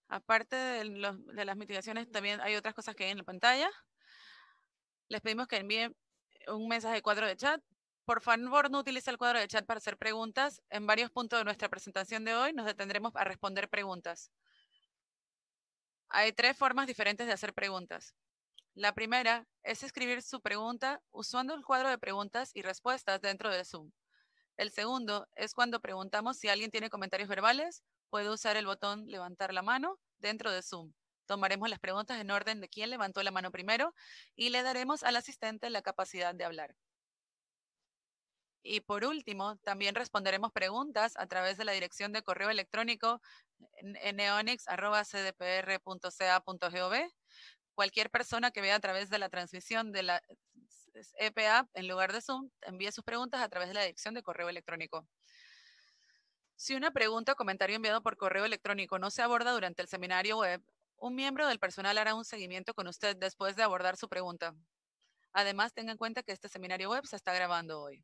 Aparte de las mitigaciones, también hay otras cosas que hay en la pantalla. Les pedimos que envíen un mensaje de cuadro de chat. Por favor, no utilice el cuadro de chat para hacer preguntas. En varios puntos de nuestra presentación de hoy nos detendremos a responder preguntas. Hay 3 formas diferentes de hacer preguntas. La primera es escribir su pregunta usando el cuadro de preguntas y respuestas dentro de Zoom. El segundo es cuando preguntamos si alguien tiene comentarios verbales, puede usar el botón levantar la mano dentro de Zoom. Tomaremos las preguntas en orden de quién levantó la mano primero y le daremos al asistente la capacidad de hablar. Y por último, también responderemos preguntas a través de la dirección de correo electrónico neonix@cdpr.ca.gov. Cualquier persona que vea a través de la transmisión de la EPA en lugar de Zoom, envíe sus preguntas a través de la dirección de correo electrónico. Si una pregunta o comentario enviado por correo electrónico no se aborda durante el seminario web, un miembro del personal hará un seguimiento con usted después de abordar su pregunta. Además, tenga en cuenta que este seminario web se está grabando hoy.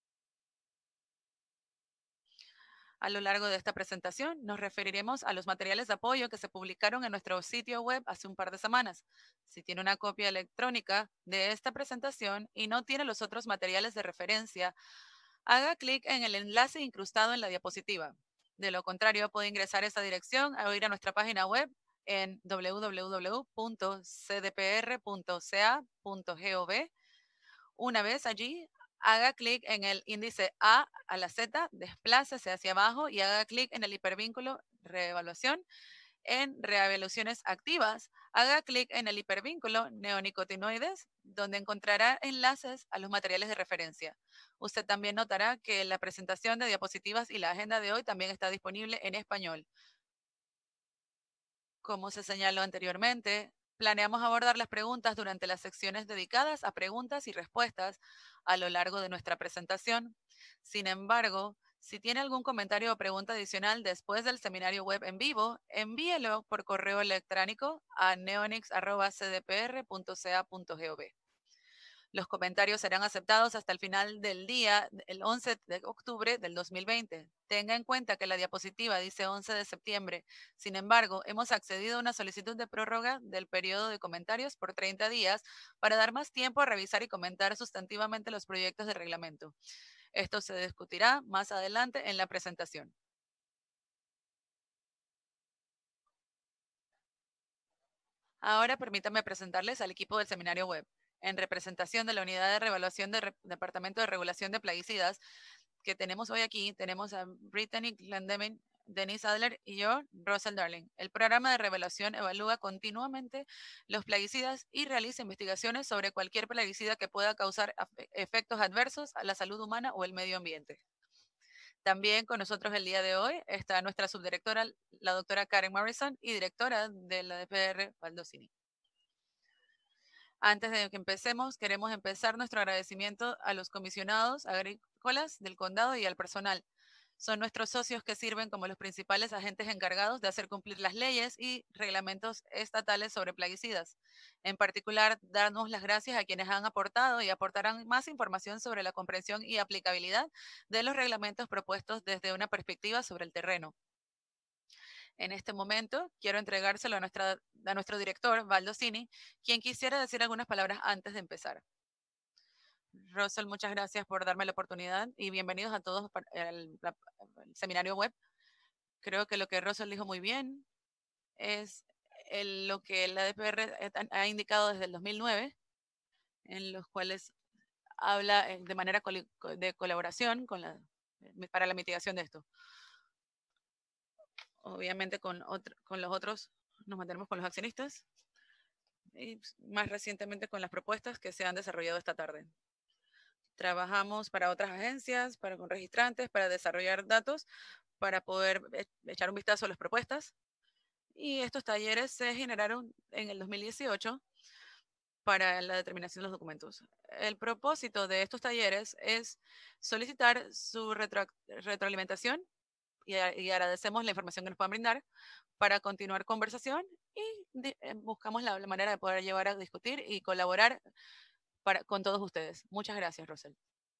A lo largo de esta presentación nos referiremos a los materiales de apoyo que se publicaron en nuestro sitio web hace un par de semanas. Si tiene una copia electrónica de esta presentación y no tiene los otros materiales de referencia, haga clic en el enlace incrustado en la diapositiva. De lo contrario, puede ingresar a esta dirección o ir a nuestra página web en www.cdpr.ca.gov. Una vez allí, haga clic en el índice A a la Z, desplácese hacia abajo y haga clic en el hipervínculo reevaluación. En reevaluaciones activas, haga clic en el hipervínculo neonicotinoides, donde encontrará enlaces a los materiales de referencia. Usted también notará que la presentación de diapositivas y la agenda de hoy también está disponible en español. Como se señaló anteriormente, planeamos abordar las preguntas durante las secciones dedicadas a preguntas y respuestas a lo largo de nuestra presentación. Sin embargo, si tiene algún comentario o pregunta adicional después del seminario web en vivo, envíelo por correo electrónico a neonix@cdpr.ca.gov. Los comentarios serán aceptados hasta el final del día, el 11 de octubre del 2020. Tenga en cuenta que la diapositiva dice 11 de septiembre. Sin embargo, hemos accedido a una solicitud de prórroga del periodo de comentarios por 30 días para dar más tiempo a revisar y comentar sustantivamente los proyectos de reglamento. Esto se discutirá más adelante en la presentación. Ahora permítame presentarles al equipo del seminario web. En representación de la unidad de revaluación del Departamento de Regulación de Plaguicidas, que tenemos hoy aquí, tenemos a Brittany Glendemin, Denise Adler y yo, Russell Darling. El programa de revelación evalúa continuamente los plaguicidas y realiza investigaciones sobre cualquier plaguicida que pueda causar efectos adversos a la salud humana o el medio ambiente. También con nosotros el día de hoy está nuestra subdirectora, la doctora Karen Morrison, y directora de la DPR, Baldosini. Antes de que empecemos, queremos empezar nuestro agradecimiento a los comisionados agrícolas del condado y al personal. Son nuestros socios que sirven como los principales agentes encargados de hacer cumplir las leyes y reglamentos estatales sobre plaguicidas. En particular, darnos las gracias a quienes han aportado y aportarán más información sobre la comprensión y aplicabilidad de los reglamentos propuestos desde una perspectiva sobre el terreno. En este momento, quiero entregárselo a nuestro director, Baldosini, quien quisiera decir algunas palabras antes de empezar. Russell, muchas gracias por darme la oportunidad y bienvenidos a todos al seminario web. Creo que lo que Russell dijo muy bien es lo que la DPR ha indicado desde el 2009, en los cuales habla de manera de colaboración para la mitigación de esto. Obviamente con los otros nos mantenemos con los accionistas y más recientemente con las propuestas que se han desarrollado esta tarde. Trabajamos para otras agencias, con registrantes, para desarrollar datos, para poder echar un vistazo a las propuestas. Y estos talleres se generaron en el 2018 para la determinación de los documentos. El propósito de estos talleres es solicitar su retroalimentación y agradecemos la información que nos puedan brindar para continuar conversación y buscamos la manera de poder llevar a discutir y colaborar con todos ustedes. Muchas gracias, Rosel.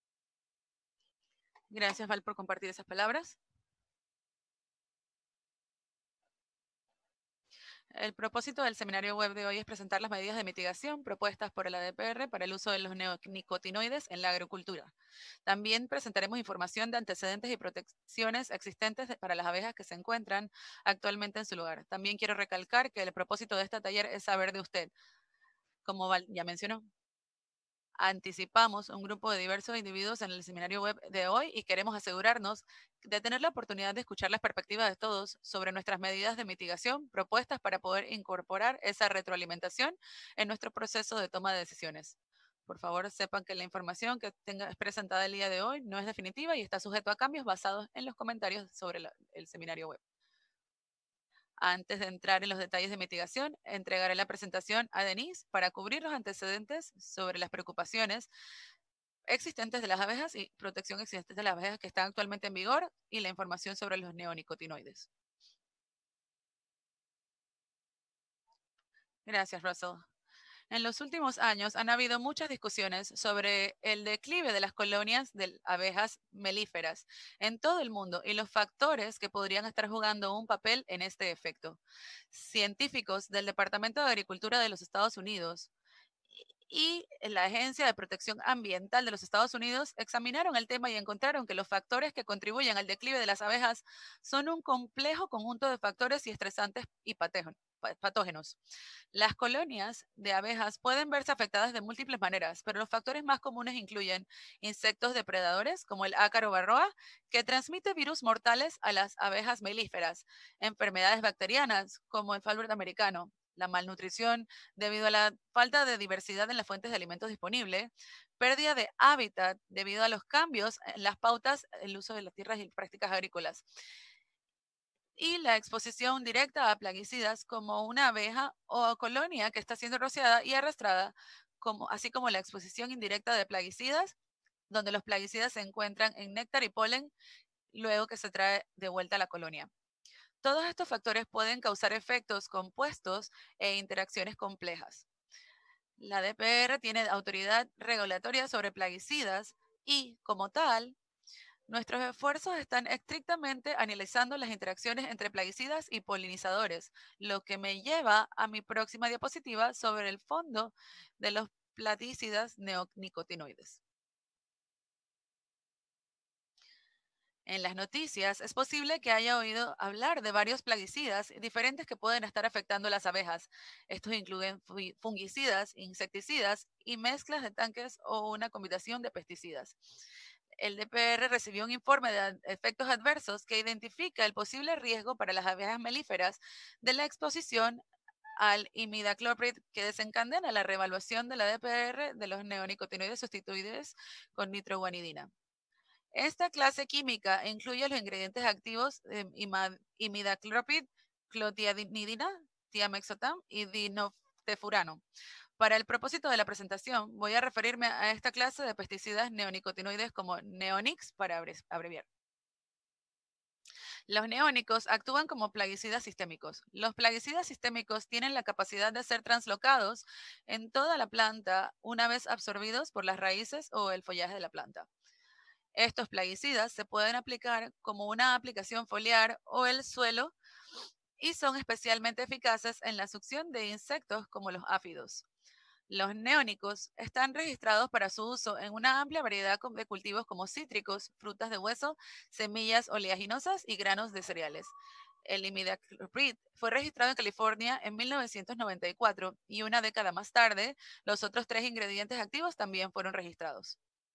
Gracias, Val, por compartir esas palabras. El propósito del seminario web de hoy es presentar las medidas de mitigación propuestas por el ADPR para el uso de los neonicotinoides en la agricultura. También presentaremos información de antecedentes y protecciones existentes para las abejas que se encuentran actualmente en su lugar. También quiero recalcar que el propósito de este taller es saber de usted, como ya mencionó. Anticipamos un grupo de diversos individuos en el seminario web de hoy y queremos asegurarnos de tener la oportunidad de escuchar las perspectivas de todos sobre nuestras medidas de mitigación propuestas para poder incorporar esa retroalimentación en nuestro proceso de toma de decisiones. Por favor, sepan que la información que es presentada el día de hoy no es definitiva y está sujeto a cambios basados en los comentarios sobre el seminario web. Antes de entrar en los detalles de mitigación, entregaré la presentación a Denise para cubrir los antecedentes sobre las preocupaciones existentes de las abejas y protección existente de las abejas que están actualmente en vigor y la información sobre los neonicotinoides. Gracias, Russell. En los últimos años han habido muchas discusiones sobre el declive de las colonias de abejas melíferas en todo el mundo y los factores que podrían estar jugando un papel en este efecto. Científicos del Departamento de Agricultura de los Estados Unidos y la Agencia de Protección Ambiental de los Estados Unidos examinaron el tema y encontraron que los factores que contribuyen al declive de las abejas son un complejo conjunto de factores y estresantes y patógenos. Las colonias de abejas pueden verse afectadas de múltiples maneras, pero los factores más comunes incluyen insectos depredadores como el ácaro varroa, que transmite virus mortales a las abejas melíferas, enfermedades bacterianas como el Falbert americano, la malnutrición debido a la falta de diversidad en las fuentes de alimentos disponibles, pérdida de hábitat debido a los cambios en las pautas, el uso de las tierras y prácticas agrícolas, y la exposición directa a plaguicidas como una abeja o colonia que está siendo rociada y arrastrada, así como la exposición indirecta de plaguicidas, donde los plaguicidas se encuentran en néctar y polen luego que se trae de vuelta a la colonia. Todos estos factores pueden causar efectos compuestos e interacciones complejas. La DPR tiene autoridad regulatoria sobre plaguicidas y, como tal, nuestros esfuerzos están estrictamente analizando las interacciones entre plaguicidas y polinizadores, lo que me lleva a mi próxima diapositiva sobre el fondo de los plaguicidas neonicotinoides. En las noticias es posible que haya oído hablar de varios plaguicidas diferentes que pueden estar afectando las abejas. Estos incluyen fungicidas, insecticidas y mezclas de tanques o una combinación de pesticidas. El DPR recibió un informe de efectos adversos que identifica el posible riesgo para las abejas melíferas de la exposición al imidacloprid, que desencadena la reevaluación de la DPR de los neonicotinoides sustituidos con nitroguanidina. Esta clase química incluye los ingredientes activos imidacloprid, clotianidina, tiamexotam y dinoftefurano. Para el propósito de la presentación, voy a referirme a esta clase de pesticidas neonicotinoides como neonics para abreviar. Los neónicos actúan como plaguicidas sistémicos. Los plaguicidas sistémicos tienen la capacidad de ser translocados en toda la planta una vez absorbidos por las raíces o el follaje de la planta. Estos plaguicidas se pueden aplicar como una aplicación foliar o el suelo y son especialmente eficaces en la succión de insectos como los áfidos. Los neónicos están registrados para su uso en una amplia variedad de cultivos como cítricos, frutas de hueso, semillas oleaginosas y granos de cereales. El imidacloprid fue registrado en California en 1994 y una década más tarde, los otros 3 ingredientes activos también fueron registrados.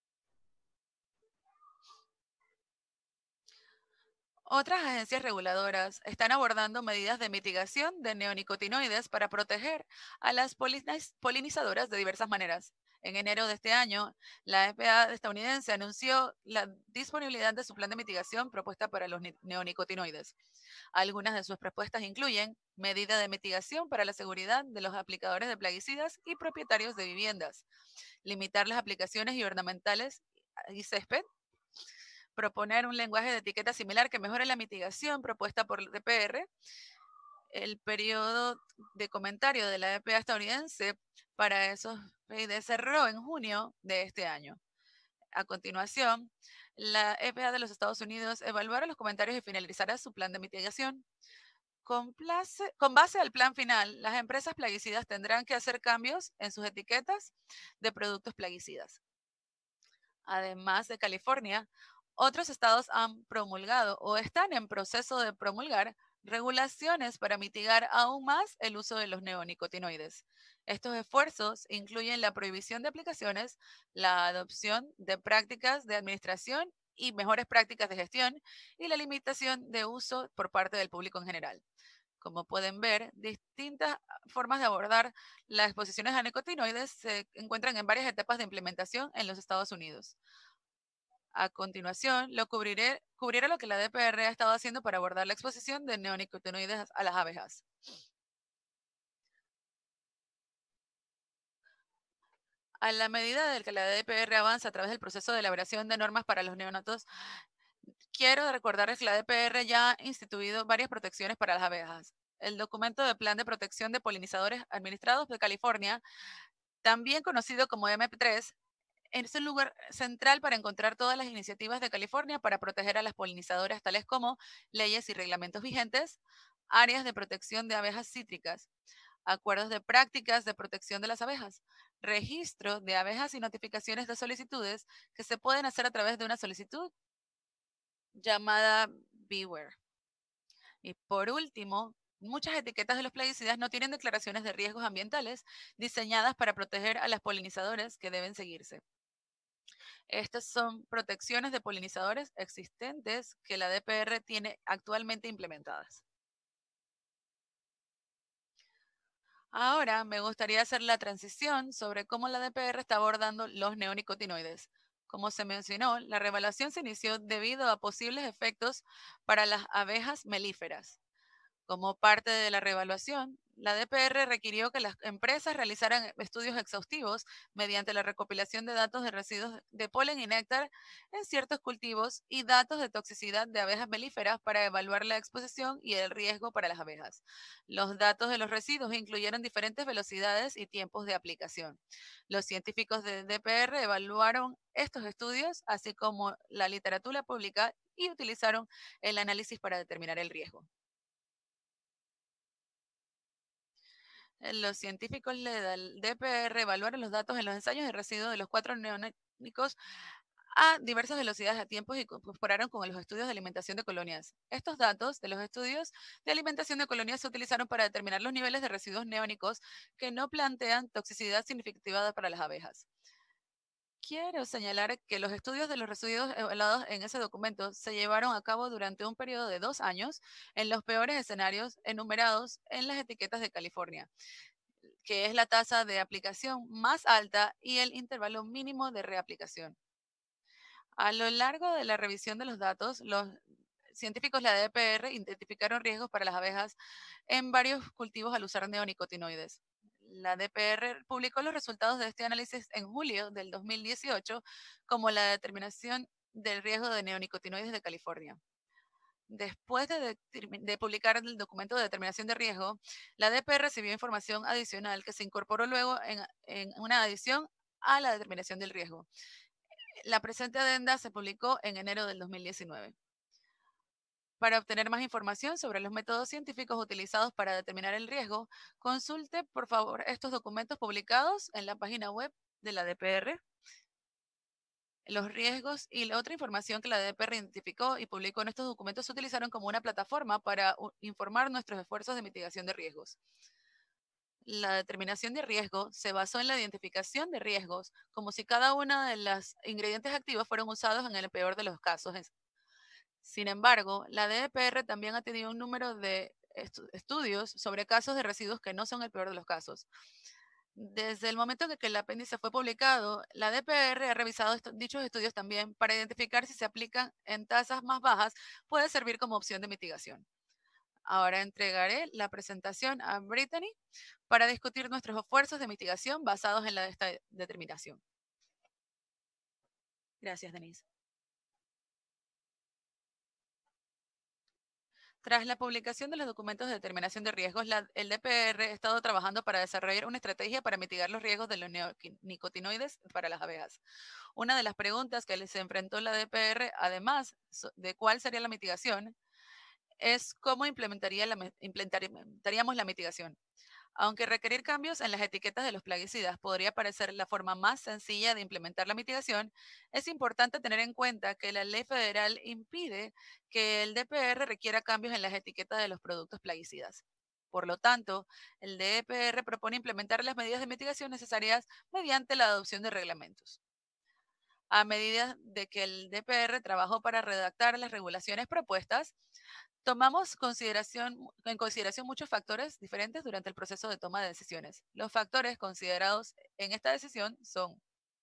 Otras agencias reguladoras están abordando medidas de mitigación de neonicotinoides para proteger a las polinizadoras de diversas maneras. En enero de este año, la FDA estadounidense anunció la disponibilidad de su plan de mitigación propuesta para los neonicotinoides. Algunas de sus propuestas incluyen medidas de mitigación para la seguridad de los aplicadores de plaguicidas y propietarios de viviendas, limitar las aplicaciones y ornamentales y césped, proponer un lenguaje de etiqueta similar que mejore la mitigación propuesta por el DPR. El periodo de comentario de la EPA estadounidense para esos PID cerró en junio de este año. A continuación, la EPA de los Estados Unidos evaluará los comentarios y finalizará su plan de mitigación. Con base al plan final, las empresas plaguicidas tendrán que hacer cambios en sus etiquetas de productos plaguicidas. Además de California, otros estados han promulgado o están en proceso de promulgar regulaciones para mitigar aún más el uso de los neonicotinoides. Estos esfuerzos incluyen la prohibición de aplicaciones, la adopción de prácticas de administración y mejores prácticas de gestión y la limitación de uso por parte del público en general. Como pueden ver, distintas formas de abordar las exposiciones a nicotinoides se encuentran en varias etapas de implementación en los Estados Unidos. A continuación, cubriré lo que la DPR ha estado haciendo para abordar la exposición de neonicotinoides a las abejas. A la medida de que la DPR avanza a través del proceso de elaboración de normas para los neonatos, quiero recordarles que la DPR ya ha instituido varias protecciones para las abejas. El documento de Plan de Protección de Polinizadores Administrados de California, también conocido como MP3, es un lugar central para encontrar todas las iniciativas de California para proteger a las polinizadoras, tales como leyes y reglamentos vigentes, áreas de protección de abejas cítricas, acuerdos de prácticas de protección de las abejas, registro de abejas y notificaciones de solicitudes que se pueden hacer a través de una solicitud llamada Beware. Y por último, muchas etiquetas de los plaguicidas no tienen declaraciones de riesgos ambientales diseñadas para proteger a las polinizadoras que deben seguirse. Estas son protecciones de polinizadores existentes que la DPR tiene actualmente implementadas. Ahora me gustaría hacer la transición sobre cómo la DPR está abordando los neonicotinoides. Como se mencionó, la revaluación se inició debido a posibles efectos para las abejas melíferas. Como parte de la reevaluación, la DPR requirió que las empresas realizaran estudios exhaustivos mediante la recopilación de datos de residuos de polen y néctar en ciertos cultivos y datos de toxicidad de abejas melíferas para evaluar la exposición y el riesgo para las abejas. Los datos de los residuos incluyeron diferentes velocidades y tiempos de aplicación. Los científicos de DPR evaluaron estos estudios, así como la literatura pública, y utilizaron el análisis para determinar el riesgo. Los científicos del DPR evaluaron los datos en los ensayos de residuos de los 4 neonicos a diversas velocidades a tiempos y compararon con los estudios de alimentación de colonias. Estos datos de los estudios de alimentación de colonias se utilizaron para determinar los niveles de residuos neónicos que no plantean toxicidad significativa para las abejas. Quiero señalar que los estudios de los residuos evaluados en ese documento se llevaron a cabo durante un periodo de 2 años en los peores escenarios enumerados en las etiquetas de California, que es la tasa de aplicación más alta y el intervalo mínimo de reaplicación. A lo largo de la revisión de los datos, los científicos de la DPR identificaron riesgos para las abejas en varios cultivos al usar neonicotinoides. La DPR publicó los resultados de este análisis en julio del 2018 como la determinación del riesgo de neonicotinoides de California. Después de publicar el documento de determinación de riesgo, la DPR recibió información adicional que se incorporó luego en una adición a la determinación del riesgo. La presente adenda se publicó en enero del 2019. Para obtener más información sobre los métodos científicos utilizados para determinar el riesgo, consulte por favor estos documentos publicados en la página web de la DPR. Los riesgos y la otra información que la DPR identificó y publicó en estos documentos se utilizaron como una plataforma para informar nuestros esfuerzos de mitigación de riesgos. La determinación de riesgo se basó en la identificación de riesgos, como si cada uno de los ingredientes activos fueran usados en el peor de los casos. Sin embargo, la DPR también ha tenido un número de estudios sobre casos de residuos que no son el peor de los casos. Desde el momento en que el apéndice fue publicado, la DPR ha revisado dichos estudios también para identificar si se aplican en tasas más bajas, puede servir como opción de mitigación. Ahora entregaré la presentación a Brittany para discutir nuestros esfuerzos de mitigación basados en esta determinación. Gracias, Denise. Tras la publicación de los documentos de determinación de riesgos, el DPR ha estado trabajando para desarrollar una estrategia para mitigar los riesgos de los neonicotinoides para las abejas. Una de las preguntas que les enfrentó la DPR, además de cuál sería la mitigación, es cómo implementaríamos la mitigación. Aunque requerir cambios en las etiquetas de los plaguicidas podría parecer la forma más sencilla de implementar la mitigación, es importante tener en cuenta que la ley federal impide que el DPR requiera cambios en las etiquetas de los productos plaguicidas. Por lo tanto, el DPR propone implementar las medidas de mitigación necesarias mediante la adopción de reglamentos. A medida de que el DPR trabajó para redactar las regulaciones propuestas, tomamos en consideración muchos factores diferentes durante el proceso de toma de decisiones. Los factores considerados en esta decisión son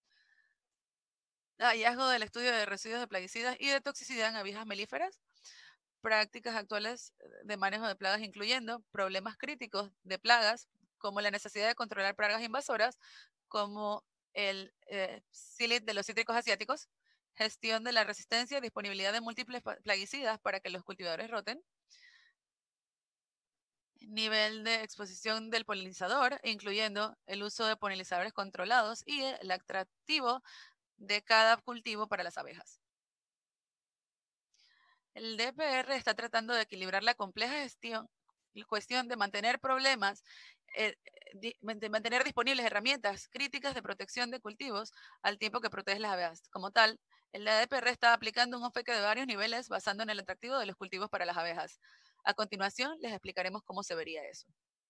hallazgo del estudio de residuos de plaguicidas y de toxicidad en abejas melíferas, prácticas actuales de manejo de plagas incluyendo problemas críticos de plagas como la necesidad de controlar plagas invasoras como el psyllid de los cítricos asiáticos, gestión de la resistencia y disponibilidad de múltiples plaguicidas para que los cultivadores roten, nivel de exposición del polinizador, incluyendo el uso de polinizadores controlados y el atractivo de cada cultivo para las abejas. El DPR está tratando de equilibrar la compleja cuestión de mantener de mantener disponibles herramientas críticas de protección de cultivos al tiempo que protege las abejas. Como tal, el DPR está aplicando un enfoque de varios niveles basando en el atractivo de los cultivos para las abejas. A continuación, les explicaremos cómo se vería eso.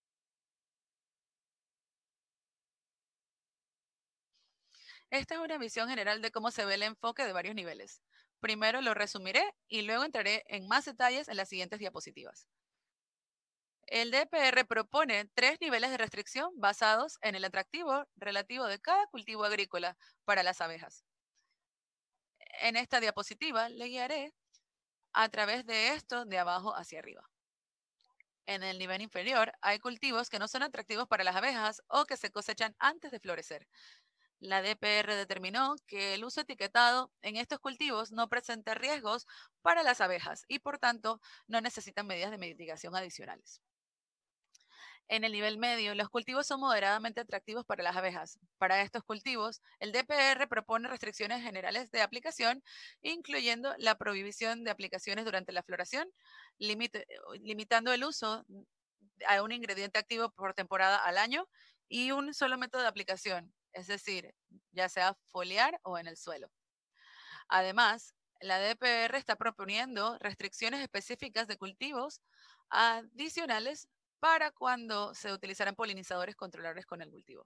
Esta es una visión general de cómo se ve el enfoque de varios niveles. Primero lo resumiré y luego entraré en más detalles en las siguientes diapositivas. El DPR propone 3 niveles de restricción basados en el atractivo relativo de cada cultivo agrícola para las abejas. En esta diapositiva le guiaré a través de esto de abajo hacia arriba. En el nivel inferior hay cultivos que no son atractivos para las abejas o que se cosechan antes de florecer. La DPR determinó que el uso etiquetado en estos cultivos no presenta riesgos para las abejas y por tanto no necesitan medidas de mitigación adicionales. En el nivel medio, los cultivos son moderadamente atractivos para las abejas. Para estos cultivos, el DPR propone restricciones generales de aplicación, incluyendo la prohibición de aplicaciones durante la floración, limitando el uso a un ingrediente activo por temporada al año y un solo método de aplicación, es decir, ya sea foliar o en el suelo. Además, la DPR está proponiendo restricciones específicas de cultivos adicionales para cuando se utilizarán polinizadores controlables con el cultivo.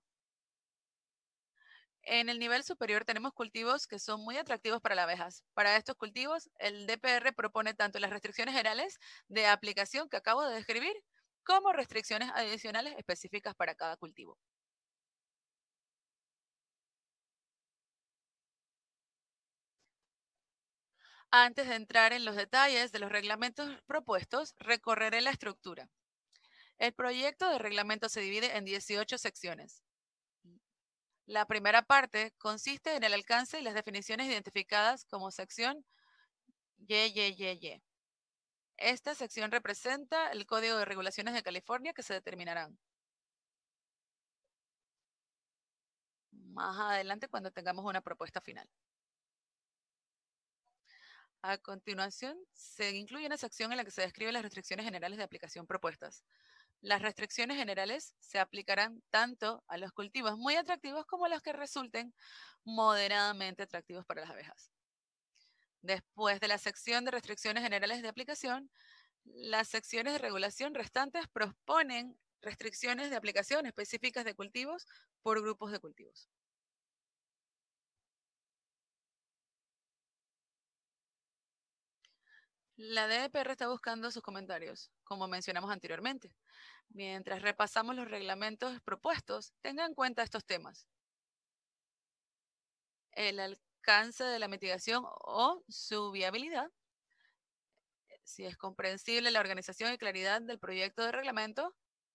En el nivel superior tenemos cultivos que son muy atractivos para las abejas. Para estos cultivos, el DPR propone tanto las restricciones generales de aplicación que acabo de describir, como restricciones adicionales específicas para cada cultivo. Antes de entrar en los detalles de los reglamentos propuestos, recorreré la estructura. El proyecto de reglamento se divide en 18 secciones. La primera parte consiste en el alcance y las definiciones identificadas como sección YYYY. Esta sección representa el Código de Regulaciones de California que se determinarán más adelante cuando tengamos una propuesta final. A continuación, se incluye una sección en la que se describen las restricciones generales de aplicación propuestas. Las restricciones generales se aplicarán tanto a los cultivos muy atractivos como a los que resulten moderadamente atractivos para las abejas. Después de la sección de restricciones generales de aplicación, las secciones de regulación restantes proponen restricciones de aplicación específicas de cultivos por grupos de cultivos. La DPR está buscando sus comentarios, como mencionamos anteriormente. Mientras repasamos los reglamentos propuestos, tenga en cuenta estos temas. El alcance de la mitigación o su viabilidad, si es comprensible la organización y claridad del proyecto de reglamento,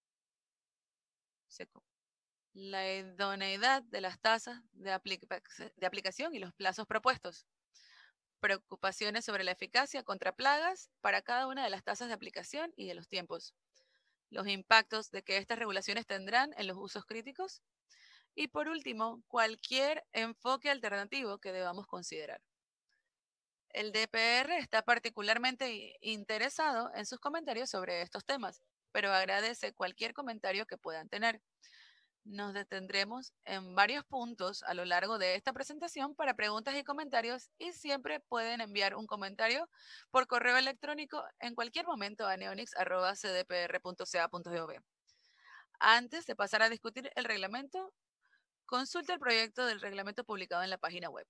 la idoneidad de las tasas de aplicación y los plazos propuestos, preocupaciones sobre la eficacia contra plagas para cada una de las tasas de aplicación y de los tiempos, los impactos de que estas regulaciones tendrán en los usos críticos y por último, cualquier enfoque alternativo que debamos considerar. El DPR está particularmente interesado en sus comentarios sobre estos temas, pero agradece cualquier comentario que puedan tener. Nos detendremos en varios puntos a lo largo de esta presentación para preguntas y comentarios y siempre pueden enviar un comentario por correo electrónico en cualquier momento a neonix@cdpr.ca.gov. Antes de pasar a discutir el reglamento, consulta el proyecto del reglamento publicado en la página web.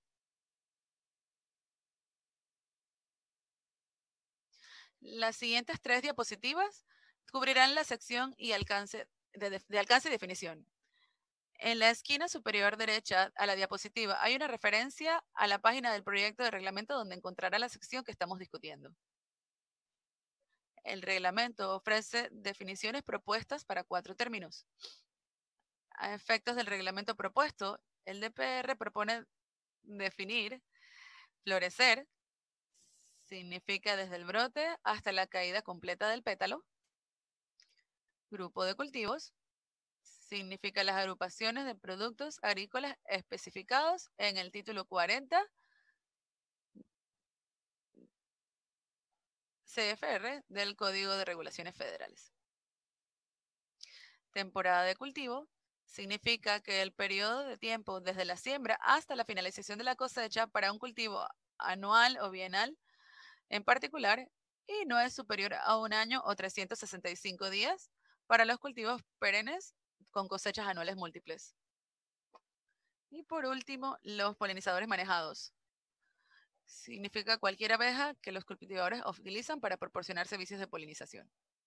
Las siguientes 3 diapositivas cubrirán la sección y alcance de alcance y definición. En la esquina superior derecha a la diapositiva hay una referencia a la página del proyecto de reglamento donde encontrará la sección que estamos discutiendo. El reglamento ofrece definiciones propuestas para 4 términos. A efectos del reglamento propuesto, el DPR propone definir florecer, significa desde el brote hasta la caída completa del pétalo. Grupo de cultivos, significa las agrupaciones de productos agrícolas especificados en el título 40 CFR del Código de Regulaciones Federales. Temporada de cultivo significa que el periodo de tiempo desde la siembra hasta la finalización de la cosecha para un cultivo anual o bienal en particular y no es superior a un año o 365 días para los cultivos perennes con cosechas anuales múltiples. Y por último, los polinizadores manejados. Significa cualquier abeja que los cultivadores utilizan para proporcionar servicios de polinización.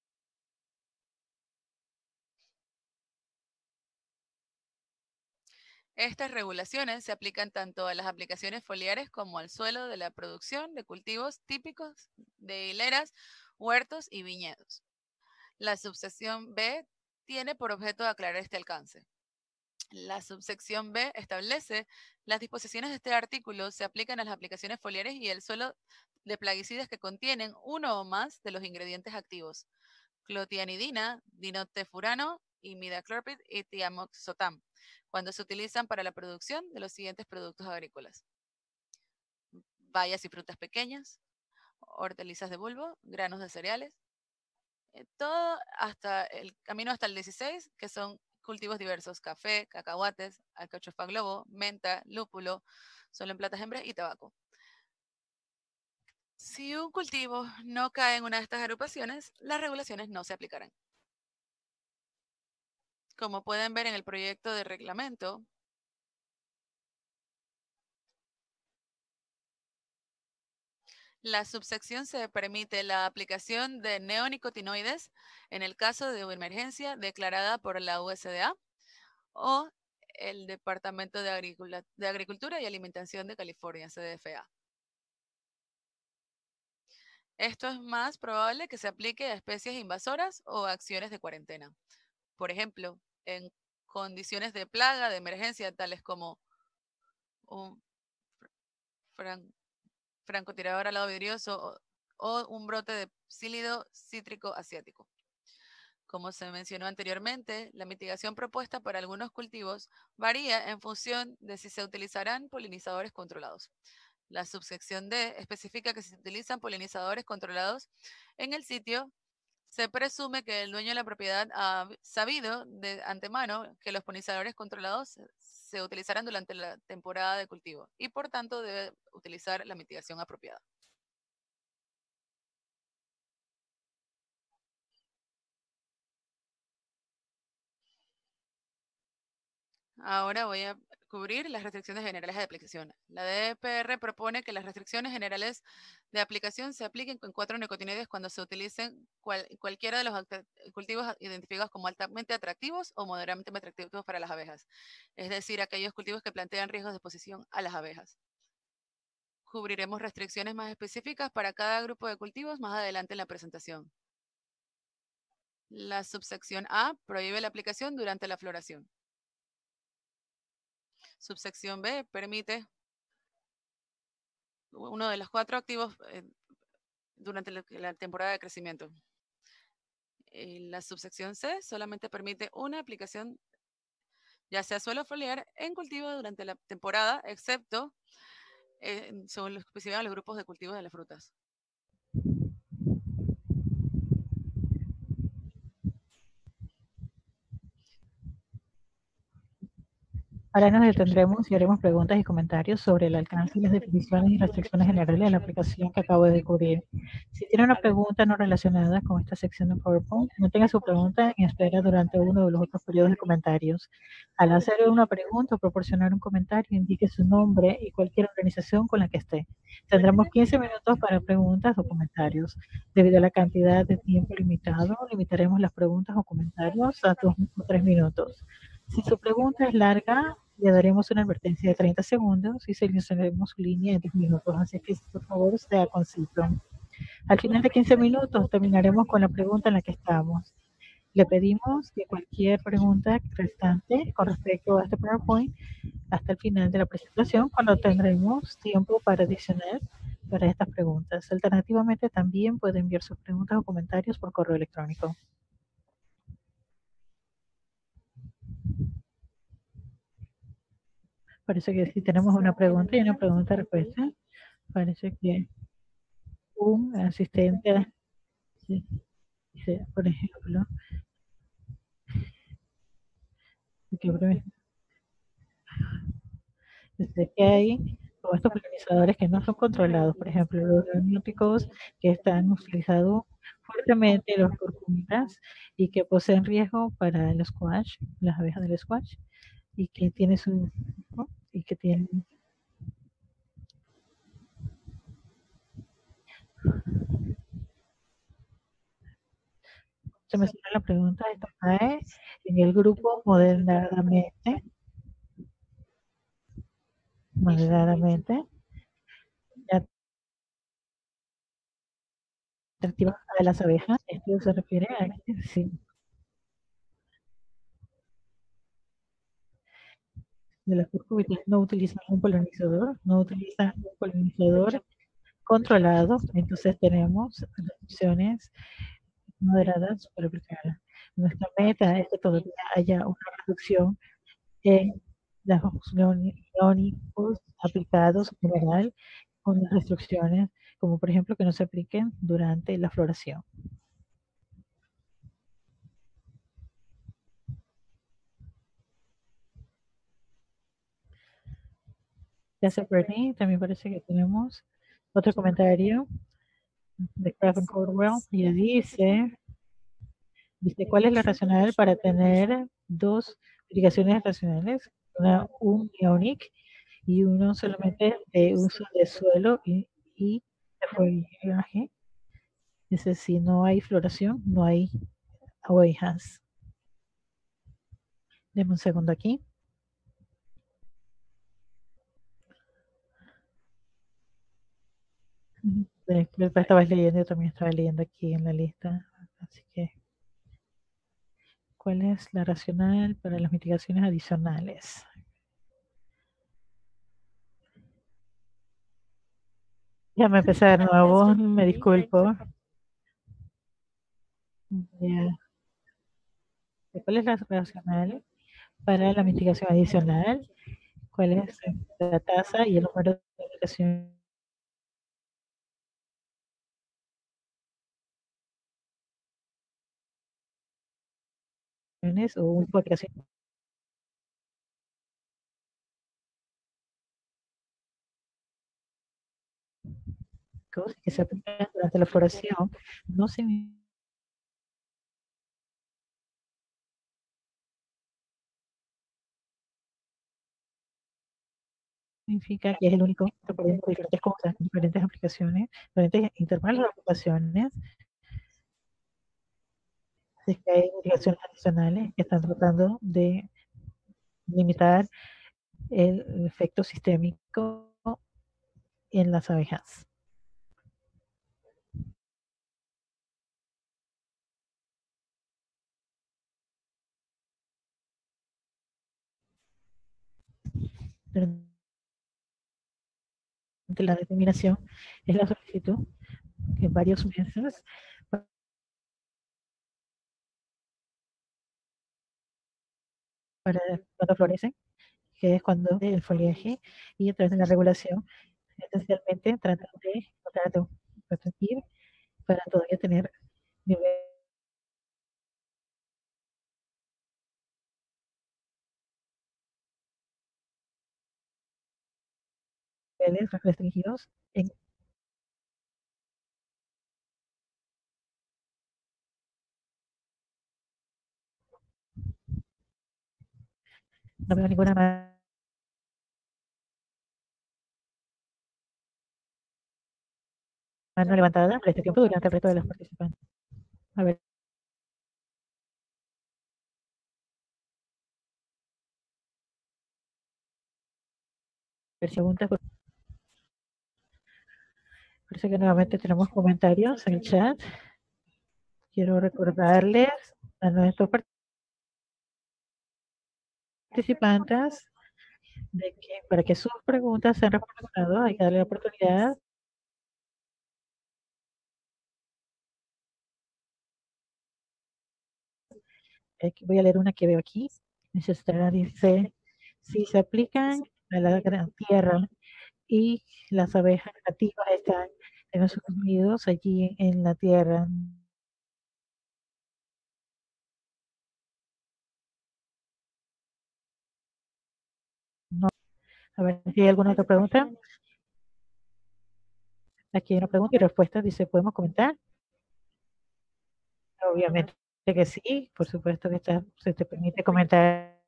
Estas regulaciones se aplican tanto a las aplicaciones foliares como al suelo de la producción de cultivos típicos de hileras, huertos y viñedos. La subsección B tiene por objeto aclarar este alcance. La subsección B establece las disposiciones de este artículo se aplican a las aplicaciones foliares y el suelo de plaguicidas que contienen uno o más de los ingredientes activos: clotianidina, dinotefurano, imidacloprid y tiamoxotam, cuando se utilizan para la producción de los siguientes productos agrícolas: bayas y frutas pequeñas, hortalizas de bulbo, granos de cereales, todo hasta el camino hasta el 16, que son cultivos diversos: café, cacahuates, alcachofa globo, menta, lúpulo, solo en plantas hembras y tabaco. Si un cultivo no cae en una de estas agrupaciones, las regulaciones no se aplicarán. Como pueden ver en el proyecto de reglamento, la subsección se permite la aplicación de neonicotinoides en el caso de emergencia declarada por la USDA o el Departamento de Agricultura y Alimentación de California, CDFA. Esto es más probable que se aplique a especies invasoras o acciones de cuarentena. Por ejemplo, en condiciones de plaga, de emergencia, tales como un francotirador alado vidrioso o un brote de psílido cítrico asiático. Como se mencionó anteriormente, la mitigación propuesta para algunos cultivos varía en función de si se utilizarán polinizadores controlados. La subsección D especifica que si se utilizan polinizadores controlados en el sitio, se presume que el dueño de la propiedad ha sabido de antemano que los polinizadores controlados se utilizarán durante la temporada de cultivo y por tanto debe utilizar la mitigación apropiada. Ahora voy a cubrir las restricciones generales de aplicación. La DPR propone que las restricciones generales de aplicación se apliquen con 4 neonicotinoides cuando se utilicen cualquiera de los cultivos identificados como altamente atractivos o moderadamente atractivos para las abejas, es decir, aquellos cultivos que plantean riesgos de exposición a las abejas. Cubriremos restricciones más específicas para cada grupo de cultivos más adelante en la presentación. La subsección A prohíbe la aplicación durante la floración. Subsección B permite uno de los 4 activos durante la temporada de crecimiento. La subsección C solamente permite una aplicación, ya sea suelo foliar, en cultivo durante la temporada, excepto según lo especifican los grupos de cultivos de las frutas. Ahora nos detendremos y haremos preguntas y comentarios sobre el alcance y las definiciones y restricciones generales de la aplicación que acabo de descubrir. Si tiene una pregunta no relacionada con esta sección de PowerPoint, mantenga su pregunta en espera durante uno de los otros periodos de comentarios. Al hacer una pregunta o proporcionar un comentario, indique su nombre y cualquier organización con la que esté. Tendremos 15 minutos para preguntas o comentarios. Debido a la cantidad de tiempo limitado, limitaremos las preguntas o comentarios a 2 o 3 minutos. Si su pregunta es larga, le daremos una advertencia de 30 segundos y seleccionaremos su línea de 10 minutos. Así que, por favor, sea conciso. Al final de 15 minutos terminaremos con la pregunta en la que estamos. Le pedimos que cualquier pregunta restante con respecto a este PowerPoint hasta el final de la presentación, cuando tendremos tiempo para adicionar para estas preguntas. Alternativamente, también puede enviar sus preguntas o comentarios por correo electrónico. Parece que sí tenemos una pregunta y una pregunta-respuesta. Parece que un asistente, sí, por ejemplo, que desde que hay todos estos polinizadores que no son controlados, por ejemplo, los neonicotinoides que están utilizados fuertemente los curcumitas y que poseen riesgo para el squash, las abejas del squash, y que tiene su, ¿no? Y que tienen. Se me sale la pregunta, esto cae en el grupo moderadamente, atractivas a las abejas. Esto se refiere a que sí, de las curcubitas no utilizan un polinizador, no utilizan un polinizador controlado, entonces tenemos restricciones moderadas para aplicar. Nuestra meta es que todavía haya una reducción en los neónicos aplicados en general con las restricciones, como por ejemplo que no se apliquen durante la floración. Gracias, Bernie. También parece que tenemos otro comentario de Craven Cordwell. Y dice, ¿cuál es la racional para tener dos irrigaciones racionales? Un neonic y uno solamente de uso de suelo y de follaje. Dice, si no hay floración, no hay abejas. Deme un segundo aquí. Estabas leyendo, yo también estaba leyendo aquí en la lista. Así que, ¿cuál es la racional para las mitigaciones adicionales? Ya me empecé de nuevo, me disculpo. Ya. ¿Cuál es la racional para la mitigación adicional? ¿Cuál es la tasa y el número de mitigaciones o un tipo de creación que se aplican durante la floración? No significa que es el único, dependiendo de diferentes cosas, diferentes aplicaciones, diferentes intervalos de aplicaciones. Es que hay mitigaciones adicionales que están tratando de limitar el efecto sistémico en las abejas. Durante la determinación es la solicitud que varios meses para cuando florecen, que es cuando el follaje, y a través de la regulación esencialmente tratan de tratar de restringir para todavía tener niveles restringidos en no veo ninguna mano levantada por este tiempo durante el resto de los participantes. A ver preguntas. Parece que nuevamente tenemos comentarios en el chat. Quiero recordarles a nuestros participantes de que para que sus preguntas sean respondidas hay que darle la oportunidad. Voy a leer una que veo aquí. Dice, si se aplican a la gran tierra y las abejas nativas están en los Unidos allí en la tierra, no. A ver si hay alguna otra pregunta. Aquí hay una pregunta y respuesta. Dice, ¿podemos comentar? Obviamente que sí, por supuesto que se te permite comentar.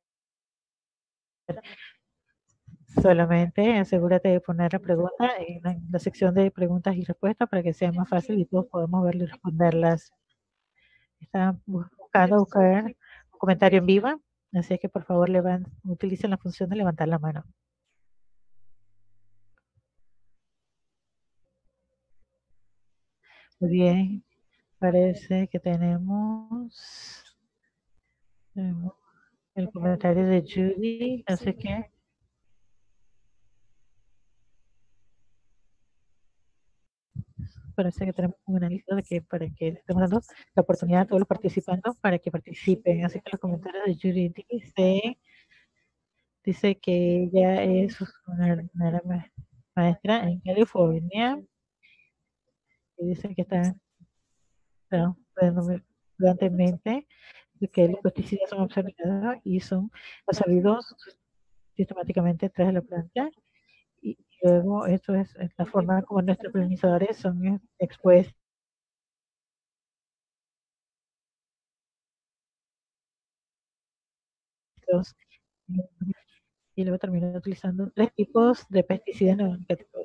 Solamente asegúrate de poner la pregunta en la sección de preguntas y respuestas para que sea más fácil y todos podamos verlo y responderlas. Están buscando buscar un comentario en vivo, así que por favor utilicen la función de levantar la mano. Muy bien, parece que tenemos el comentario de Judy, así que parece que tenemos un análisis de que para que estemos dando la oportunidad a todos los participantes para que participen. Así que los comentarios de Judy dice que ella es una maestra en California y dice que está constantemente de que los pesticidas son observados y son absorbidos sistemáticamente tras la planta. Y luego esto es la forma como nuestros polinizadores son expuestos. Y luego terminó utilizando 3 tipos de pesticidas no negativos.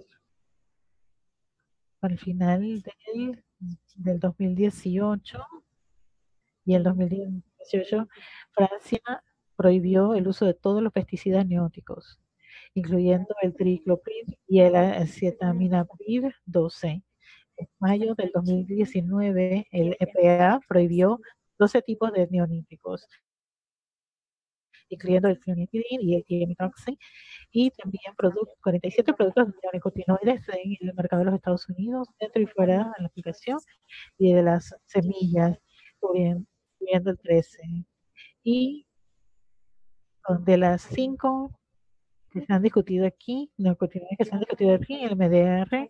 Al final del 2018 y el 2018, Francia prohibió el uso de todos los pesticidas neóticos, incluyendo el tricloprid y el acetaminoprid 12. En mayo del 2019, el EPA prohibió 12 tipos de neoníticos, incluyendo el clonidin y el tiamitoxin, y también 47 productos de neonicotinoides en el mercado de los Estados Unidos, dentro y fuera de la aplicación, y de las semillas, cubriendo el 13. Y de las 5 que se han discutido aquí, neonicotinoides que se han discutido aquí, el MDR,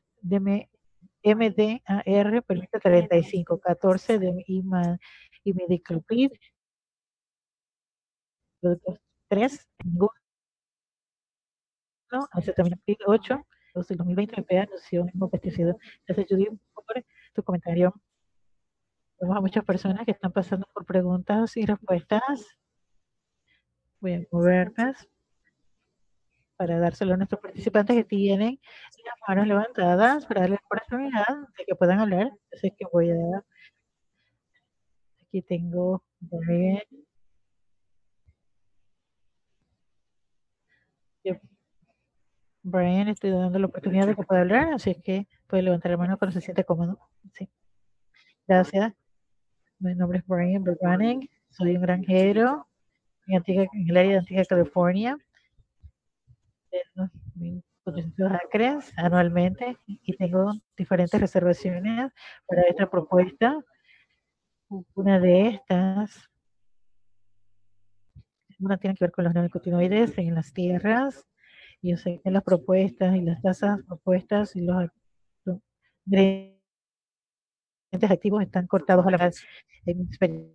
MDAR permite 35, 14 de imidacloprid, productos 3, ninguno, acetaminoprid 8, 2020 EPA anunció un mismo pesticida. Entonces, Judy, por tu comentario, tenemos a muchas personas que están pasando por preguntas y respuestas. Voy a moverlas para dárselo a nuestros participantes que tienen las manos levantadas para darles la oportunidad de que puedan hablar. Así que voy a... Aquí tengo... Brian, estoy dando la oportunidad de que pueda hablar, así que puede levantar la mano cuando se siente cómodo. Sí. Gracias. Mi nombre es Brian Berbaning, soy un granjero en el área de Antigua California, de 2.400 acres anualmente, y tengo diferentes reservaciones para esta propuesta. Una de estas, una tiene que ver con los neonicotinoides en las tierras Yo sé que las propuestas y las tasas propuestas y los ingredientes activos están cortados a la vez. En mi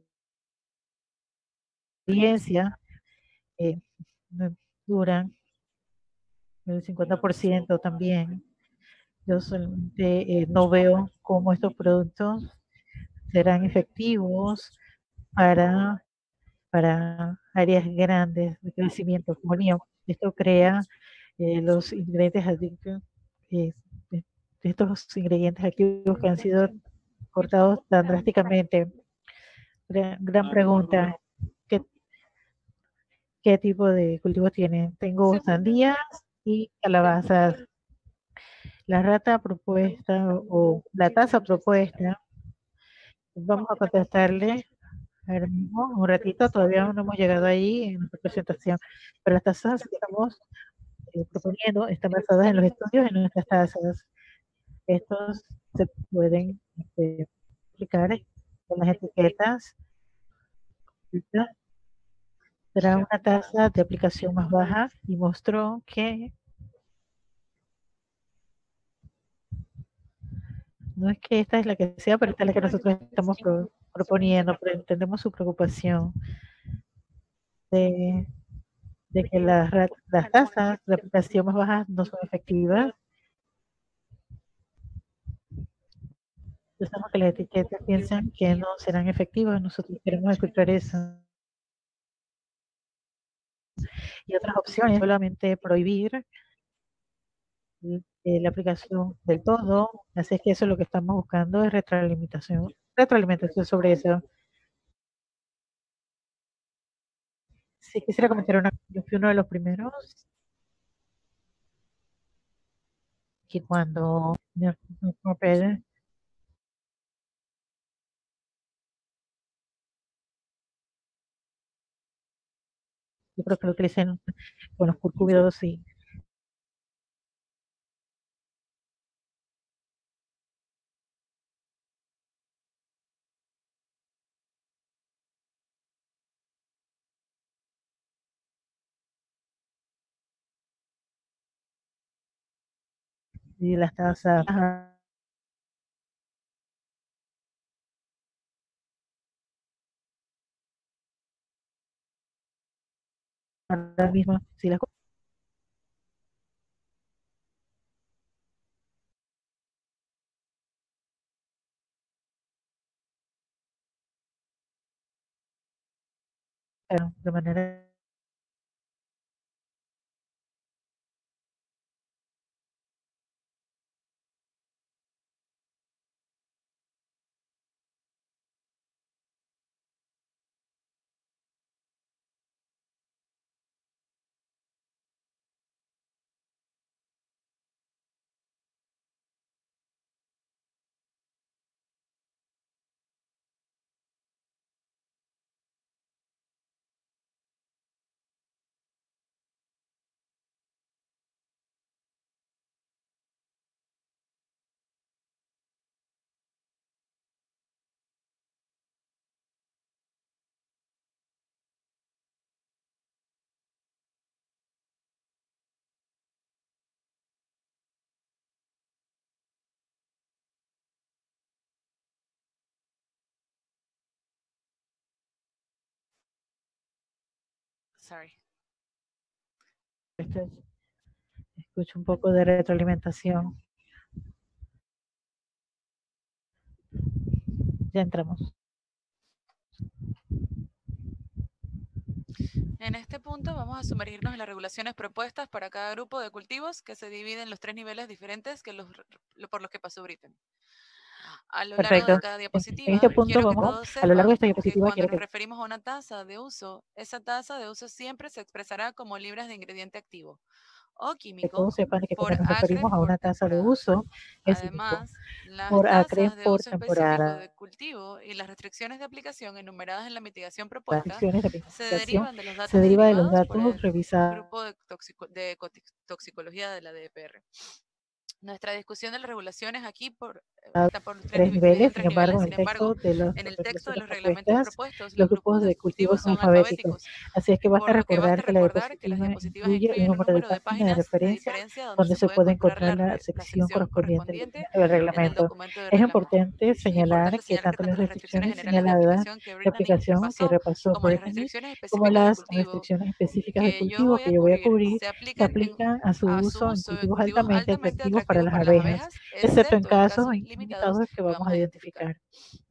experiencia, eh, duran el 50% también. Yo solamente no veo cómo estos productos serán efectivos para, para áreas grandes de crecimiento como el mío. Esto crea los ingredientes adictivos, eh, estos ingredientes activos que han sido cortados tan drásticamente. Gran pregunta. ¿Qué, ¿Qué tipo de cultivos tienen? Tengo sandías y calabazas. La rata propuesta o la taza propuesta, vamos a contestarle ahora mismo, un ratito, todavía no hemos llegado ahí en nuestra presentación, pero las tasas que estamos proponiendo están basadas en los estudios en nuestras tasas. Estos se pueden aplicar en las etiquetas. Será una tasa de aplicación más baja y mostró que no es que esta es la que sea, pero esta es la que nosotros estamos proponiendo, pero entendemos su preocupación de, de que las tasas de aplicación más bajas no son efectivas. Pensamos que las etiquetas piensan que no serán efectivas, nosotros queremos escuchar eso. Y otras opciones, solamente prohibir la aplicación del todo, así es que eso es lo que estamos buscando, es retroalimentación sobre eso. Sí, quisiera comentar yo fui uno de los primeros que cuando mi papel, yo creo que lo utilicen con los curcúbidos y las tasas ahora mismo, si las de manera Sorry. escucho un poco de retroalimentación. Ya entramos. En este punto vamos a sumergirnos en las regulaciones propuestas para cada grupo de cultivos que se dividen en los 3 niveles diferentes por los que pasó Brittany. A lo largo Perfecto. de cada En diapositiva, este punto quiero que vamos, todos a lo largo de sepan esta que diapositiva, cuando quiero nos que referimos a una tasa de uso, esa tasa de uso siempre se expresará como libras de ingrediente activo o químico todos sepan que cuando por nos acre referimos a por una tasa de temporada. uso, es Además, las por acre tasas de por uso específico temporada. de cultivo y las restricciones de aplicación enumeradas en la mitigación Las propuesta acciones de se aplicación derivan de los se datos deriva de los derivados por datos el revisados grupo de toxicología de la DPR. Nuestra discusión de las regulaciones aquí está por tres le dio niveles. Sin tres niveles. embargo, Sin embargo, en en las el texto de regulaciones los reglamentos propuestas, propuestos, los los grupos grupos de de cultivos cultivos son son alfabéticos. alfabéticos, Así es que basta por lo que recordar basta que la recordar que las diapositiva diapositivas incluye un incluyen un número de número de páginas de páginas de referencia diferencia donde donde se se puede puede encontrar encontrar la la sección sección correspondiente al correspondiente documento del en el reglamento. documento de Es reglamento. importante Es señalar importante que señalar que tanto las tanto las restricciones restricciones generales de señaladas aplicación que de Brittany aplicación que repasó, repasó como las Brittany, restricciones como específicas de las cultivo restricciones específicas de que yo cultivo voy a que yo voy a cubrir cubrir, se se aplican aplican a su a su uso en uso en cultivos cultivos altamente altamente atractivos para atractivos las para las abejas, abejas, excepto en excepto en casos casos limitados limitados que que vamos vamos a a identificar. identificar.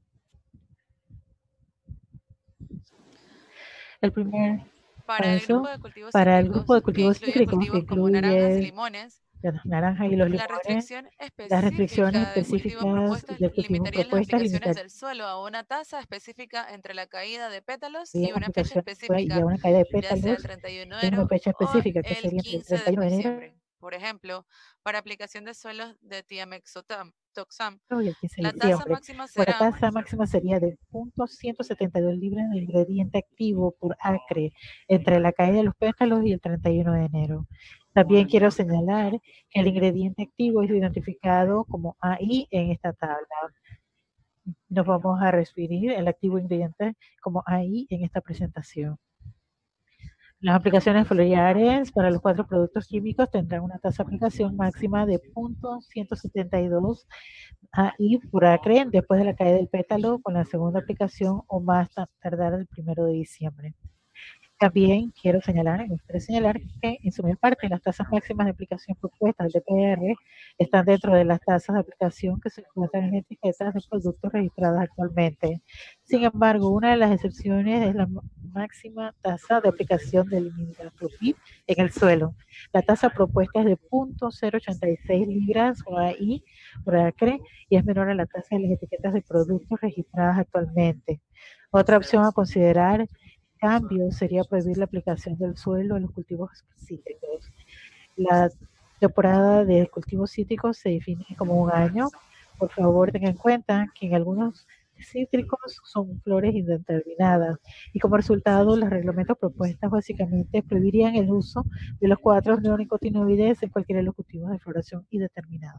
El primer Para el grupo paso de cultivos para el grupo de cítricos, que cultivos incluye cítricos, que cultivos como naranjas y incluye limones, las naranjas y los la limones, restricción las restricciones específica de cultivos específicas propuestas del cultivo limitarían las propuestas aplicaciones limitarían del suelo a una tasa específica entre la caída de pétalos y las una fecha aplicaciones y a específica, una caída de ya sea el pétalos 31 de en una enero fecha o específica, que el sería entre el 15 de 31 de enero diciembre. Por ejemplo, para aplicación de suelos de tiamexotam, toxam, y el 15 de la tasa diciembre. máxima Bueno, será la tasa máxima sería de 0.172 libras de ingrediente activo por acre entre la caída de los pétalos y el 31 de enero. También quiero señalar que el ingrediente activo es identificado como AI en esta tabla. Nos vamos a referir al activo ingrediente como AI en esta presentación. Las aplicaciones foliares para los 4 productos químicos tendrán una tasa de aplicación máxima de 0.172 AI por acre después de la caída del pétalo con la segunda aplicación o más tardar el 1 de diciembre. También quiero señalar, me gustaría señalar que en su mayor parte las tasas máximas de aplicación propuestas del DPR están dentro de las tasas de aplicación que se encuentran en etiquetas de productos registradas actualmente. Sin embargo, una de las excepciones es la máxima tasa de aplicación del imidacloprid en el suelo. La tasa propuesta es de 0.086 libras por AI por acre y es menor a la tasa de las etiquetas de productos registradas actualmente. Otra opción a considerar cambio sería prohibir la aplicación del suelo en los cultivos cítricos. La temporada de cultivos cítricos se define como un año. Por favor, tengan en cuenta que en algunos cítricos son flores indeterminadas y como resultado los reglamentos propuestos básicamente prohibirían el uso de los 4 neonicotinoides en cualquiera de los cultivos de floración indeterminada.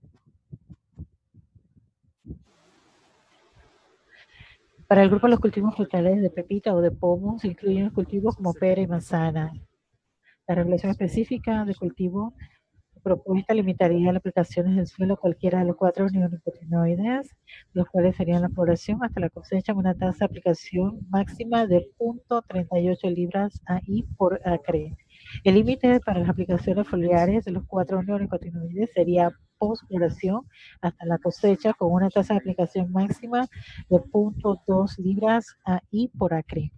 Para el grupo de los cultivos frutales de pepita o de pomo se incluyen los cultivos como pera y manzana. La regulación específica de cultivo propuesta limitaría las aplicaciones del suelo a cualquiera de los 4 neonicotinoides, los cuales serían la floración hasta la cosecha en una tasa de aplicación máxima de 0.38 libras AI por acre. El límite para las aplicaciones foliares de los 4 neonicotinoides sería post-floración hasta la cosecha con una tasa de aplicación máxima de 0.2 libras AI por acre.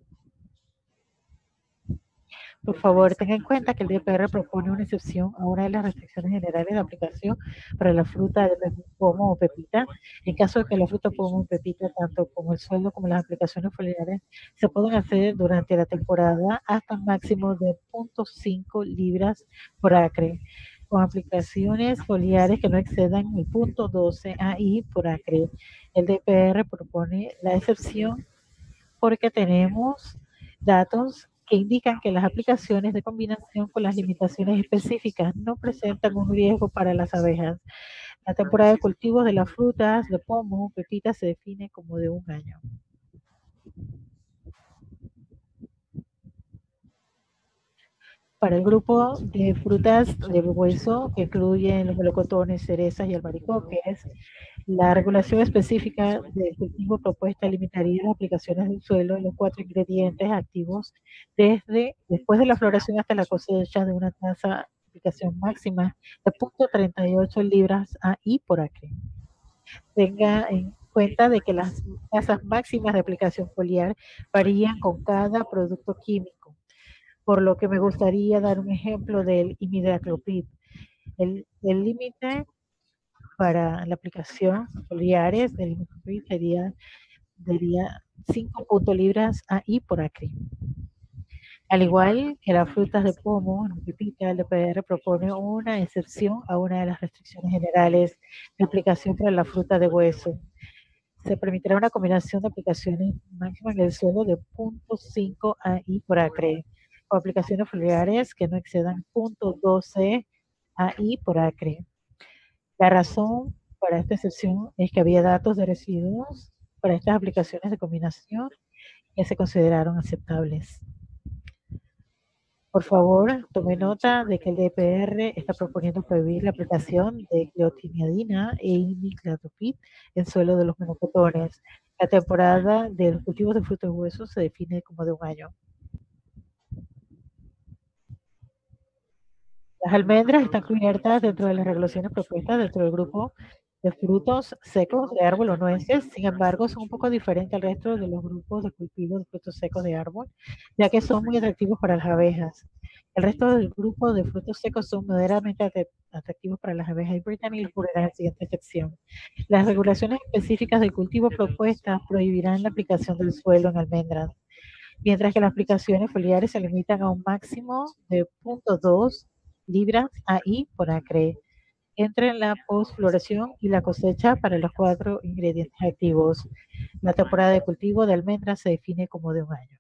Por favor, tenga en cuenta que el DPR propone una excepción a una de las restricciones generales de aplicación para la fruta de pomo o pepita. En caso de que la fruta pomo o pepita, tanto como el suelo como las aplicaciones foliares, se puedan hacer durante la temporada hasta un máximo de 0.5 libras por acre, con aplicaciones foliares que no excedan el 0.12 AI por acre. El DPR propone la excepción porque tenemos datos que indican que las aplicaciones de combinación con las limitaciones específicas no presentan un riesgo para las abejas. La temporada de cultivos de las frutas, de pomo, pepita se define como de un año. Para el grupo de frutas de hueso, que incluyen los melocotones, cerezas y albaricoques, la regulación específica del cultivo propuesta limitaría las aplicaciones del suelo en los 4 ingredientes activos después de la floración hasta la cosecha de una tasa de aplicación máxima de 0.38 libras AI por acre. Tenga en cuenta de que las tasas máximas de aplicación foliar varían con cada producto químico, por lo que me gustaría dar un ejemplo del imidacloprid. El límite para la aplicación foliares del imidacloprid sería 5 libras AI por acre. Al igual que las frutas de pomo, en pepita, el DPR propone una excepción a una de las restricciones generales de aplicación para la fruta de hueso. Se permitirá una combinación de aplicaciones máximas en el suelo de 0.5 AI por acre, o aplicaciones foliares que no excedan 0.12 AI por acre. La razón para esta excepción es que había datos de residuos para estas aplicaciones de combinación que se consideraron aceptables. Por favor, tome nota de que el DPR está proponiendo prohibir la aplicación de clotimiadina e imidacloprid en suelo de los monocultores. La temporada de los cultivos de frutos y huesos se define como de 1 año. Las almendras están cubiertas dentro de las regulaciones propuestas dentro del grupo de frutos secos de árbol o nueces. Sin embargo, son un poco diferentes al resto de los grupos de cultivos de frutos secos de árbol, ya que son muy atractivos para las abejas. El resto del grupo de frutos secos son moderadamente atractivos para las abejas y Brittany les cubrirá en la siguiente sección. Las regulaciones específicas del cultivo propuestas prohibirán la aplicación del suelo en almendras, mientras que las aplicaciones foliares se limitan a un máximo de 0.2 libras AI por acre entre la postfloración y la cosecha para los 4 ingredientes activos. La temporada de cultivo de almendras se define como de 1 año.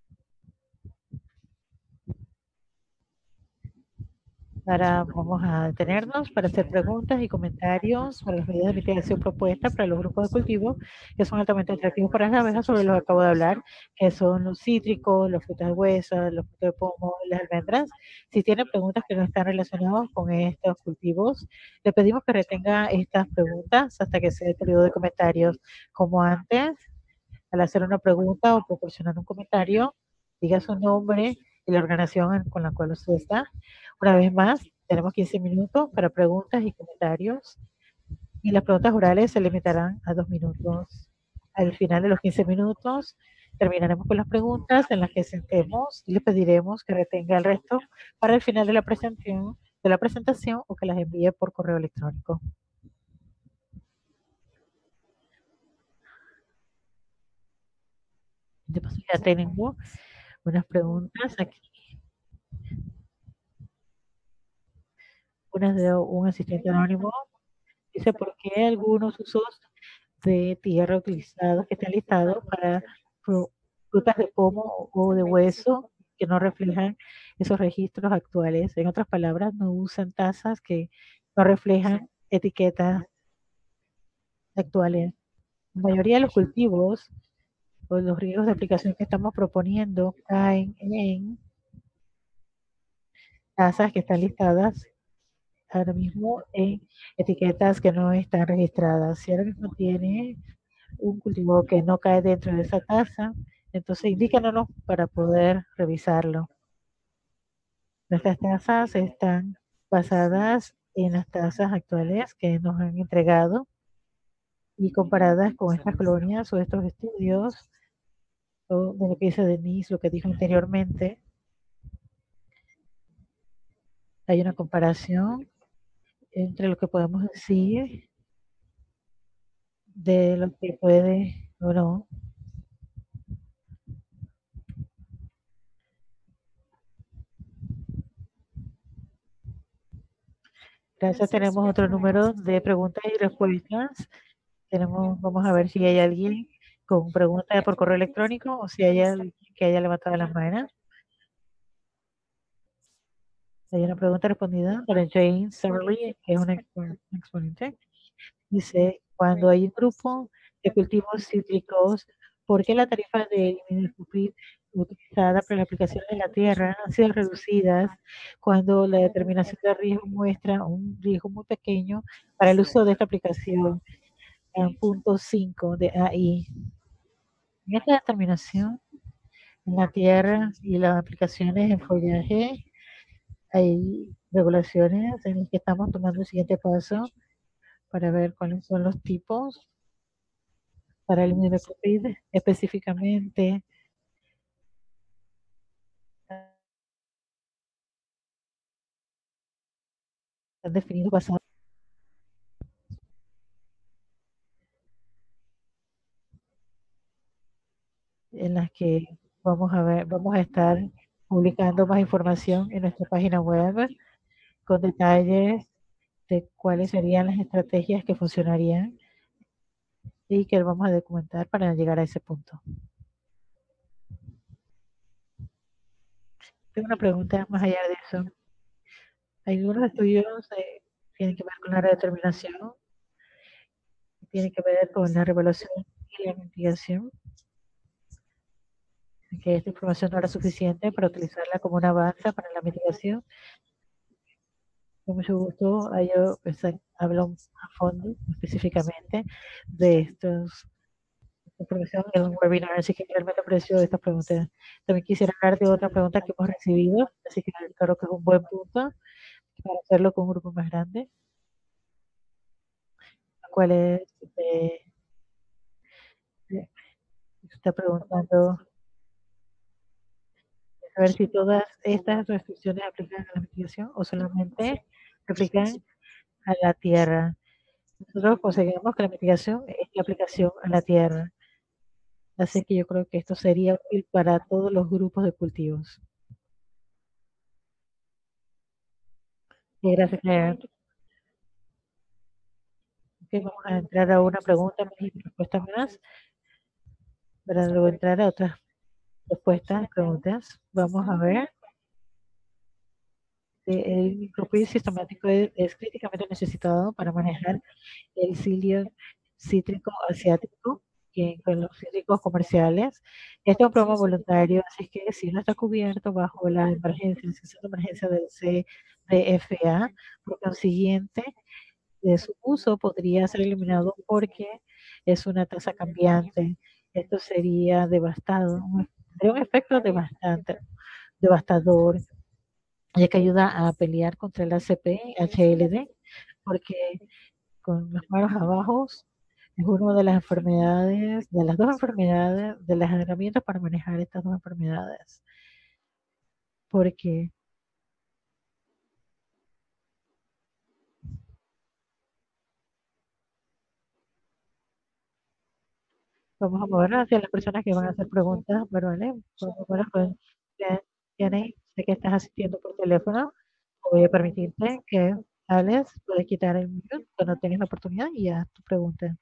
Ahora vamos a detenernos para hacer preguntas y comentarios sobre las medidas de mitigación propuestas para los grupos de cultivo que son altamente atractivos para las abejas, sobre los que acabo de hablar, que son los cítricos, los frutos de huesa, los frutos de pomo y las almendras. Si tienen preguntas que no están relacionadas con estos cultivos, le pedimos que retenga estas preguntas hasta que sea el periodo de comentarios. Como antes, al hacer una pregunta o proporcionar un comentario, diga su nombre y la organización con la cual usted está. Una vez más, tenemos 15 minutos para preguntas y comentarios y las preguntas orales se limitarán a 2 minutos. Al final de los 15 minutos terminaremos con las preguntas en las que sentemos y le pediremos que retenga el resto para el final de la presentación o que las envíe por correo electrónico. De paso, ya tengo unas preguntas aquí. Una de un asistente anónimo. Dice, ¿por qué algunos usos de tierra utilizados que están listados para frutas de pomo o de hueso que no reflejan esos registros actuales? En otras palabras, no usan tazas que no reflejan etiquetas actuales. La mayoría de los cultivos o los riesgos de aplicación que estamos proponiendo caen en tazas que están listadas ahora mismo en etiquetas que no están registradas. Si ahora mismo tiene un cultivo que no cae dentro de esa taza, entonces indícanos para poder revisarlo. Nuestras tasas están basadas en las tasas actuales que nos han entregado y comparadas con estas colonias o estos estudios, o de lo que dice Denise, lo que dijo anteriormente, hay una comparación entre lo que podemos decir de lo que puede o no. Gracias, tenemos otro número de preguntas y respuestas. Vamos a ver si hay alguien con preguntas por correo electrónico o si hay alguien que haya levantado las manos. Hay una pregunta respondida para Jane Summerly, que es una exponente. Dice, cuando hay un grupo de cultivos cítricos, ¿por qué la tarifa de imidacloprid utilizada para la aplicación de la tierra han sido reducidas cuando la determinación de riesgo muestra un riesgo muy pequeño para el uso de esta aplicación en punto 5 de AI? En esta determinación, en la tierra y las aplicaciones en follaje, hay regulaciones en las que estamos tomando el siguiente paso para ver cuáles son los tipos para el imidacloprid específicamente. Están definidos basados en las que vamos a estar publicando más información en nuestra página web con detalles de cuáles serían las estrategias que funcionarían y que vamos a documentar para llegar a ese punto. Tengo una pregunta más allá de eso. Hay algunos estudios que tienen que ver con la redeterminación tiene que ver con la revaluación y la mitigación, que esta información no era suficiente para utilizarla como una base para la mitigación. Con mucho gusto, yo hablo a fondo específicamente de estos información en un webinar, así que realmente aprecio estas preguntas. También quisiera hablar de otra pregunta que hemos recibido, así que creo que es un buen punto para hacerlo con un grupo más grande. ¿Cuál es? Está preguntando a ver si todas estas restricciones aplican a la mitigación o solamente aplican a la tierra. Nosotros conseguimos que la mitigación es la aplicación a la tierra. Así que yo creo que esto sería útil para todos los grupos de cultivos. Gracias, Claire. Okay, vamos a entrar a una pregunta y respuesta más, para luego entrar a otras respuestas, preguntas. Vamos a ver. El micropuido sistemático es críticamente necesitado para manejar el psyllium cítrico asiático con los cítricos comerciales. Este es un programa voluntario, así que si no está cubierto bajo la emergencia, la sección de emergencia del CDFA, por consiguiente, de su uso podría ser eliminado porque es una tasa cambiante. Esto sería devastado, tendría un efecto devastador, ya que ayuda a pelear contra el ACP, HLD, porque con los manos abajo es una de las enfermedades, de las dos enfermedades, de las herramientas para manejar estas dos enfermedades. Porque vamos a mover hacia las personas que van a hacer preguntas verbales. Bueno, pues, Jenny, sé que estás asistiendo por teléfono. Voy a permitirte que hables. Puedes quitar el mute cuando tengas la oportunidad y haz tu pregunta.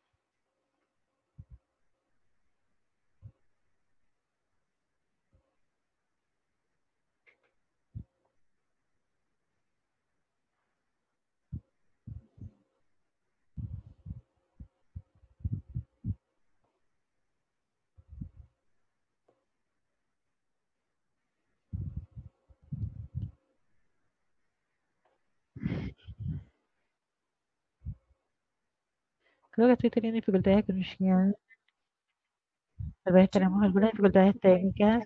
Creo que estoy teniendo dificultades con Xian. Tal vez tenemos algunas dificultades técnicas.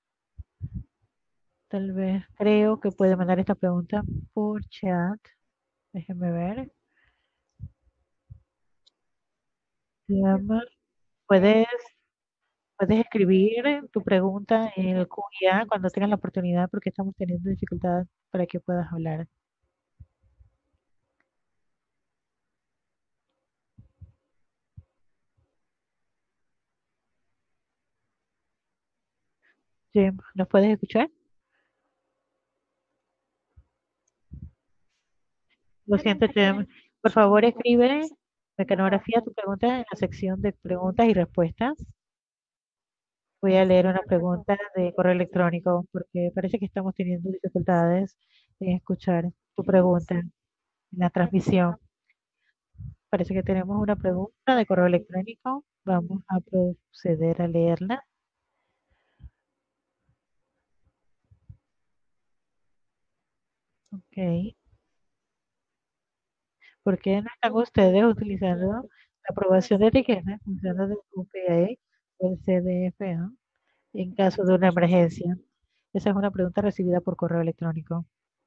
Tal vez creo que puede mandar esta pregunta por chat. Déjenme ver. Puedes, puedes escribir tu pregunta en el QIA cuando tengas la oportunidad porque estamos teniendo dificultad para que puedas hablar. Jim, ¿nos puedes escuchar? Lo siento, Jim. Por favor, escribe mecanografía tu pregunta en la sección de preguntas y respuestas. Voy a leer una pregunta de correo electrónico porque parece que estamos teniendo dificultades en escuchar tu pregunta en la transmisión. Parece que tenemos una pregunta de correo electrónico. Vamos a proceder a leerla. Ok. ¿Por qué no están ustedes utilizando la aprobación de etiquetas usando el UPA o el CDFA en caso de una emergencia? Esa es una pregunta recibida por correo electrónico.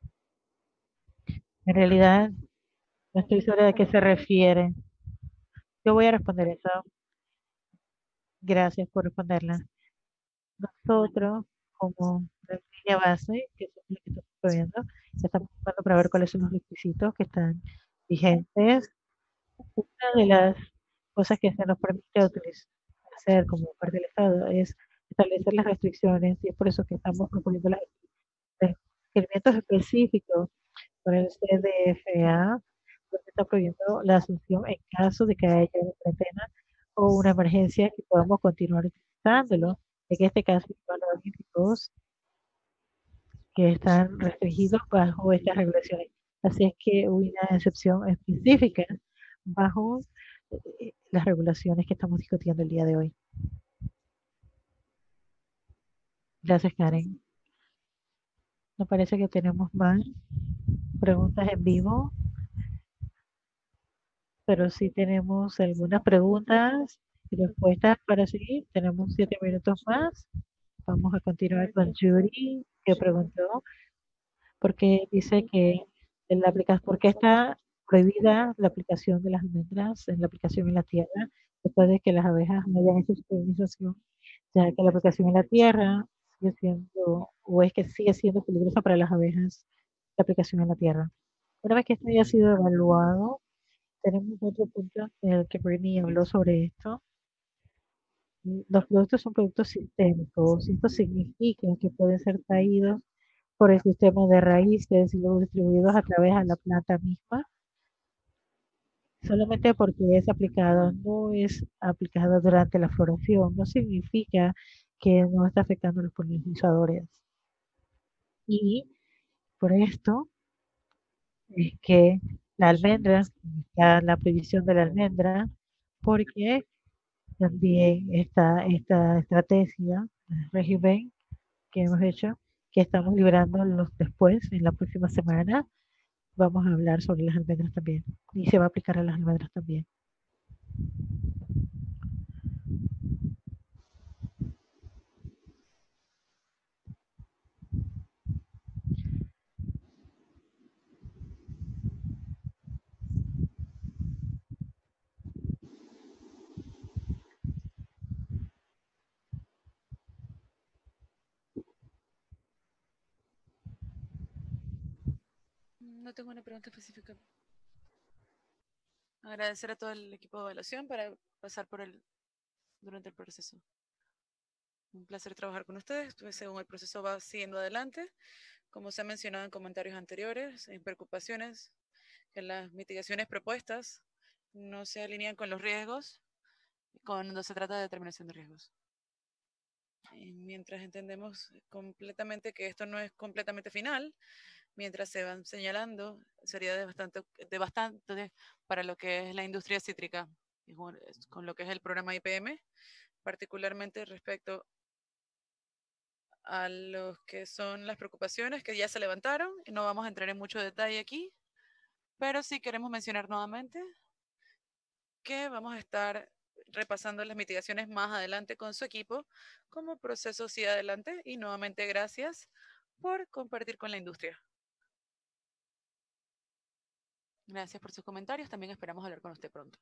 En realidad, no estoy segura de qué se refiere. Yo voy a responder eso. Gracias por responderla. Nosotros, como la línea base, que es lo que estamos viendo, estamos buscando para ver cuáles son los requisitos que están vigentes. Una de las cosas que se nos permite utilizar, hacer como parte del Estado es establecer las restricciones y es por eso que estamos proponiendo los requerimientos específicos para el CDFA, donde está prohibiendo la asunción en caso de que haya una cuarentena o una emergencia que podamos continuar utilizándolo. En este caso, los olímpicos que están restringidos bajo estas regulaciones. Así es que una excepción específica bajo las regulaciones que estamos discutiendo el día de hoy. Gracias, Karen. Me parece que tenemos más preguntas en vivo, pero sí tenemos algunas preguntas y respuestas para seguir. Tenemos 7 minutos más. Vamos a continuar con Judy, que preguntó por qué dice que por qué está prohibida la aplicación de las almendras en la aplicación en la tierra después de que las abejas no hayan hecho su polinización, ya que la aplicación en la tierra sigue siendo, o es que sigue siendo peligrosa para las abejas, la aplicación en la tierra. Una vez que esto haya sido evaluado, tenemos otro punto en el que Brittany habló sobre esto. Los productos son productos sistémicos. Esto significa que pueden ser traídos por el sistema de raíces y luego distribuidos a través de la planta misma, solamente porque es aplicado, no es aplicado durante la floración, no significa que no está afectando a los polinizadores. Y por esto es que la almendra, está la prohibición de la almendra, porque también esta estrategia, régimen que hemos hecho, que estamos liberando los después, en la próxima semana, vamos a hablar sobre las almendras también. Y se va a aplicar a las almendras también. No tengo una pregunta específica. Agradecer a todo el equipo de evaluación para pasar durante el proceso. Un placer trabajar con ustedes, pues, según el proceso va siguiendo adelante. Como se ha mencionado en comentarios anteriores, en preocupaciones, que las mitigaciones propuestas no se alinean con los riesgos cuando se trata de determinación de riesgos. Y mientras entendemos completamente que esto no es completamente final, mientras se van señalando, sería de bastante para lo que es la industria cítrica, con lo que es el programa IPM, particularmente respecto a los que son las preocupaciones que ya se levantaron. Y no vamos a entrar en mucho detalle aquí, pero sí queremos mencionar nuevamente que vamos a estar repasando las mitigaciones más adelante con su equipo como proceso sigue adelante. Y nuevamente gracias por compartir con la industria. Gracias por sus comentarios. También esperamos hablar con usted pronto.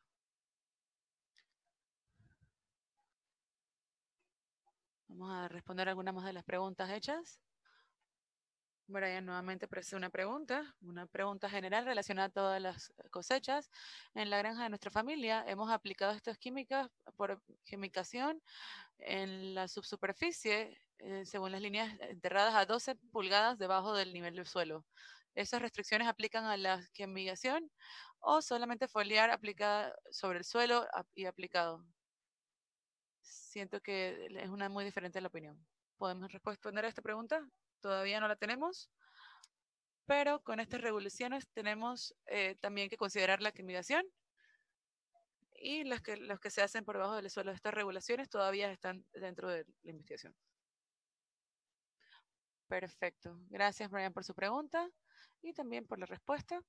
Vamos a responder algunas más de las preguntas hechas. Brian nuevamente presenta una pregunta general relacionada a todas las cosechas. En la granja de nuestra familia hemos aplicado estas químicas por chemicación en la subsuperficie, según las líneas enterradas a 12 pulgadas debajo del nivel del suelo. ¿Esas restricciones aplican a la quimigación o solamente foliar aplicada sobre el suelo y aplicado? Siento que es una muy diferente la opinión. ¿Podemos responder a esta pregunta? Todavía no la tenemos, pero con estas regulaciones tenemos también que considerar la quimigación y los que se hacen por debajo del suelo. Estas regulaciones todavía están dentro de la investigación. Perfecto. Gracias, Brian, por su pregunta y también por la respuesta.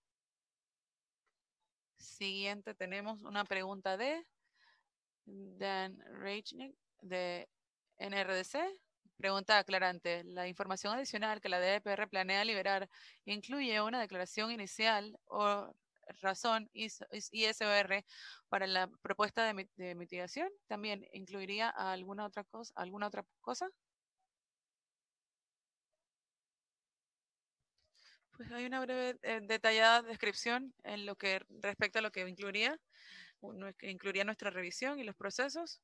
Siguiente tenemos una pregunta de Dan Reichnick de NRDC. Pregunta aclarante. La información adicional que la DPR planea liberar incluye una declaración inicial o razón ISOR para la propuesta de mitigación. ¿También incluiría alguna otra cosa? Pues hay una breve, detallada descripción en lo que respecta a lo que incluiría nuestra revisión y los procesos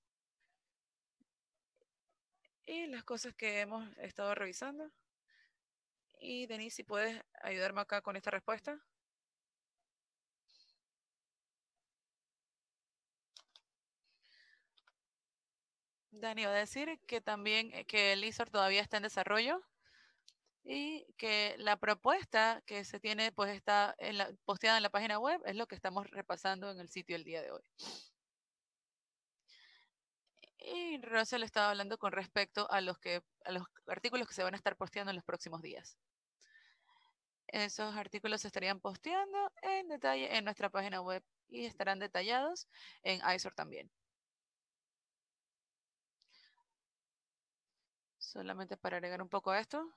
y las cosas que hemos estado revisando. Y Denise, si puedes ayudarme acá con esta respuesta. Dani, va a decir que también que el ISOR todavía está en desarrollo y que la propuesta que se tiene pues está posteada en la página web, es lo que estamos repasando en el sitio el día de hoy. Y Russell estaba hablando con respecto a los artículos que se van a estar posteando en los próximos días. Esos artículos se estarían posteando en detalle en nuestra página web y estarán detallados en ISOR también. Solamente para agregar un poco a esto,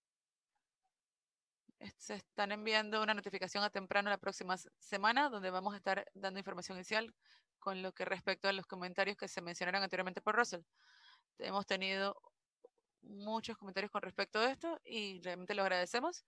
se están enviando una notificación a temprano la próxima semana, donde vamos a estar dando información inicial con lo que respecto a los comentarios que se mencionaron anteriormente por Russell. Hemos tenido muchos comentarios con respecto a esto y realmente lo agradecemos.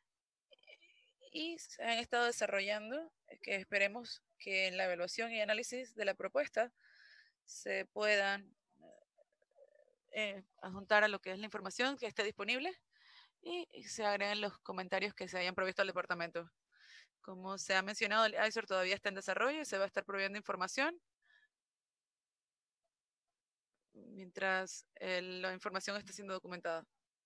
Y se han estado desarrollando, que esperemos que en la evaluación y análisis de la propuesta se puedan adjuntar a lo que es la información que esté disponible y se agreguen los comentarios que se hayan provisto al departamento. Como se ha mencionado, el ISOR todavía está en desarrollo y se va a estar proveyendo información mientras la información esté siendo documentada.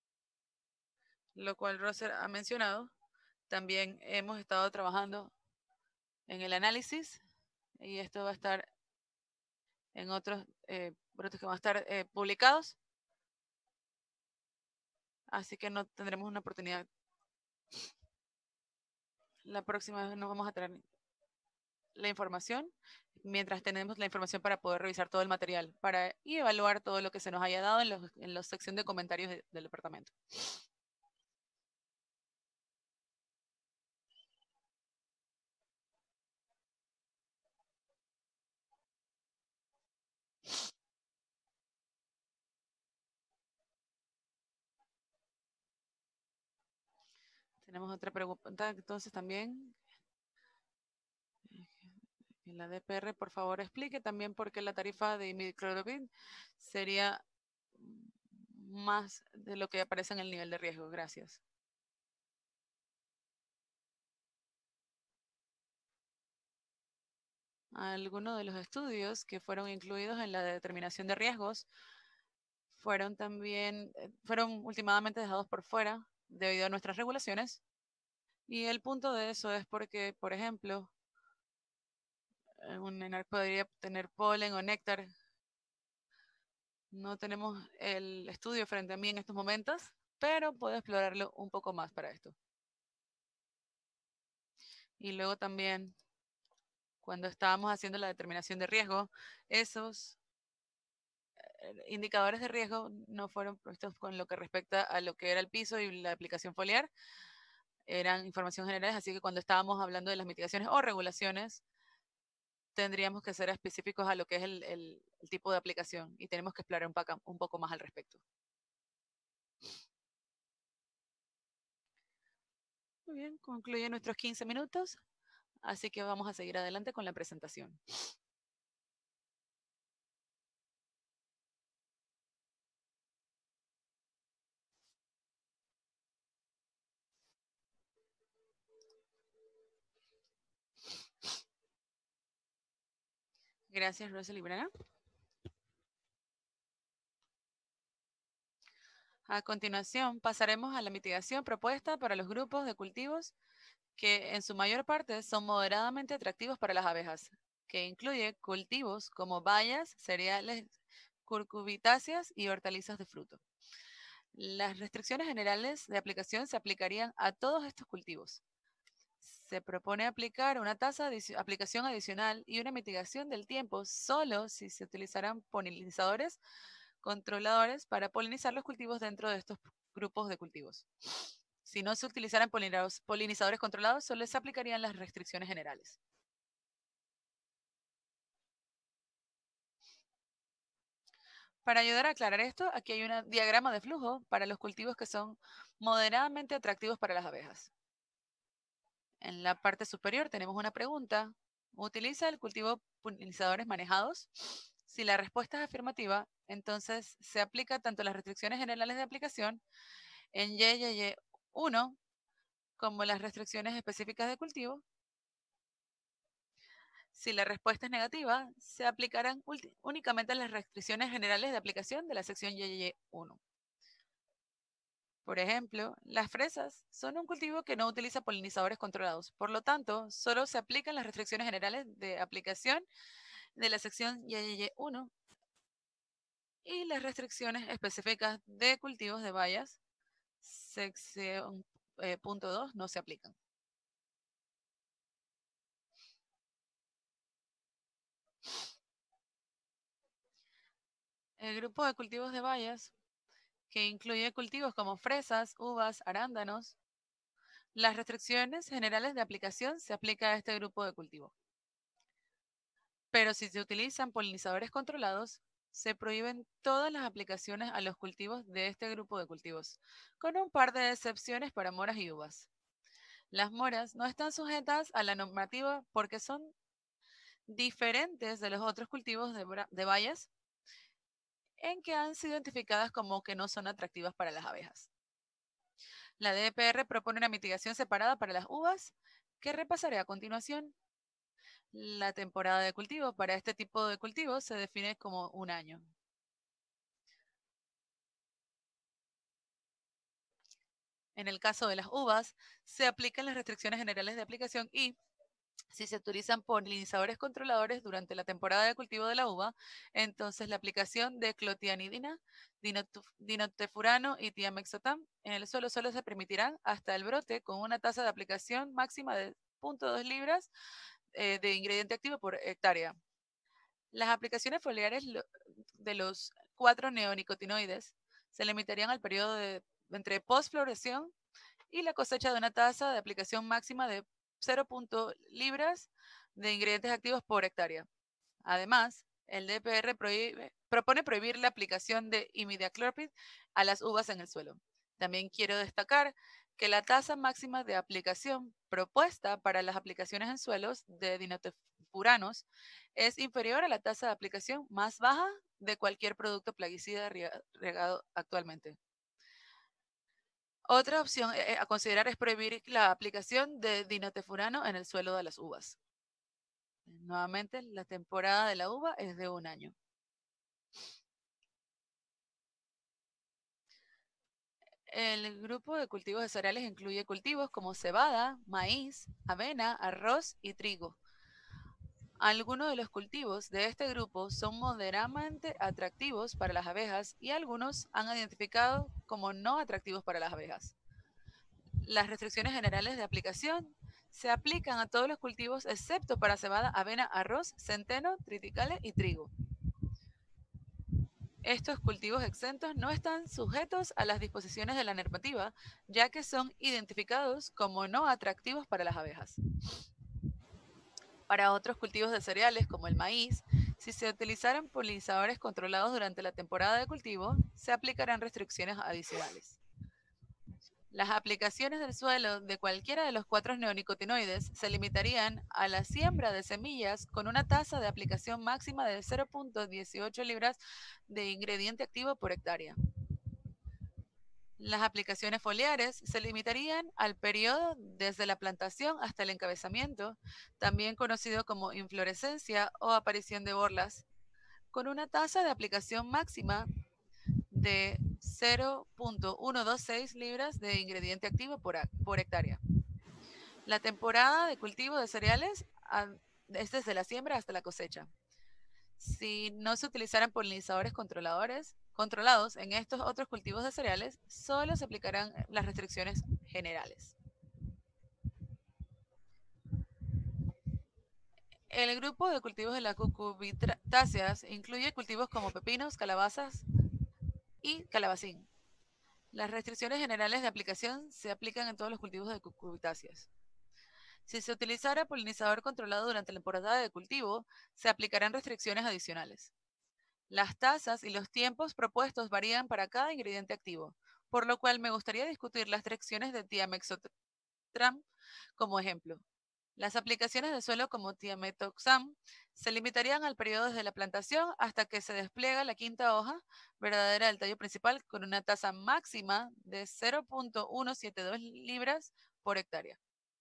Lo cual Rosser ha mencionado. También hemos estado trabajando en el análisis y esto va a estar en otros brotes que van a estar publicados. Así que no tendremos una oportunidad. La próxima vez nos vamos a traer la información, mientras tenemos la información para poder revisar todo el material y evaluar todo lo que se nos haya dado en la sección de comentarios del departamento. Tenemos otra pregunta entonces también. En la DPR, por favor, explique también por qué la tarifa de imidacloprid sería más de lo que aparece en el nivel de riesgo. Gracias. Algunos de los estudios que fueron incluidos en la determinación de riesgos fueron últimamente dejados por fuera debido a nuestras regulaciones. Y el punto de eso es porque, por ejemplo, un enar podría tener polen o néctar. No tenemos el estudio frente a mí en estos momentos, pero puedo explorarlo un poco más para esto. Y luego también, cuando estábamos haciendo la determinación de riesgo, esos indicadores de riesgo no fueron puestos con lo que respecta a lo que era el piso y la aplicación foliar. Eran información generales, así que cuando estábamos hablando de las mitigaciones o regulaciones, tendríamos que ser específicos a lo que es el tipo de aplicación y tenemos que explorar un poco más al respecto. Muy bien, concluye nuestros 15 minutos, así que vamos a seguir adelante con la presentación. Gracias, Rosa Librana. A continuación, pasaremos a la mitigación propuesta para los grupos de cultivos que en su mayor parte son moderadamente atractivos para las abejas, que incluye cultivos como bayas, cereales, curcubitáceas y hortalizas de fruto. Las restricciones generales de aplicación se aplicarían a todos estos cultivos. Se propone aplicar una tasa de aplicación adicional y una mitigación del tiempo solo si se utilizarán polinizadores controladores para polinizar los cultivos dentro de estos grupos de cultivos. Si no se utilizaran polinizadores controlados, solo se aplicarían las restricciones generales. Para ayudar a aclarar esto, aquí hay un diagrama de flujo para los cultivos que son moderadamente atractivos para las abejas. En la parte superior tenemos una pregunta. ¿Utiliza el cultivo polinizadores manejados? Si la respuesta es afirmativa, entonces se aplica tanto las restricciones generales de aplicación en YYY1 como las restricciones específicas de cultivo. Si la respuesta es negativa, se aplicarán únicamente las restricciones generales de aplicación de la sección YYY1. Por ejemplo, las fresas son un cultivo que no utiliza polinizadores controlados. Por lo tanto, solo se aplican las restricciones generales de aplicación de la sección YYY1 y las restricciones específicas de cultivos de bayas, sección punto 2, no se aplican. El grupo de cultivos de bayas, que incluye cultivos como fresas, uvas, arándanos, las restricciones generales de aplicación se aplica a este grupo de cultivo. Pero si se utilizan polinizadores controlados, se prohíben todas las aplicaciones a los cultivos de este grupo de cultivos, con un par de excepciones para moras y uvas. Las moras no están sujetas a la normativa porque son diferentes de los otros cultivos de bayas en que han sido identificadas como que no son atractivas para las abejas. La DPR propone una mitigación separada para las uvas que repasaré a continuación. La temporada de cultivo para este tipo de cultivos se define como un año. En el caso de las uvas, se aplican las restricciones generales de aplicación y, si se utilizan polinizadores controladores durante la temporada de cultivo de la uva, entonces la aplicación de clotianidina, dinotefurano y tiamexotam en el suelo solo se permitirán hasta el brote con una tasa de aplicación máxima de 0.2 libras de ingrediente activo por hectárea. Las aplicaciones foliares de los 4 neonicotinoides se limitarían al periodo entre postfloración y la cosecha de una tasa de aplicación máxima de 0. libras de ingredientes activos por hectárea. Además, el DPR propone prohibir la aplicación de imidacloprid a las uvas en el suelo. También quiero destacar que la tasa máxima de aplicación propuesta para las aplicaciones en suelos de dinotefuranos es inferior a la tasa de aplicación más baja de cualquier producto plaguicida regado actualmente. Otra opción a considerar es prohibir la aplicación de dinotefurano en el suelo de las uvas. Nuevamente, la temporada de la uva es de un año. El grupo de cultivos de cereales incluye cultivos como cebada, maíz, avena, arroz y trigo. Algunos de los cultivos de este grupo son moderadamente atractivos para las abejas y algunos han identificado como no atractivos para las abejas. Las restricciones generales de aplicación se aplican a todos los cultivos excepto para cebada, avena, arroz, centeno, triticale y trigo. Estos cultivos exentos no están sujetos a las disposiciones de la normativa, ya que son identificados como no atractivos para las abejas. Para otros cultivos de cereales, como el maíz, si se utilizaran polinizadores controlados durante la temporada de cultivo, se aplicarán restricciones adicionales. Las aplicaciones del suelo de cualquiera de los 4 neonicotinoides se limitarían a la siembra de semillas con una tasa de aplicación máxima de 0.18 libras de ingrediente activo por hectárea. Las aplicaciones foliares se limitarían al periodo desde la plantación hasta el encabezamiento, también conocido como inflorescencia o aparición de borlas, con una tasa de aplicación máxima de 0.126 libras de ingrediente activo por hectárea. La temporada de cultivo de cereales es desde la siembra hasta la cosecha. Si no se utilizaran polinizadores controlados en estos otros cultivos de cereales, solo se aplicarán las restricciones generales. El grupo de cultivos de las cucurbitáceas incluye cultivos como pepinos, calabazas y calabacín. Las restricciones generales de aplicación se aplican en todos los cultivos de cucurbitáceas. Si se utilizara polinizador controlado durante la temporada de cultivo, se aplicarán restricciones adicionales. Las tasas y los tiempos propuestos varían para cada ingrediente activo, por lo cual me gustaría discutir las restricciones de tiamexotram como ejemplo. Las aplicaciones de suelo como tiametoxam se limitarían al periodo desde la plantación hasta que se despliega la quinta hoja verdadera del tallo principal con una tasa máxima de 0.172 libras por hectárea.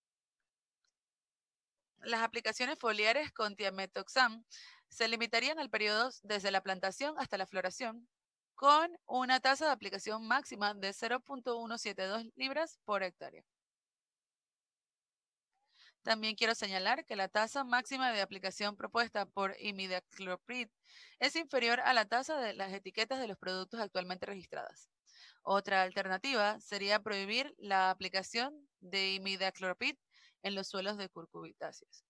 Las aplicaciones foliares con tiametoxam se limitarían al periodo desde la plantación hasta la floración con una tasa de aplicación máxima de 0.172 libras por hectárea. También quiero señalar que la tasa máxima de aplicación propuesta por imidacloprid es inferior a la tasa de las etiquetas de los productos actualmente registradas. Otra alternativa sería prohibir la aplicación de imidacloprid en los suelos de cucurbitáceas.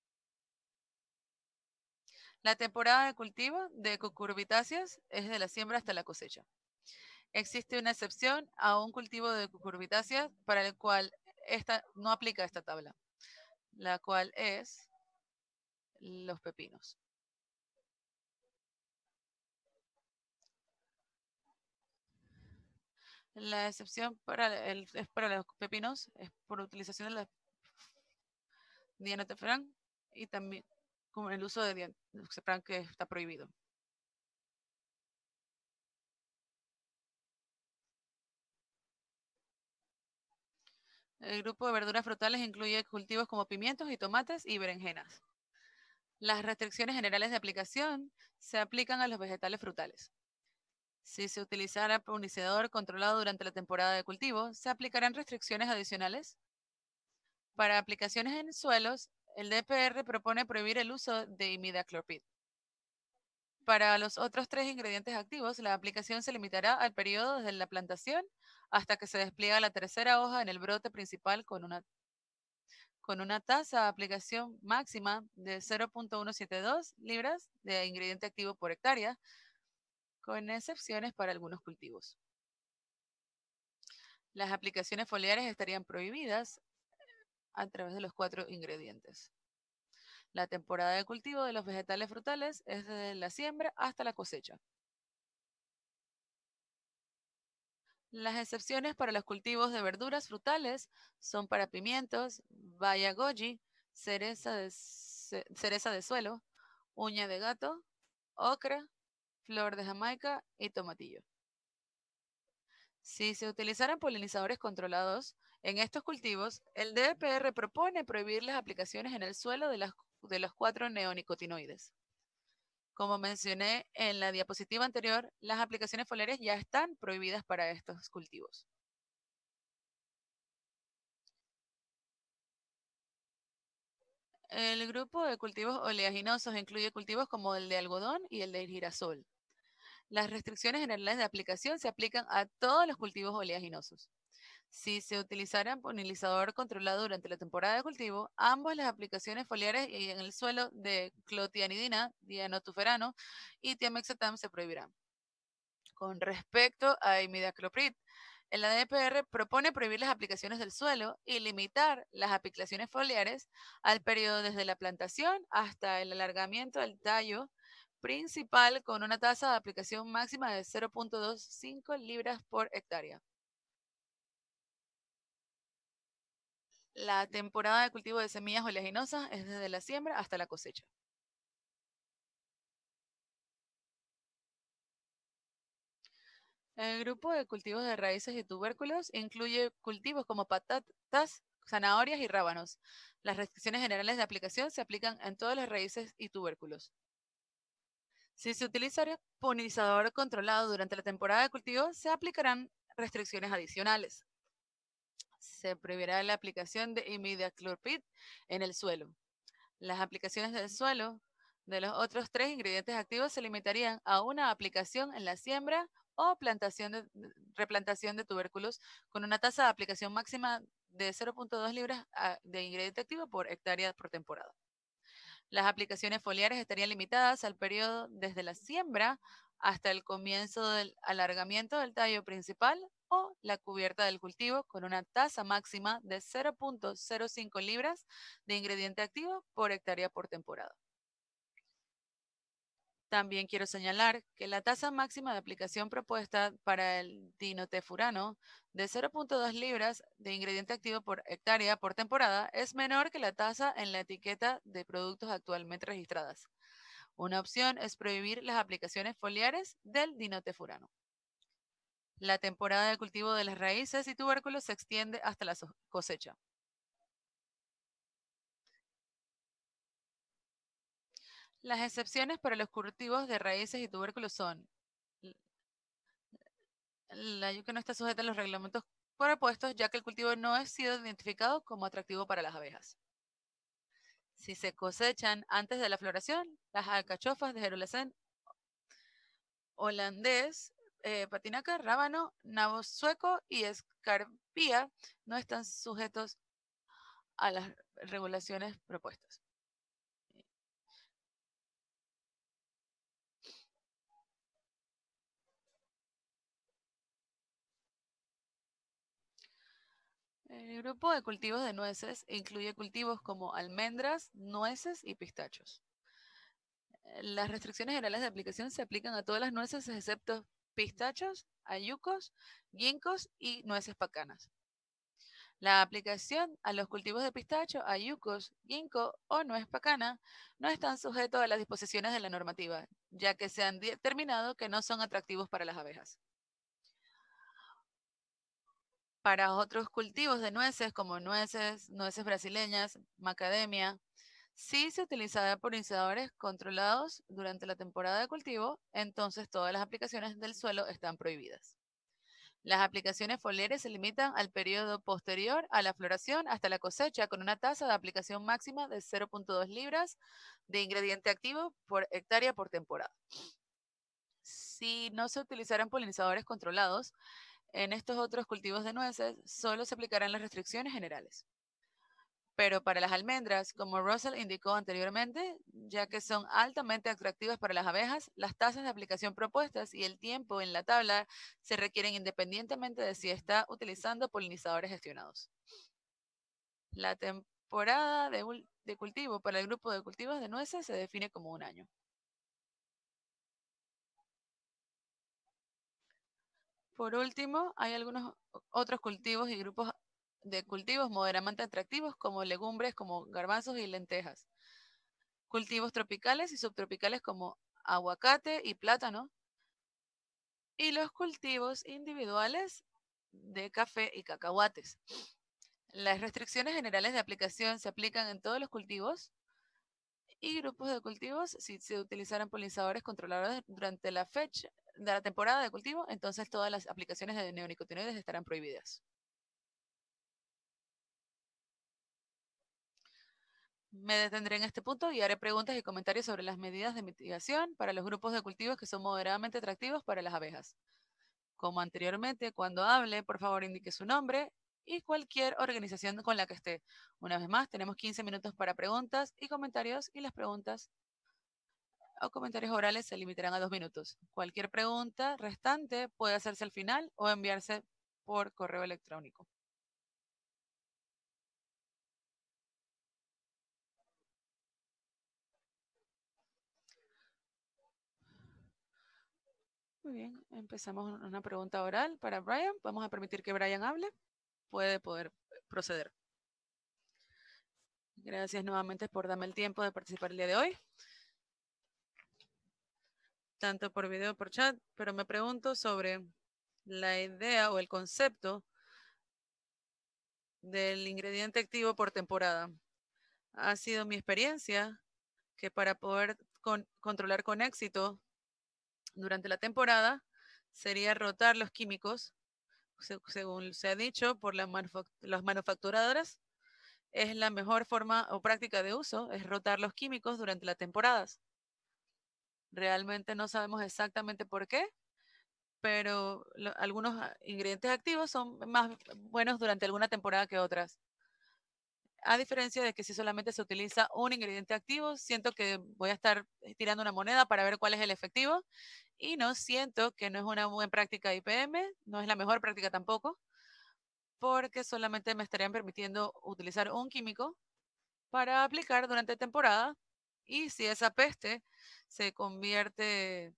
La temporada de cultivo de cucurbitáceas es de la siembra hasta la cosecha. Existe una excepción a un cultivo de cucurbitáceas para el cual no aplica esta tabla, la cual es los pepinos. La excepción es para los pepinos, es por utilización de la dianotefran y también como el uso de dianotefran que está prohibido. El grupo de verduras frutales incluye cultivos como pimientos y tomates y berenjenas. Las restricciones generales de aplicación se aplican a los vegetales frutales. Si se utilizara polinizador controlado durante la temporada de cultivo, se aplicarán restricciones adicionales. Para aplicaciones en suelos, el DPR propone prohibir el uso de imidacloprid. Para los otros 3 ingredientes activos, la aplicación se limitará al periodo desde la plantación hasta que se despliega la tercera hoja en el brote principal con una tasa de aplicación máxima de 0.172 libras de ingrediente activo por hectárea, con excepciones para algunos cultivos. Las aplicaciones foliares estarían prohibidas a través de los 4 ingredientes. La temporada de cultivo de los vegetales frutales es desde la siembra hasta la cosecha. Las excepciones para los cultivos de verduras frutales son para pimientos, baya goji, cereza de suelo, uña de gato, ocra, flor de Jamaica y tomatillo. Si se utilizaran polinizadores controlados en estos cultivos, el DPR propone prohibir las aplicaciones en el suelo de los 4 neonicotinoides. Como mencioné en la diapositiva anterior, las aplicaciones foliares ya están prohibidas para estos cultivos. El grupo de cultivos oleaginosos incluye cultivos como el de algodón y el de girasol. Las restricciones generales de aplicación se aplican a todos los cultivos oleaginosos. Si se utilizara polinizador controlado durante la temporada de cultivo, ambas las aplicaciones foliares y en el suelo de clotianidina, dianotuferano y tiamexetam se prohibirán. Con respecto a imidacloprid, el ADPR propone prohibir las aplicaciones del suelo y limitar las aplicaciones foliares al periodo desde la plantación hasta el alargamiento del tallo principal con una tasa de aplicación máxima de 0.25 libras por hectárea. La temporada de cultivo de semillas oleaginosas es desde la siembra hasta la cosecha. El grupo de cultivos de raíces y tubérculos incluye cultivos como patatas, zanahorias y rábanos. Las restricciones generales de aplicación se aplican en todas las raíces y tubérculos. Si se utiliza polinizador controlado durante la temporada de cultivo, se aplicarán restricciones adicionales. Se prohibirá la aplicación de imidacloprid en el suelo. Las aplicaciones del suelo de los otros 3 ingredientes activos se limitarían a una aplicación en la siembra o replantación de tubérculos con una tasa de aplicación máxima de 0.2 libras de ingrediente activo por hectárea por temporada. Las aplicaciones foliares estarían limitadas al periodo desde la siembra hasta el comienzo del alargamiento del tallo principal o la cubierta del cultivo con una tasa máxima de 0.05 libras de ingrediente activo por hectárea por temporada. También quiero señalar que la tasa máxima de aplicación propuesta para el dinotefurano de 0.2 libras de ingrediente activo por hectárea por temporada es menor que la tasa en la etiqueta de productos actualmente registradas. Una opción es prohibir las aplicaciones foliares del dinotefurano. La temporada de cultivo de las raíces y tubérculos se extiende hasta la cosecha. Las excepciones para los cultivos de raíces y tubérculos son La yuca no está sujeta a los reglamentos propuestos, ya que el cultivo no ha sido identificado como atractivo para las abejas. Si se cosechan antes de la floración, las alcachofas de Gerolesen holandés, patinaca, rábano, nabo sueco y escarpía no están sujetos a las regulaciones propuestas. El grupo de cultivos de nueces incluye cultivos como almendras, nueces y pistachos. Las restricciones generales de aplicación se aplican a todas las nueces excepto pistachos, ayucos, ginkgos y nueces pacanas. La aplicación a los cultivos de pistacho, ayucos, ginkgo o nuez pacana no están sujetos a las disposiciones de la normativa, ya que se han determinado que no son atractivos para las abejas. Para otros cultivos de nueces como nueces brasileñas, macadamia, si se utiliza polinizadores controlados durante la temporada de cultivo, entonces todas las aplicaciones del suelo están prohibidas. Las aplicaciones foliares se limitan al periodo posterior a la floración hasta la cosecha con una tasa de aplicación máxima de 0.2 libras de ingrediente activo por hectárea por temporada. Si no se utilizaran polinizadores controlados, en estos otros cultivos de nueces solo se aplicarán las restricciones generales. Pero para las almendras, como Russell indicó anteriormente, ya que son altamente atractivas para las abejas, las tasas de aplicación propuestas y el tiempo en la tabla se requieren independientemente de si está utilizando polinizadores gestionados. La temporada de cultivo para el grupo de cultivos de nueces se define como un año. Por último, hay algunos otros cultivos y grupos de cultivos moderadamente atractivos como legumbres como garbanzos y lentejas. Cultivos tropicales y subtropicales como aguacate y plátano. Y los cultivos individuales de café y cacahuates. Las restricciones generales de aplicación se aplican en todos los cultivos y grupos de cultivos. Si se utilizaran polinizadores controladores durante la fecha de la temporada de cultivo, entonces todas las aplicaciones de neonicotinoides estarán prohibidas. Me detendré en este punto y haré preguntas y comentarios sobre las medidas de mitigación para los grupos de cultivos que son moderadamente atractivos para las abejas. Como anteriormente, cuando hable, por favor indique su nombre y cualquier organización con la que esté. Una vez más, tenemos 15 minutos para preguntas y comentarios y las preguntas o comentarios orales se limitarán a 2 minutos. Cualquier pregunta restante puede hacerse al final o enviarse por correo electrónico. Muy bien, empezamos una pregunta oral para Brian. Vamos a permitir que Brian hable. Puede poder proceder. Gracias nuevamente por darme el tiempo de participar el día de hoy, tanto por video como por chat, pero me pregunto sobre la idea o el concepto del ingrediente activo por temporada. Ha sido mi experiencia que para poder controlar con éxito durante la temporada sería rotar los químicos, según se ha dicho por las manufacturadoras. Es la mejor forma o práctica de uso, es rotar los químicos durante las temporadas. Realmente no sabemos exactamente por qué, pero algunos ingredientes activos son más buenos durante alguna temporada que otras. A diferencia de que si solamente se utiliza un ingrediente activo, siento que voy a estar tirando una moneda para ver cuál es el efectivo y no siento que no es una buena práctica IPM, no es la mejor práctica tampoco, porque solamente me estarían permitiendo utilizar un químico para aplicar durante temporada y si esa peste se convierte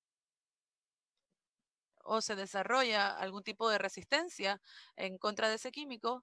o se desarrolla algún tipo de resistencia en contra de ese químico,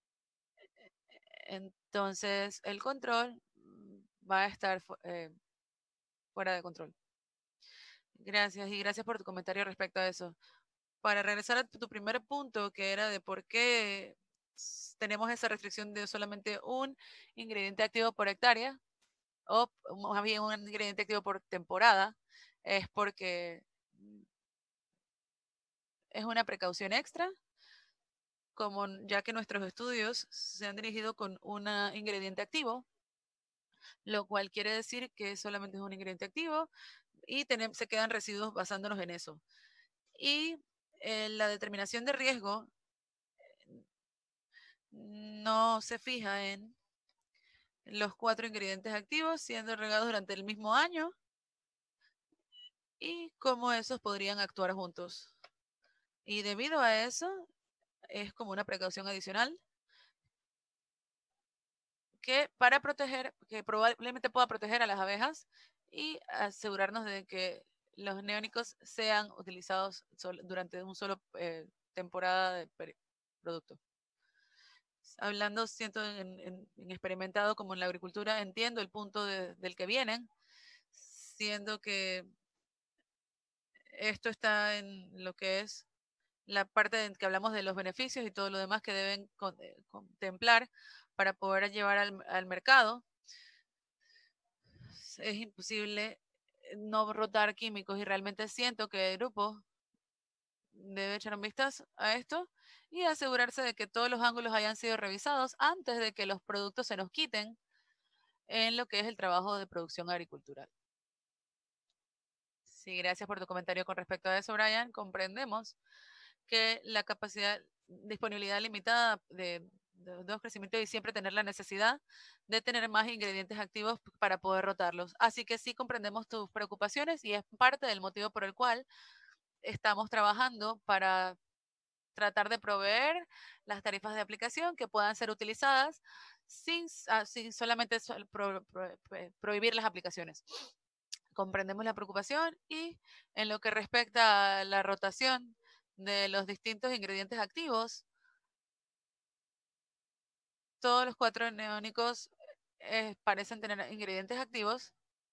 entonces el control va a estar fuera de control. Gracias y gracias por tu comentario respecto a eso. Para regresar a tu primer punto, que era de por qué tenemos esa restricción de solamente un ingrediente activo por hectárea, o más bien un ingrediente activo por temporada, es porque es una precaución extra, como ya que nuestros estudios se han dirigido con un ingrediente activo, lo cual quiere decir que solamente es un ingrediente activo y se quedan residuos basándonos en eso. Y la determinación de riesgo no se fija en los 4 ingredientes activos siendo regados durante el mismo año y cómo esos podrían actuar juntos. Y debido a eso, es como una precaución adicional que probablemente pueda proteger a las abejas y asegurarnos de que los neónicos sean utilizados durante un solo temporada de producto. Hablando, siento en experimentado como en la agricultura, entiendo el punto del que vienen, siendo que esto está en lo que es la parte en que hablamos de los beneficios y todo lo demás que deben contemplar para poder llevar al mercado. Es imposible no rotar químicos y realmente siento que el grupo debe echar un vistazo a esto y asegurarse de que todos los ángulos hayan sido revisados antes de que los productos se nos quiten en lo que es el trabajo de producción agricultural. Sí, gracias por tu comentario con respecto a eso, Brian. Comprendemos que la capacidad, disponibilidad limitada de dos crecimientos y siempre tener la necesidad de tener más ingredientes activos para poder rotarlos. Así que sí comprendemos tus preocupaciones y es parte del motivo por el cual estamos trabajando para tratar de proveer las tarifas de aplicación que puedan ser utilizadas sin solamente prohibir las aplicaciones. Comprendemos la preocupación y en lo que respecta a la rotación de los distintos ingredientes activos, todos los 4 neónicos parecen tener ingredientes activos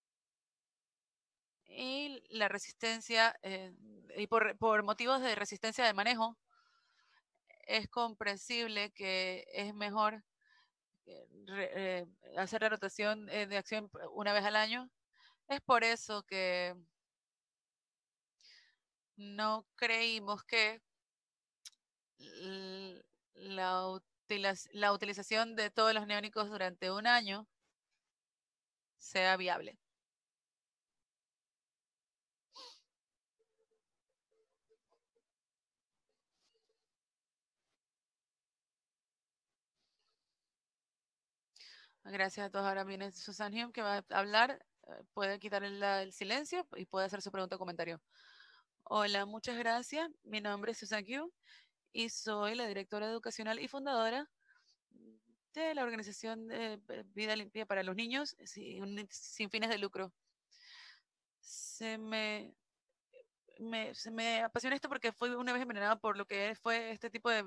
y la resistencia, y por motivos de resistencia de manejo, es comprensible que es mejor hacer la rotación de acción una vez al año. Es por eso que no creímos que la utilización de todos los neónicos durante un año sea viable. Gracias a todos. Ahora viene Susan Hume que va a hablar. Puede quitar el silencio y puede hacer su pregunta o comentario. Hola, muchas gracias. Mi nombre es Susan Hume y soy la directora educacional y fundadora de la organización de Vida Limpia para los Niños sin fines de lucro. Se me apasiona esto porque fui una vez envenenada por lo que fue este tipo de...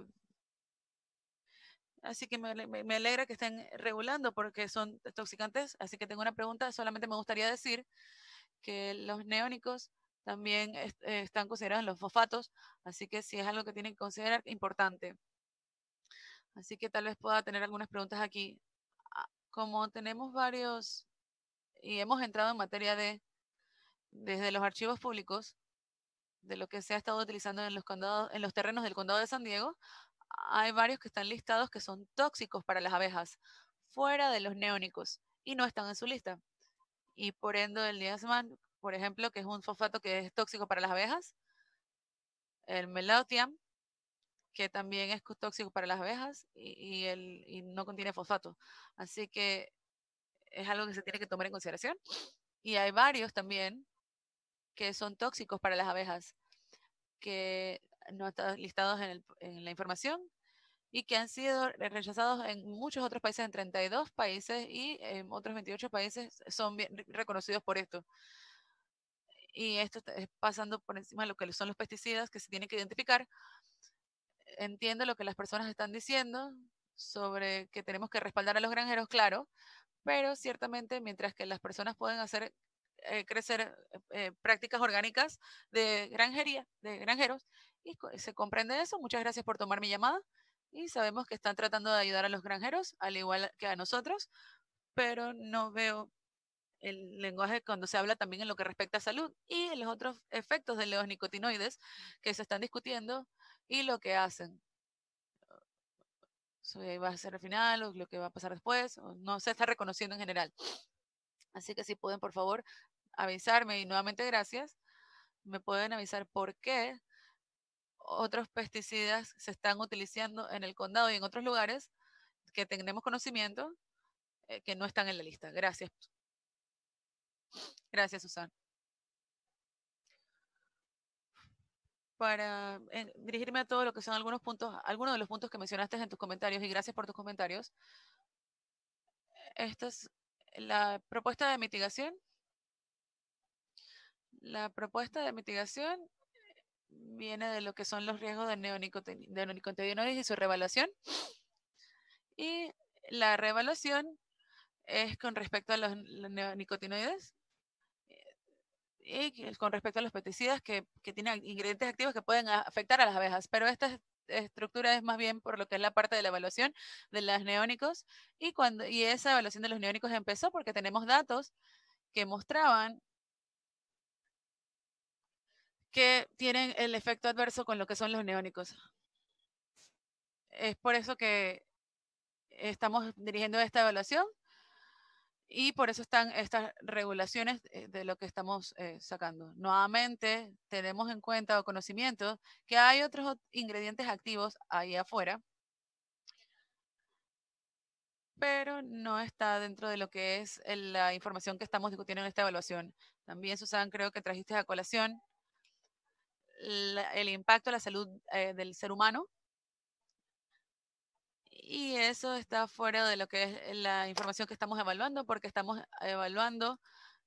Así que me alegra que estén regulando porque son toxicantes. Así que tengo una pregunta. Solamente me gustaría decir que los neónicos también están considerados en los fosfatos. Así que si es algo que tienen que considerar, importante. Así que tal vez pueda tener algunas preguntas aquí. Como tenemos varios y hemos entrado en materia desde los archivos públicos, de lo que se ha estado utilizando en los condados, en los terrenos del condado de San Diego, hay varios que están listados que son tóxicos para las abejas, fuera de los neónicos, y no están en su lista. Y por ende el diazman, por ejemplo, que es un fosfato que es tóxico para las abejas, el melotiam, que también es tóxico para las abejas y no contiene fosfato. Así que es algo que se tiene que tomar en consideración. Y hay varios también que son tóxicos para las abejas, que no están listados en la información y que han sido rechazados en muchos otros países, en 32 países y en otros 28 países son bien reconocidos por esto. Y esto es pasando por encima de lo que son los pesticidas que se tienen que identificar. Entiendo lo que las personas están diciendo sobre que tenemos que respaldar a los granjeros, claro, pero ciertamente mientras que las personas pueden hacer crecer prácticas orgánicas de granjería, de granjeros, y se comprende eso. Muchas gracias por tomar mi llamada y sabemos que están tratando de ayudar a los granjeros, al igual que a nosotros, pero no veo el lenguaje cuando se habla también en lo que respecta a salud y en los otros efectos de los nicotinoides que se están discutiendo y lo que hacen. ¿Va a ser el final o lo que va a pasar después? O no se está reconociendo en general. Así que si pueden, por favor, avisarme y nuevamente gracias. Me pueden avisar por qué otros pesticidas se están utilizando en el condado y en otros lugares que tenemos conocimiento que no están en la lista. Gracias. Gracias, Susan. Para dirigirme a todo lo que son algunos de los puntos que mencionaste en tus comentarios y gracias por tus comentarios. Esta es la propuesta de mitigación. La propuesta de mitigación viene de lo que son los riesgos de neonicotinoides y su reevaluación. Y la reevaluación es con respecto a los neonicotinoides y con respecto a los pesticidas que tienen ingredientes activos que pueden afectar a las abejas. Pero esta estructura es más bien por lo que es la parte de la evaluación de los neónicos y esa evaluación de los neónicos empezó porque tenemos datos que mostraban que tienen el efecto adverso con lo que son los neónicos. Es por eso que estamos dirigiendo esta evaluación y por eso están estas regulaciones de lo que estamos sacando. Nuevamente, tenemos en cuenta o conocimiento que hay otros ingredientes activos ahí afuera, pero no está dentro de lo que es la información que estamos discutiendo en esta evaluación. También, Susan, creo que trajiste a colación el impacto a la salud del ser humano. Y eso está fuera de lo que es la información que estamos evaluando, porque estamos evaluando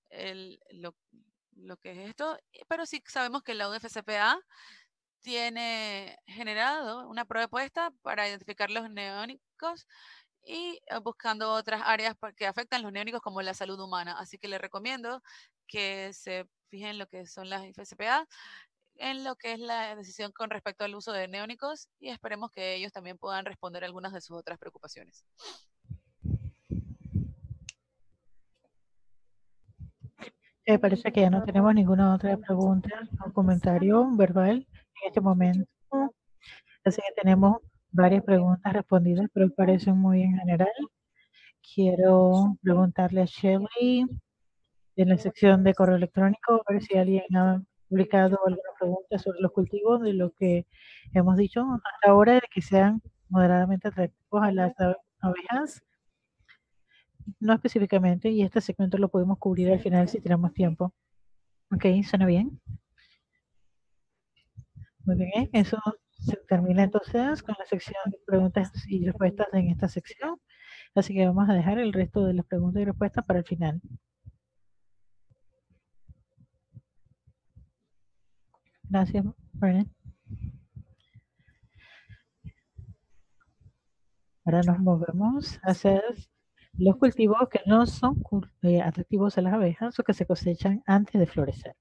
lo que es esto, pero sí sabemos que la UDFCPA tiene generado una propuesta para identificar los neónicos y buscando otras áreas que afectan los neónicos como la salud humana. Así que les recomiendo que se fijen lo que son las FCPA, en lo que es la decisión con respecto al uso de neónicos y esperemos que ellos también puedan responder algunas de sus otras preocupaciones. Parece que ya no tenemos ninguna otra pregunta o comentario verbal en este momento. Así que tenemos varias preguntas respondidas, pero parecen muy en general. Quiero preguntarle a Shelley en la sección de correo electrónico a ver si alguien ha publicado alguna pregunta sobre los cultivos de lo que hemos dicho hasta ahora, de que sean moderadamente atractivos a las abejas. No específicamente, y este segmento lo podemos cubrir al final si tenemos tiempo. Ok, ¿suena bien? Muy bien, eso se termina entonces con la sección de preguntas y respuestas en esta sección. Así que vamos a dejar el resto de las preguntas y respuestas para el final. Gracias, Brennan. Ahora nos movemos hacia los cultivos que no son atractivos a las abejas o que se cosechan antes de florecer.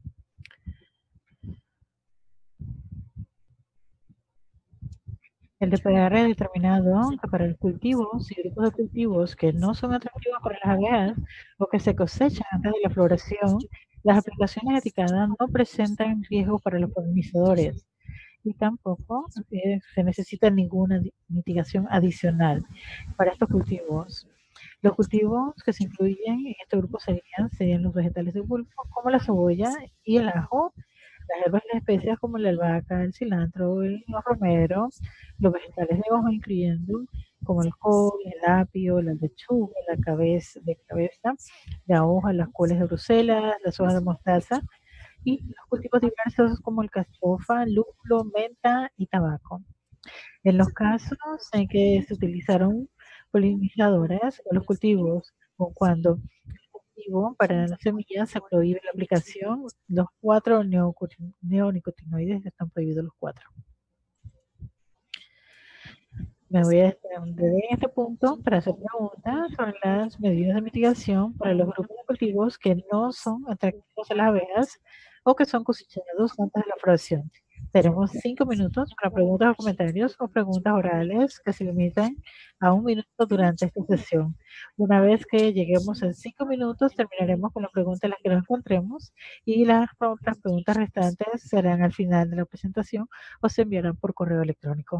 El DPR ha determinado que para los cultivos y grupos de cultivos que no son atractivos para las abejas o que se cosechan antes de la floración, las aplicaciones etiquetadas no presentan riesgo para los polinizadores y tampoco se necesita ninguna mitigación adicional para estos cultivos. Los cultivos que se incluyen en este grupo serían los vegetales de bulbo como la cebolla y el ajo, las herbas y las especias como la albahaca, el cilantro, el romero, los vegetales de hoja incluyendo como el col, el apio, la lechuga, la cabeza la hoja, las coles de Bruselas, las hojas de mostaza y los cultivos diversos como el cachofa, lúpulo, menta y tabaco. En los casos en que se utilizaron polinizadoras o los cultivos o cuando para las semillas se prohíbe la aplicación, los 4 neonicotinoides están prohibidos los 4. Me voy a extender en este punto para hacer preguntas sobre las medidas de mitigación para los grupos de cultivos que no son atractivos a las abejas o que son cosechados antes de la floración. Tenemos 5 minutos para preguntas o comentarios o preguntas orales que se limitan a 1 minuto durante esta sesión. Una vez que lleguemos a 5 minutos, terminaremos con la pregunta en la que nos encontremos y las otras preguntas restantes serán al final de la presentación o se enviarán por correo electrónico.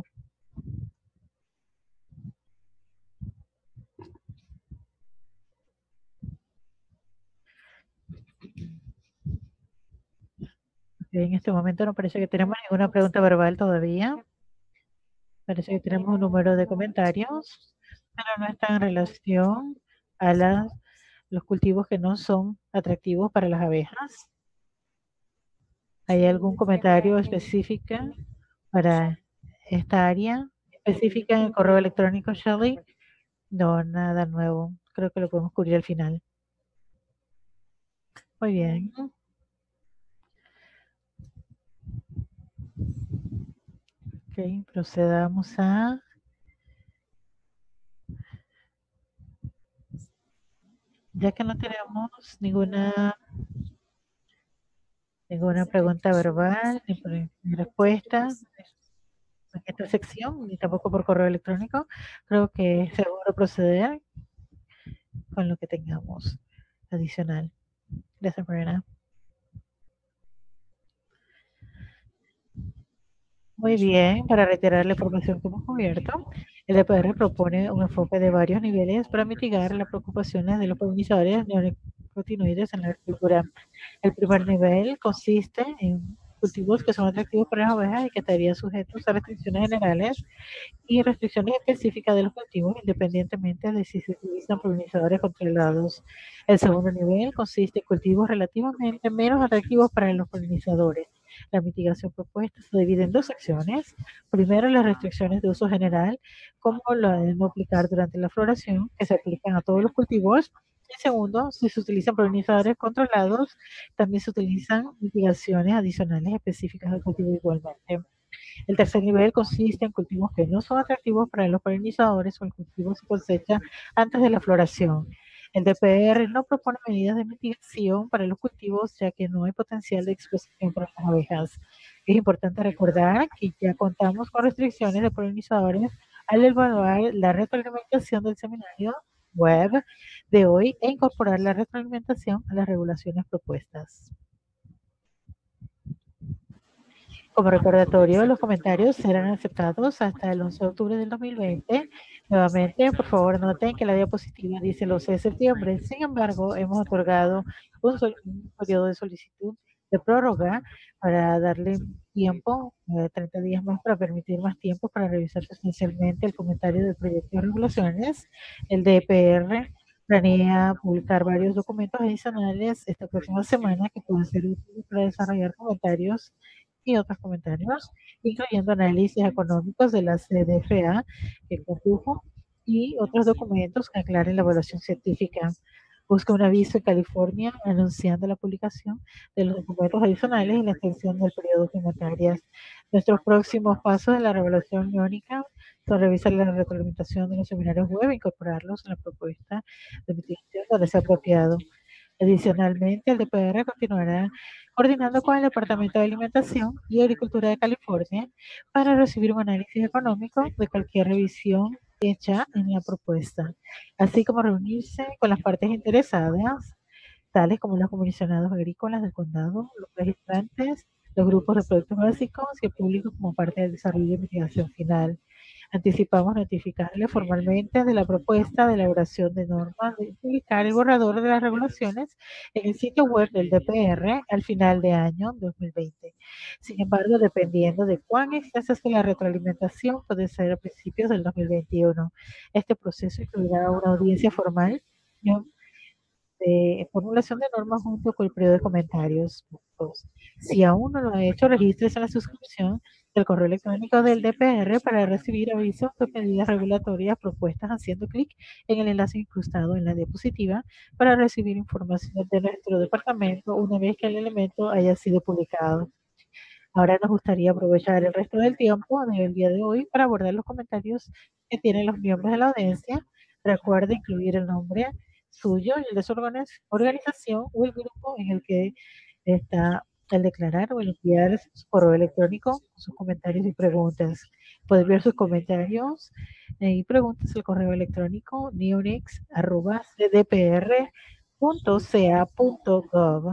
En este momento no parece que tenemos ninguna pregunta verbal todavía. Parece que tenemos un número de comentarios, pero no está en relación a los cultivos que no son atractivos para las abejas. ¿Hay algún comentario específico para esta área específica en el correo electrónico, Shelley? No, nada nuevo. Creo que lo podemos cubrir al final. Muy bien. Ok, procedamos a... Ya que no tenemos ninguna pregunta verbal ni respuesta en esta sección, ni tampoco por correo electrónico, creo que es seguro proceder con lo que tengamos adicional. Gracias, Mariana. Muy bien, para reiterar la información que hemos cubierto, el EPR propone un enfoque de varios niveles para mitigar las preocupaciones de los polinizadores neonicotinoides en la agricultura. El primer nivel consiste en cultivos que son atractivos para las abejas y que estarían sujetos a restricciones generales y restricciones específicas de los cultivos, independientemente de si se utilizan polinizadores controlados. El segundo nivel consiste en cultivos relativamente menos atractivos para los polinizadores. La mitigación propuesta se divide en dos secciones. Primero, las restricciones de uso general, como la de no aplicar durante la floración, que se aplican a todos los cultivos. Y segundo, si se utilizan polinizadores controlados, también se utilizan mitigaciones adicionales específicas del cultivo igualmente. El tercer nivel consiste en cultivos que no son atractivos para los polinizadores o el cultivo se cosecha antes de la floración. El DPR no propone medidas de mitigación para los cultivos ya que no hay potencial de exposición para las abejas. Es importante recordar que ya contamos con restricciones de polinizadores al evaluar la retroalimentación del seminario web de hoy e incorporar la retroalimentación a las regulaciones propuestas. Como recordatorio, los comentarios serán aceptados hasta el 11 de octubre del 2020. Nuevamente, por favor, noten que la diapositiva dice el 11 de septiembre. Sin embargo, hemos otorgado un periodo de solicitud de prórroga para darle tiempo, 30 días más, para permitir más tiempo para revisar sustancialmente el comentario del proyecto de regulaciones. El DPR planea publicar varios documentos adicionales esta próxima semana que pueden ser útiles para desarrollar comentarios y otros comentarios, incluyendo análisis económicos de la CDFA que condujo y otros documentos que aclaren la evaluación científica. Busca un aviso en California anunciando la publicación de los documentos adicionales y la extensión del periodo de materias. Nuestros próximos pasos de la regulación iónica son revisar la retroalimentación de los seminarios web e incorporarlos en la propuesta de mitigación donde sea apropiado. Adicionalmente, el DPR continuará coordinando con el Departamento de Alimentación y Agricultura de California para recibir un análisis económico de cualquier revisión hecha en la propuesta, así como reunirse con las partes interesadas, tales como los comisionados agrícolas del condado, los registrantes, los grupos de productos básicos y el público como parte del desarrollo de mitigación final. Anticipamos notificarle formalmente de la propuesta de elaboración de normas de publicar el borrador de las regulaciones en el sitio web del DPR al final de año 2020. Sin embargo, dependiendo de cuán extensa sea la retroalimentación, puede ser a principios del 2021. Este proceso incluirá una audiencia formal de formulación de normas junto con el periodo de comentarios. Si aún no lo ha hecho, regístrese en la suscripción del correo electrónico del DPR para recibir avisos de medidas regulatorias propuestas haciendo clic en el enlace incrustado en la diapositiva para recibir información de nuestro departamento una vez que el elemento haya sido publicado. Ahora nos gustaría aprovechar el resto del tiempo del día de hoy para abordar los comentarios que tienen los miembros de la audiencia. Recuerde incluir el nombre suyo y el de su organización o el grupo en el que está al declarar o al enviar su correo electrónico, sus comentarios y preguntas. Puede enviar sus comentarios y preguntas al correo electrónico neonix@cdpr.ca.gov.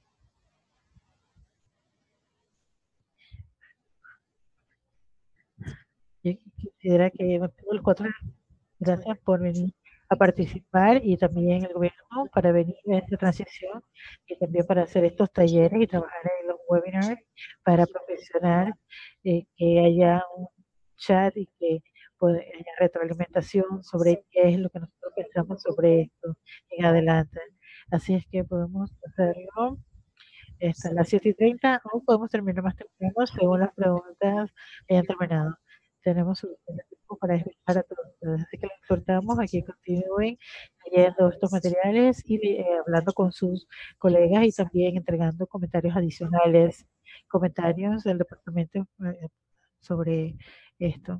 Quisiera que los cuatro, gracias por venir a participar y también el gobierno para venir a esta transición y también para hacer estos talleres y trabajar en los webinars para profesionar, que haya un chat y que haya retroalimentación sobre qué es lo que nosotros pensamos sobre esto en adelante. Así es que podemos hacerlo hasta las 7:30 o podemos terminar más temprano según las preguntas hayan terminado. Tenemos suficiente tiempo para explicar a todos ustedes. Así que les exhortamos a que continúen leyendo estos materiales y hablando con sus colegas y también entregando comentarios adicionales, comentarios del departamento sobre esto.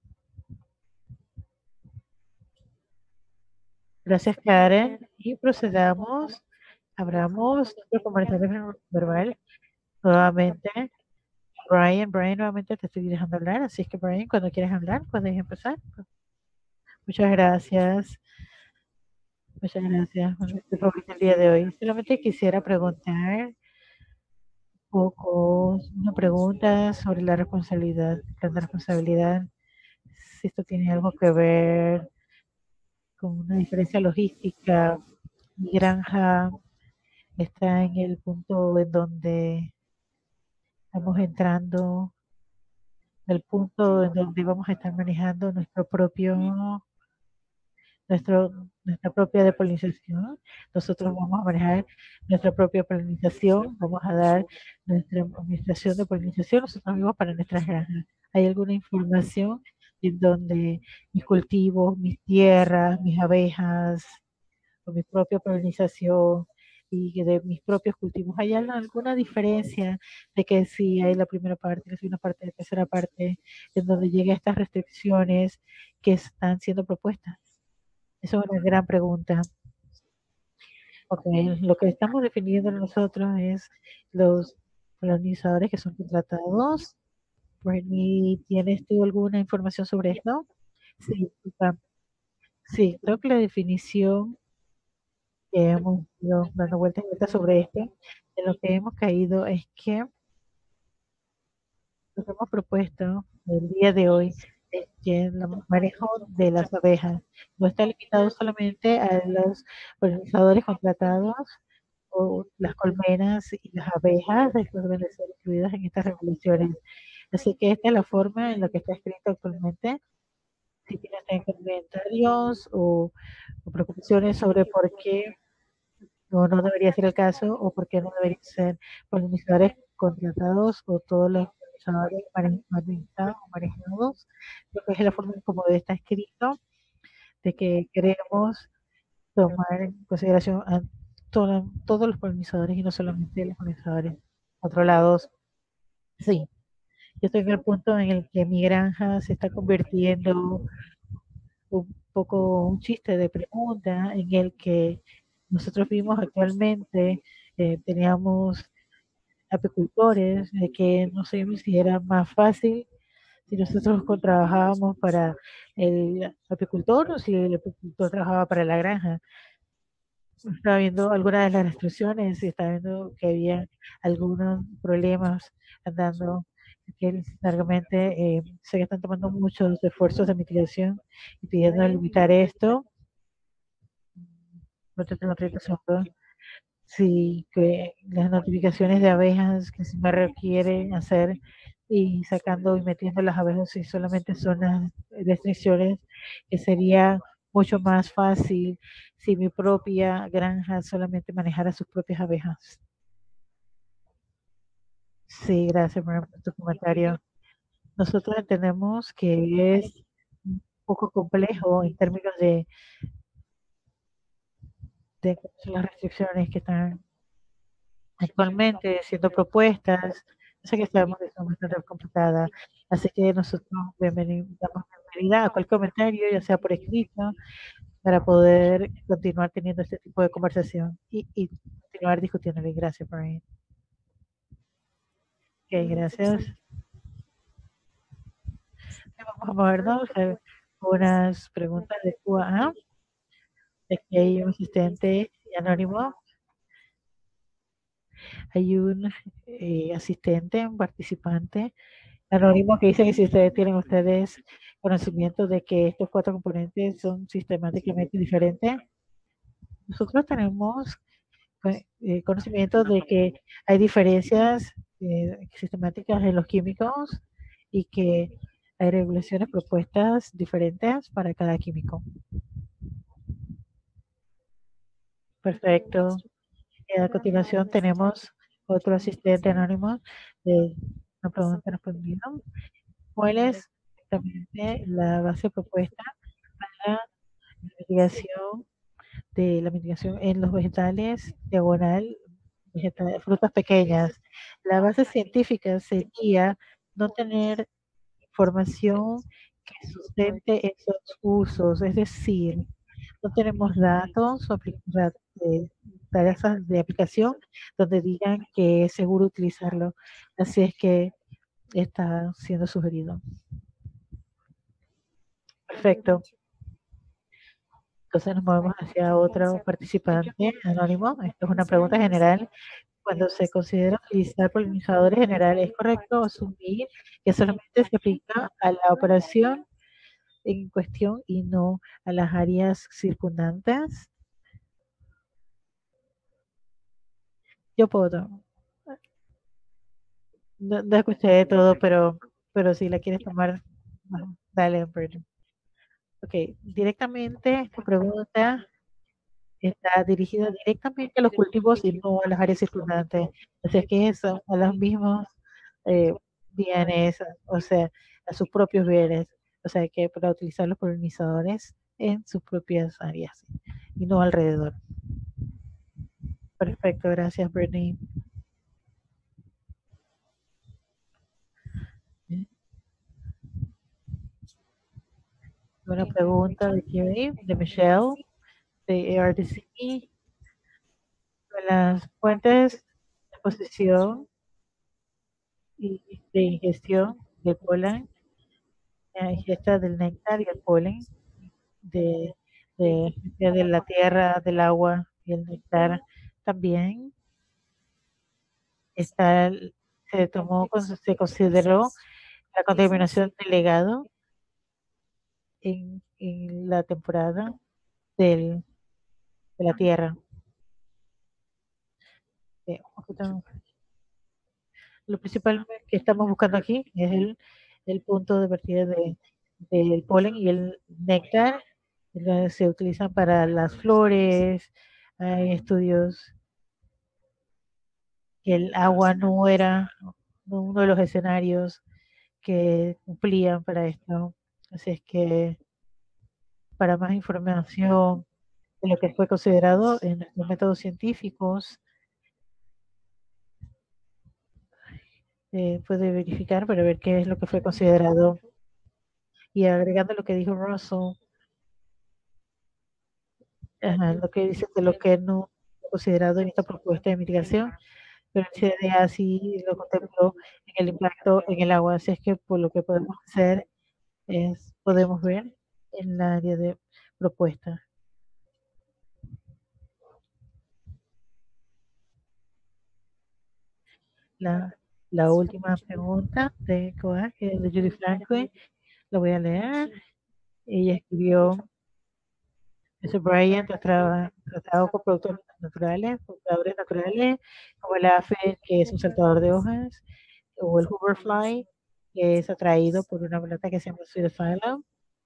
Gracias, Karen. Y procedamos, abramos nuestro conversación verbal nuevamente. Brian, nuevamente te estoy dejando hablar, así es que Brian, cuando quieras hablar, puedes empezar. Muchas gracias. Muchas gracias por tu favorito el día de hoy. Solamente quisiera preguntar un poco, una pregunta sobre la responsabilidad, la responsabilidad, si esto tiene algo que ver con una diferencia logística. Mi granja está en el punto en donde estamos entrando, el punto en donde vamos a estar manejando nuestra propia depolinización. Nosotros vamos a manejar nuestra propia polinización, vamos a dar nuestra administración de polinización nosotros mismos para nuestras granjas. ¿Hay alguna información en donde mis cultivos, mis tierras, mis abejas, o mi propia polinización y de mis propios cultivos, hay alguna diferencia de que si hay la primera parte, la segunda parte, la tercera parte, en donde llega estas restricciones que están siendo propuestas? Esa es una gran pregunta. Ok, lo que estamos definiendo nosotros es los polinizadores que son contratados. Brittany, ¿tienes tú alguna información sobre esto? Sí, sí, creo que la definición que hemos ido dando vueltas y vueltas sobre esto, de lo que hemos caído es que lo que hemos propuesto el día de hoy es que el manejo de las abejas no está limitado solamente a los polinizadores contratados o las colmenas y las abejas, después deben de ser incluidas en estas regulaciones. Así que esta es la forma en la que está escrito actualmente. Si tienes comentarios o preocupaciones sobre por qué no debería ser el caso o por qué no deberían ser polinizadores contratados o todos los polinizadores administrados o manejados. Creo que es la forma como está escrito, de que queremos tomar en consideración a todos los polinizadores y no solamente los polinizadores controlados. Sí, yo estoy en el punto en el que mi granja se está convirtiendo un poco un chiste de pregunta en el que nosotros vimos actualmente, teníamos apicultores, de que no sabíamos si era más fácil si nosotros trabajábamos para el apicultor o si el apicultor trabajaba para la granja. Estaba viendo algunas de las restricciones y estaba viendo que había algunos problemas andando, que largamente se están tomando muchos esfuerzos de mitigación y pidiendo limitar esto. No te tengo 30 segundos. Sí, que las notificaciones de abejas que se me requieren hacer y sacando y metiendo las abejas si solamente son las restricciones, que sería mucho más fácil si mi propia granja solamente manejara sus propias abejas. Sí, gracias por tu comentario. Nosotros entendemos que es un poco complejo en términos de las restricciones que están actualmente siendo propuestas. Yo sé que sabemos que son bastante complicadas, así que nosotros damos bienvenida a cualquier comentario, ya sea por escrito, para poder continuar teniendo este tipo de conversación y continuar discutiéndole. Gracias, Brian. Ok, gracias. Vamos a movernos a unas preguntas de QA. Aquí hay un asistente anónimo. Hay un asistente, un participante anónimo que dice que si ustedes tienen conocimiento de que estos 4 componentes son sistemáticamente diferentes, nosotros tenemos conocimiento de que hay diferencias sistemáticas en los químicos y que hay regulaciones propuestas diferentes para cada químico. Perfecto. A continuación tenemos otro asistente anónimo de una pregunta respondida. ¿Cuál es exactamente la base propuesta para la mitigación en los vegetales diagonal, frutas pequeñas? La base científica sería no tener información que sustente esos usos, es decir, no tenemos datos o tareas de aplicación donde digan que es seguro utilizarlo. Así es que está siendo sugerido. Perfecto. Entonces nos movemos hacia otro participante anónimo. Esto es una pregunta general. Cuando se considera utilizar polinizadores generales, ¿es correcto asumir que solamente se aplica a la operación en cuestión y no a las áreas circundantes? Yo puedo. No escuché todo, pero si la quieres tomar, dale, Bert. Ok, directamente esta pregunta está dirigida directamente a los cultivos y no a las áreas circundantes. O sea, que eso, a los mismos eh, bienes, o sea, a sus propios bienes. O sea, que para utilizar los polinizadores en sus propias áreas y no alrededor. Perfecto, gracias, Brittany. Una pregunta de QA de Michelle de ARDC. Las fuentes de exposición y de ingestión del polen, la ingesta del néctar y el polen de, de la tierra, del agua y el néctar también está, se consideró la contaminación del legado en la temporada de la tierra. Lo principal que estamos buscando aquí es el punto de partida del polen y el néctar. Se utilizan para las flores. Hay estudios que el agua no era uno de los escenarios que cumplían para esto. Así es que para más información de lo que fue considerado en los métodos científicos, puede verificar para ver qué es lo que fue considerado. Y agregando lo que dijo Russell, lo que dice de lo que no fue considerado en esta propuesta de mitigación, pero el CDA sí lo contempló en el impacto en el agua. Así es que por lo que podemos hacer podemos ver en la área de propuesta. La última pregunta de COA, que es de Judy Franklin, la voy a leer. Ella escribió: Mr. Bryant tratado con productores naturales, como el afe, que es un saltador de hojas, o el hoverfly, que es atraído por una planta que se llama Pseudophyllum.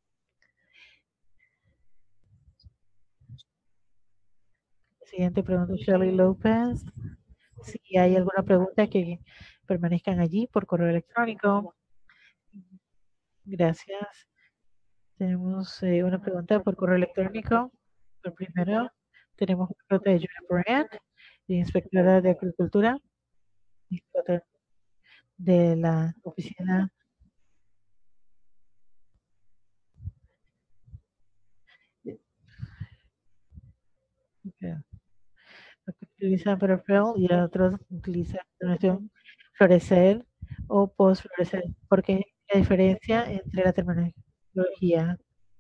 Siguiente pregunta, Shirley López. Si hay alguna pregunta, que permanezcan allí por correo electrónico. Gracias. Tenemos una pregunta por correo electrónico. Por primero, tenemos una pregunta de Julia Brand, inspectora de Agricultura, de la oficina que utilizan Peripheral y otros utilizan Florecer o post-florecer, porque la diferencia entre la terminología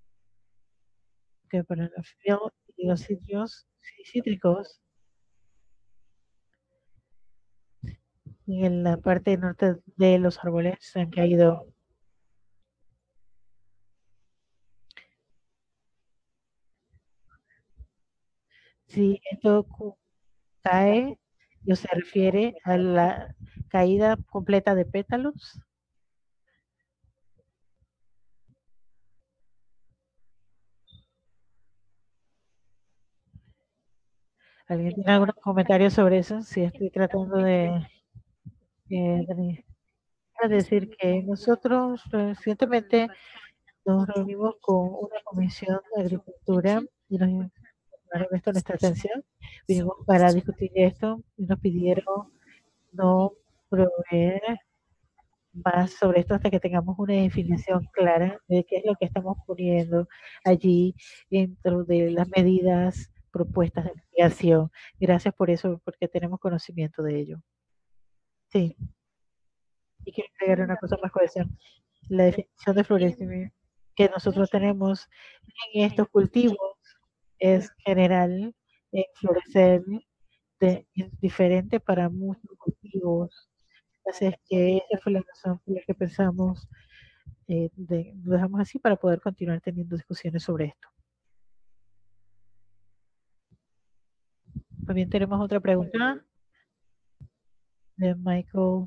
que para los field y los sitios cítricos en la parte norte de los árboles se han caído. Si esto cae, o se refiere a la caída completa de pétalos. ¿Alguien tiene algún comentario sobre eso? Si estoy tratando de decir que nosotros recientemente nos reunimos con una comisión de agricultura y nos llamaron esto nuestra atención. Vinimos para discutir esto y nos pidieron no proveer más sobre esto hasta que tengamos una definición clara de qué es lo que estamos poniendo allí dentro de las medidas propuestas de mitigación. Gracias por eso, porque tenemos conocimiento de ello. Sí. Y quiero agregar una cosa más cohesión. La definición de florecimiento que nosotros tenemos en estos cultivos es general, florecer es diferente para muchos cultivos. Así es que esa fue la razón por la que pensamos, lo dejamos así para poder continuar teniendo discusiones sobre esto. También tenemos otra pregunta de Michael,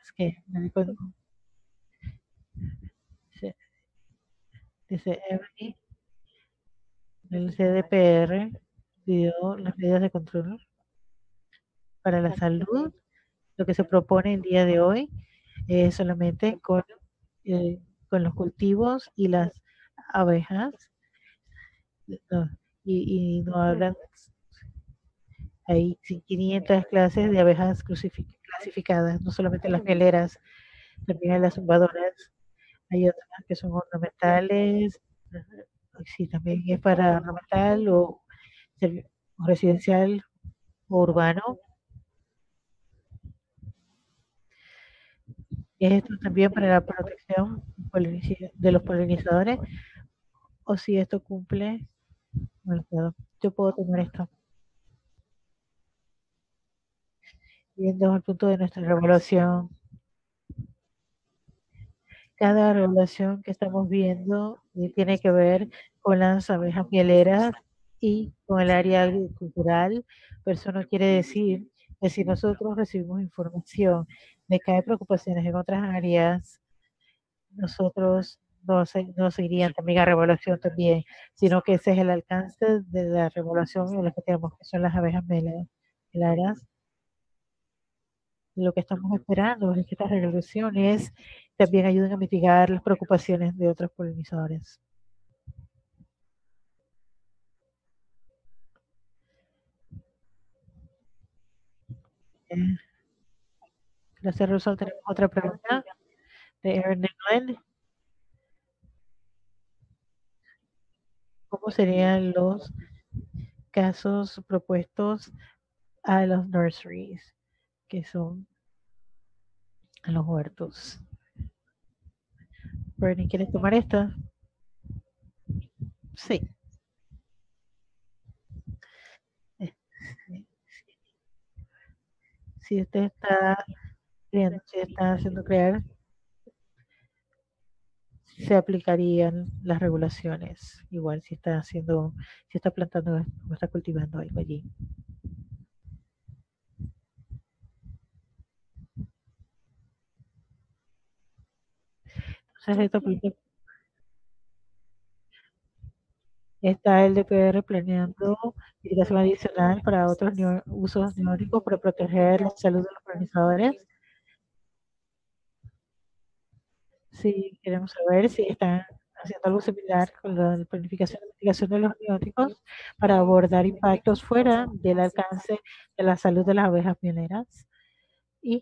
dice Ebony, el CDPR dio las medidas de control para la salud. Lo que se propone el día de hoy es solamente con los cultivos y las abejas, no, y no hablan, hay 500 clases de abejas clasificadas, no solamente las mieleras, también hay las zumbadoras, hay otras que son ornamentales, sí, también es para ornamental o residencial o urbano. ¿Es esto también para la protección de los polinizadores? ¿O si esto cumple? Yo puedo tomar esto. Viendo el punto de nuestra regulación, cada regulación que estamos viendo tiene que ver con las abejas mieleras y con el área agricultural, pero eso no quiere decir que si nosotros recibimos información de que hay preocupaciones en otras áreas, nosotros no seguirían también a regulación también, sino que ese es el alcance de la regulación en lo que tenemos, que son las abejas mieleras. Lo que estamos esperando es que estas regulaciones también ayuden a mitigar las preocupaciones de otros polinizadores. Gracias, Russell. Tenemos otra pregunta de Aaron Glenn. ¿Cómo serían los casos propuestos a los nurseries, que son a los huertos? Bernie, ¿quieres tomar esta? Sí. Si usted está haciendo crear, se aplicarían las regulaciones, igual si está plantando o está cultivando algo allí. Entonces, está el DPR planeando irrigación adicional para otros usos neóricos para proteger la salud de los polinizadores. Si queremos saber si están haciendo algo similar con la planificación y mitigación de los neóticos para abordar impactos fuera del alcance de la salud de las abejas mieleras. Y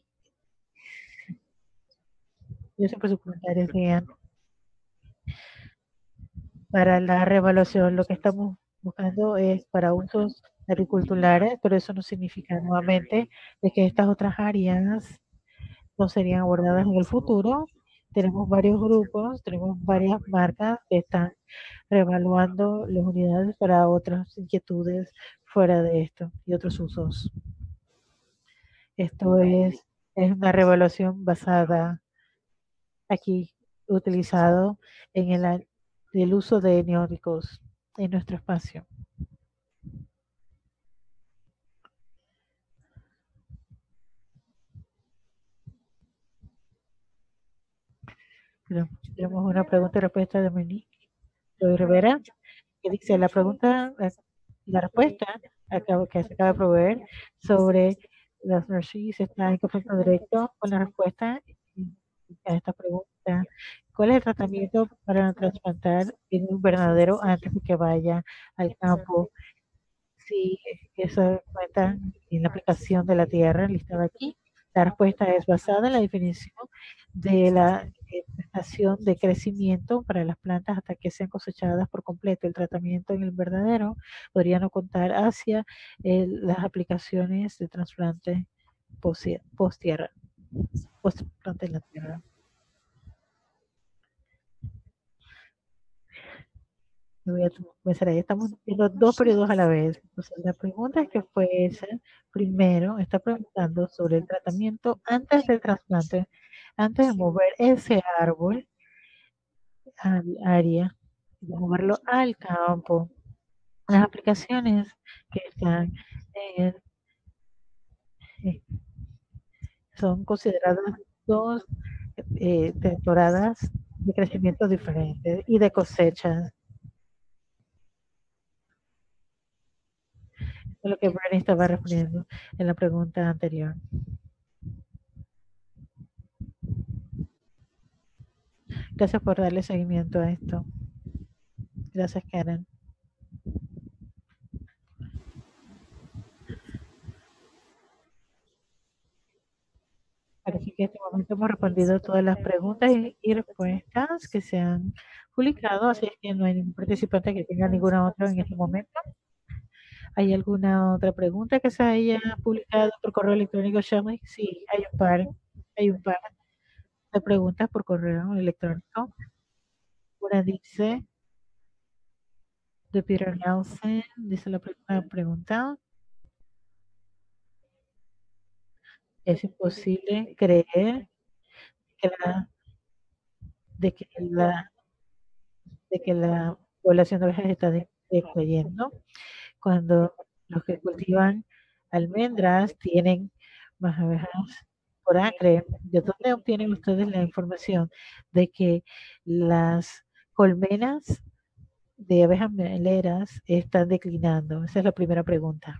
yo siempre su comentario es para la reevaluación, lo que estamos buscando es para usos agriculturales, pero eso no significa nuevamente de que estas otras áreas no serían abordadas en el futuro. Tenemos varios grupos, tenemos varias marcas que están reevaluando las unidades para otras inquietudes fuera de esto y otros usos. Esto es una reevaluación basada aquí, utilizado en el uso de neónicos en nuestro espacio. Tenemos una pregunta y respuesta de Monique Rivera, que dice, la respuesta que se acaba de proveer sobre las nurseries está en conflicto directo con la respuesta a esta pregunta. ¿Cuál es el tratamiento para trasplantar en un invernadero antes de que vaya al campo? Si eso cuenta en la aplicación de la tierra listada aquí. La respuesta es basada en la definición de la estación de crecimiento para las plantas hasta que sean cosechadas por completo. El tratamiento en el invernadero podría no contar hacia las aplicaciones de trasplante post-tierra, post-trasplante en la tierra. Voy a comenzar ahí. Estamos viendo dos periodos a la vez. Entonces, la pregunta que fue esa, primero, está preguntando sobre el tratamiento antes del trasplante, antes de mover ese árbol al área, de moverlo al campo. Las aplicaciones que están son consideradas dos temporadas de crecimiento diferentes y de cosechas. Es lo que Bernie estaba respondiendo en la pregunta anterior. Gracias por darle seguimiento a esto. Gracias, Karen. Parece que en este momento hemos respondido todas las preguntas y respuestas que se han publicado, así es que no hay ningún participante que tenga ninguna otra en este momento. ¿Hay alguna otra pregunta que se haya publicado por correo electrónico, Shelly? Sí, hay un par de preguntas por correo electrónico. Una dice, de Peter Nelson, dice la primera pregunta. ¿Es imposible creer que la población de ovejas está decayendo cuando los que cultivan almendras tienen más abejas por acre? ¿De dónde obtienen ustedes la información de que las colmenas de abejas meleras están declinando? Esa es la primera pregunta.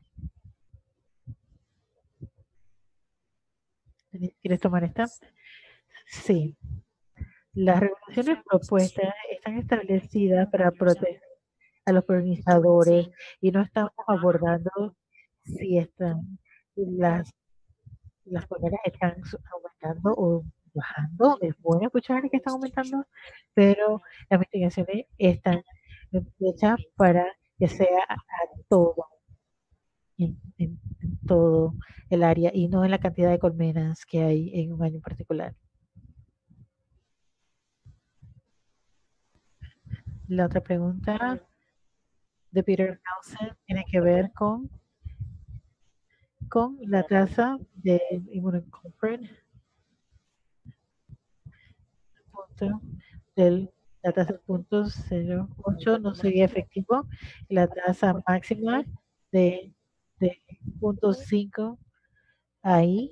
¿Quieres tomar esta? Sí. Las regulaciones propuestas están establecidas para proteger a los polinizadores y no estamos abordando si las colmenas están aumentando o bajando. Es bueno escuchar que están aumentando, pero las investigaciones están hechas para que sea a todo, en todo el área y no en la cantidad de colmenas que hay en un año en particular. La otra pregunta de Peter Nelson tiene que ver con la tasa de immunocomfort, la tasa de 0.08 no sería efectivo, y la tasa máxima de 0.5 ahí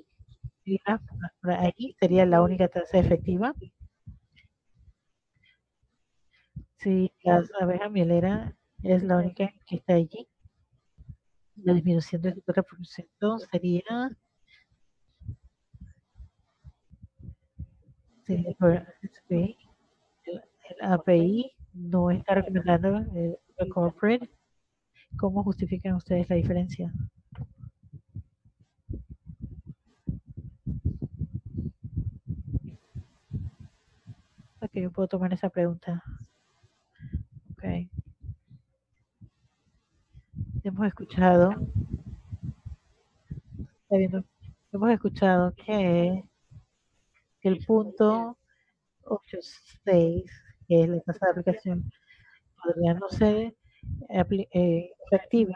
sería la única tasa efectiva. Si las abejas mieleras es la única que está allí, la disminución del 50% sería el API no está recomendando el corporate. ¿Cómo justifican ustedes la diferencia? Ok, yo puedo tomar esa pregunta. Ok. Hemos escuchado que el punto 86, que es la tasa de aplicación, podría no ser efectiva.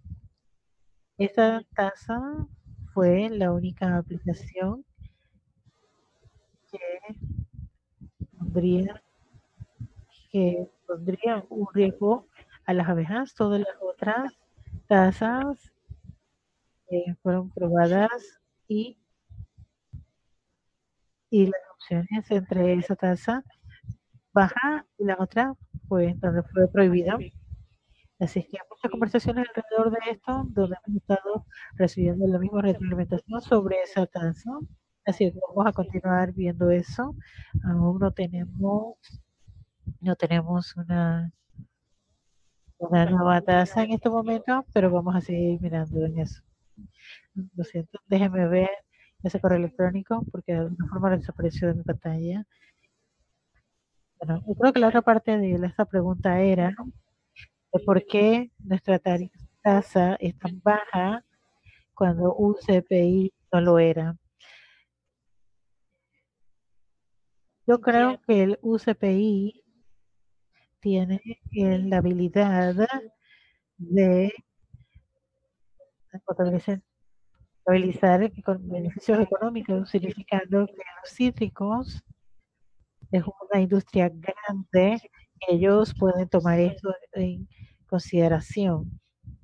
Esta tasa fue la única aplicación que pondría, un riesgo a las abejas. Todas las otras tasas fueron probadas y las opciones entre esa tasa baja y la otra donde fue prohibida. Así es que hay muchas conversaciones alrededor de esto, donde hemos estado recibiendo la misma retroalimentación sobre esa tasa. Así que vamos a continuar viendo eso. Aún no tenemos una nueva tasa en este momento, pero vamos a seguir mirando en eso. Lo siento, déjeme ver ese correo electrónico porque de alguna forma desapareció de mi pantalla. Bueno, yo creo que la otra parte de esta pregunta era de por qué nuestra tasa es tan baja cuando un CPI no lo era. Yo creo que el UCPI tiene la habilidad de estabilizar beneficios económicos, significando que los cítricos es una industria grande, ellos pueden tomar esto en consideración.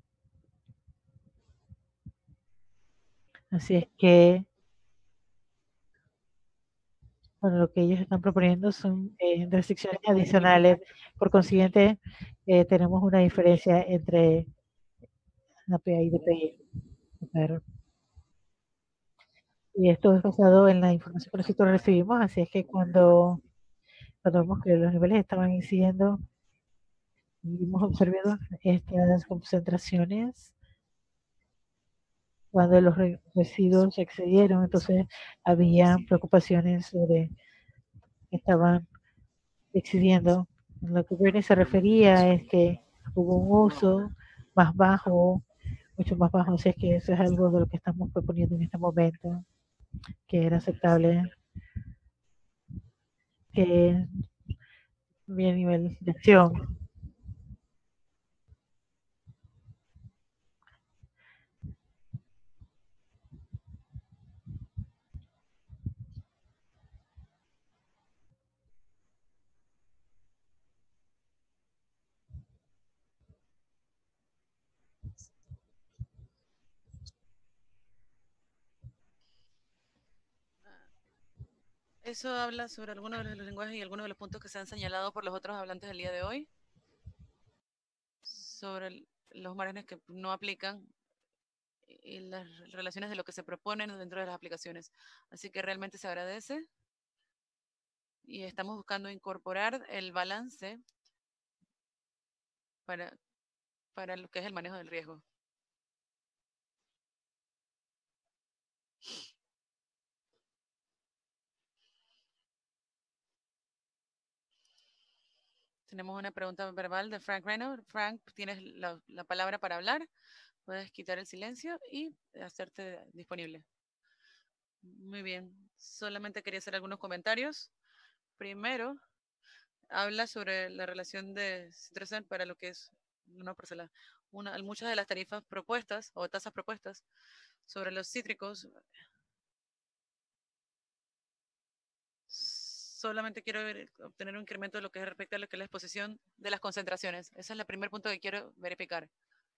Así es que bueno, lo que ellos están proponiendo son restricciones adicionales. Por consiguiente, tenemos una diferencia entre API y DPI. Y esto es basado en la información que nosotros recibimos, así es que cuando vemos que los niveles estaban incidiendo, y hemos observado estas concentraciones cuando los residuos excedieron, entonces había preocupaciones sobre que estaban excediendo. Lo que Bernie se refería es que hubo un uso más bajo, mucho más bajo, así es que eso es algo de lo que estamos proponiendo en este momento, que era aceptable, que había nivel de acción. Eso habla sobre algunos de los lenguajes y algunos de los puntos que se han señalado por los otros hablantes del día de hoy, sobre los márgenes que no aplican y las relaciones de lo que se proponen dentro de las aplicaciones. Así que realmente se agradece y estamos buscando incorporar el balance para, para lo que es el manejo del riesgo. Tenemos una pregunta verbal de Frank Reynolds. Frank, tienes la palabra para hablar. Puedes quitar el silencio y hacerte disponible. Muy bien. Solamente quería hacer algunos comentarios. Primero, habla sobre la relación de Citroën para lo que es una parcela. Muchas de las tarifas propuestas o tasas propuestas sobre los cítricos, solamente quiero obtener un incremento de lo que respecta a lo que es la exposición de las concentraciones. Ese es el primer punto que quiero verificar.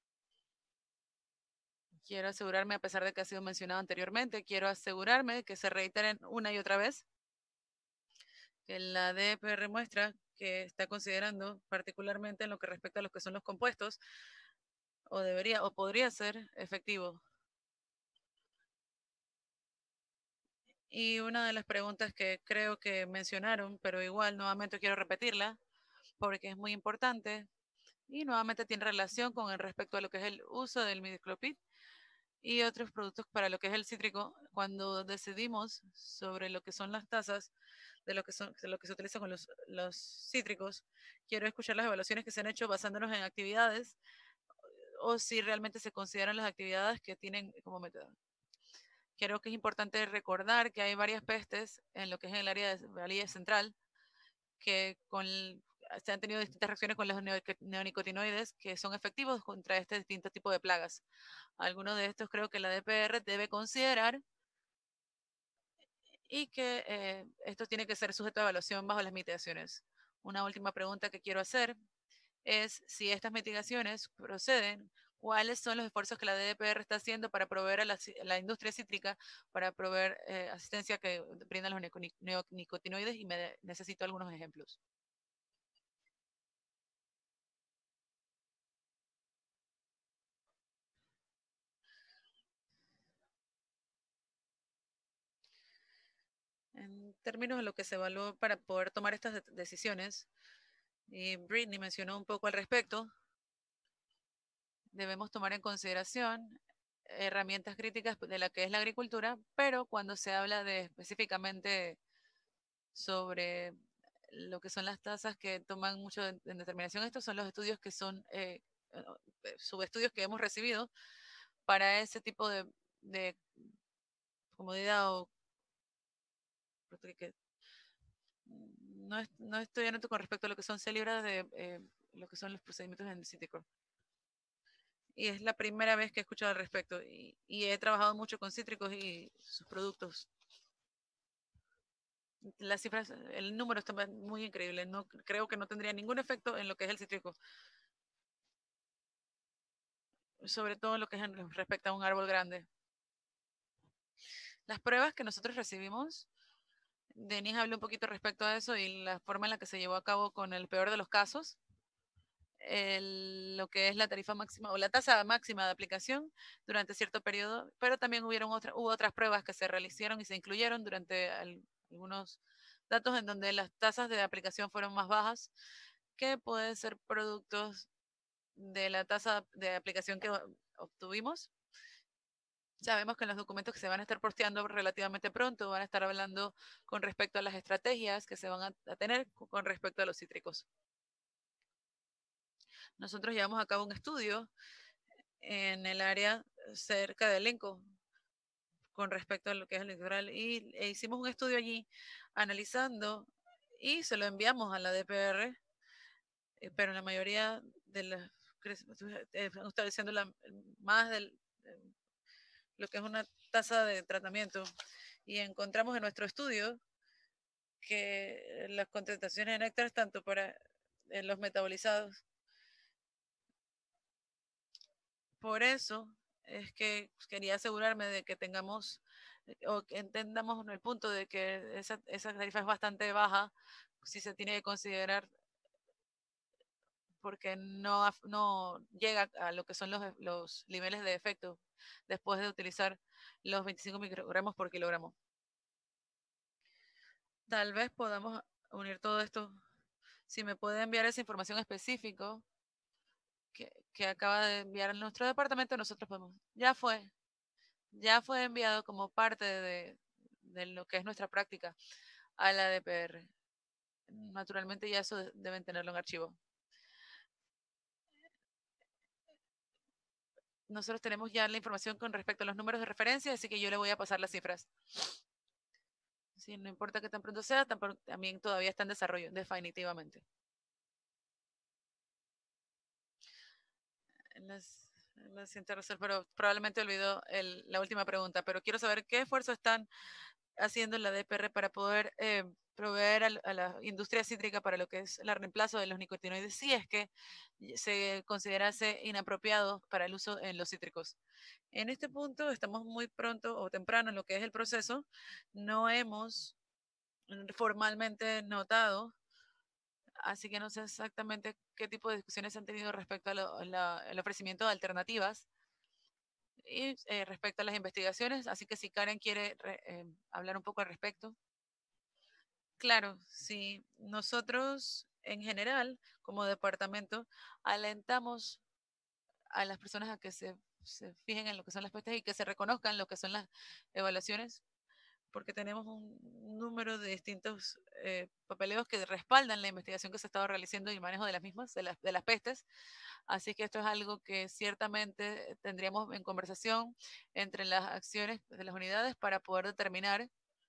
Quiero asegurarme, a pesar de que ha sido mencionado anteriormente, quiero asegurarme que se reiteren una y otra vez que la DPR muestra que está considerando, particularmente en lo que respecta a lo que son los compuestos, o debería o podría ser efectivo. Y una de las preguntas que creo que mencionaron, pero igual nuevamente quiero repetirla, porque es muy importante y nuevamente tiene relación con el respecto a lo que es el uso del midicloprid y otros productos para lo que es el cítrico. Cuando decidimos sobre lo que son las tasas de lo que se utiliza con los cítricos, quiero escuchar las evaluaciones que se han hecho basándonos en actividades o si realmente se consideran las actividades que tienen como método. Creo que es importante recordar que hay varias pestes en lo que es el área de Valía Central que se han tenido distintas reacciones con los neonicotinoides que son efectivos contra este distinto tipo de plagas. Algunos de estos creo que la DPR debe considerar y que esto tiene que ser sujeto a evaluación bajo las mitigaciones. Una última pregunta que quiero hacer es si estas mitigaciones proceden, cuáles son los esfuerzos que la DPR está haciendo para proveer a la industria cítrica, para proveer asistencia que brindan los neonicotinoides y necesito algunos ejemplos. En términos de lo que se evaluó para poder tomar estas decisiones, y Britney mencionó un poco al respecto, debemos tomar en consideración herramientas críticas de la que es la agricultura, pero cuando se habla de específicamente sobre lo que son las tasas que toman mucho en determinación, estos son los estudios que son subestudios que hemos recibido para ese tipo de comodidad o que no estoy en con respecto a lo que son célibras de lo que son los procedimientos en Citicorp. Y es la primera vez que he escuchado al respecto y he trabajado mucho con cítricos y sus productos. Las cifras, el número está muy increíble. No creo que no tendría ningún efecto en lo que es el cítrico, sobre todo en lo que es respecto a un árbol grande. Las pruebas que nosotros recibimos, Denis habló un poquito respecto a eso y la forma en la que se llevó a cabo con el peor de los casos, lo que es la tarifa máxima o la tasa máxima de aplicación durante cierto periodo, pero también hubo otras pruebas que se realizaron y se incluyeron durante algunos datos en donde las tasas de aplicación fueron más bajas, que pueden ser productos de la tasa de aplicación que obtuvimos. Sabemos que en los documentos que se van a estar posteando relativamente pronto van a estar hablando con respecto a las estrategias que se van a tener con respecto a los cítricos. Nosotros llevamos a cabo un estudio en el área cerca de Elenco con respecto a lo que es el litoral e hicimos un estudio allí analizando y se lo enviamos a la DPR, pero la mayoría de las está diciendo más del lo que es una tasa de tratamiento y encontramos en nuestro estudio que las concentraciones en néctares tanto para los metabolizados. Por eso es que quería asegurarme de que tengamos o que entendamos el punto de que esa tarifa es bastante baja si se tiene que considerar porque no llega a lo que son los niveles de efecto después de utilizar los 25 microgramos por kilogramo. Tal vez podamos unir todo esto. Si me puede enviar esa información específica que acaba de enviar nuestro departamento, nosotros podemos. Ya fue enviado como parte de lo que es nuestra práctica a la DPR. Naturalmente ya eso deben tenerlo en archivo. Nosotros tenemos ya la información con respecto a los números de referencia, así que yo le voy a pasar las cifras. Sí, no importa que tan pronto sea, también todavía está en desarrollo, definitivamente. Las siento, pero probablemente olvidó la última pregunta, pero quiero saber qué esfuerzo están haciendo la DPR para poder proveer a la industria cítrica para lo que es el reemplazo de los nicotinoides, si es que se considerase inapropiado para el uso en los cítricos. En este punto estamos muy pronto o temprano en lo que es el proceso. No hemos formalmente notado, así que no sé exactamente qué tipo de discusiones han tenido respecto al ofrecimiento de alternativas y respecto a las investigaciones. Así que si Karen quiere hablar un poco al respecto. Claro, sí. Nosotros en general, como departamento, alentamos a las personas a que se fijen en lo que son las pestes y que se reconozcan lo que son las evaluaciones porque tenemos un número de distintos papeleos que respaldan la investigación que se ha estado realizando y el manejo de las mismas, de las pestes. Así que esto es algo que ciertamente tendríamos en conversación entre las acciones de las unidades para poder determinar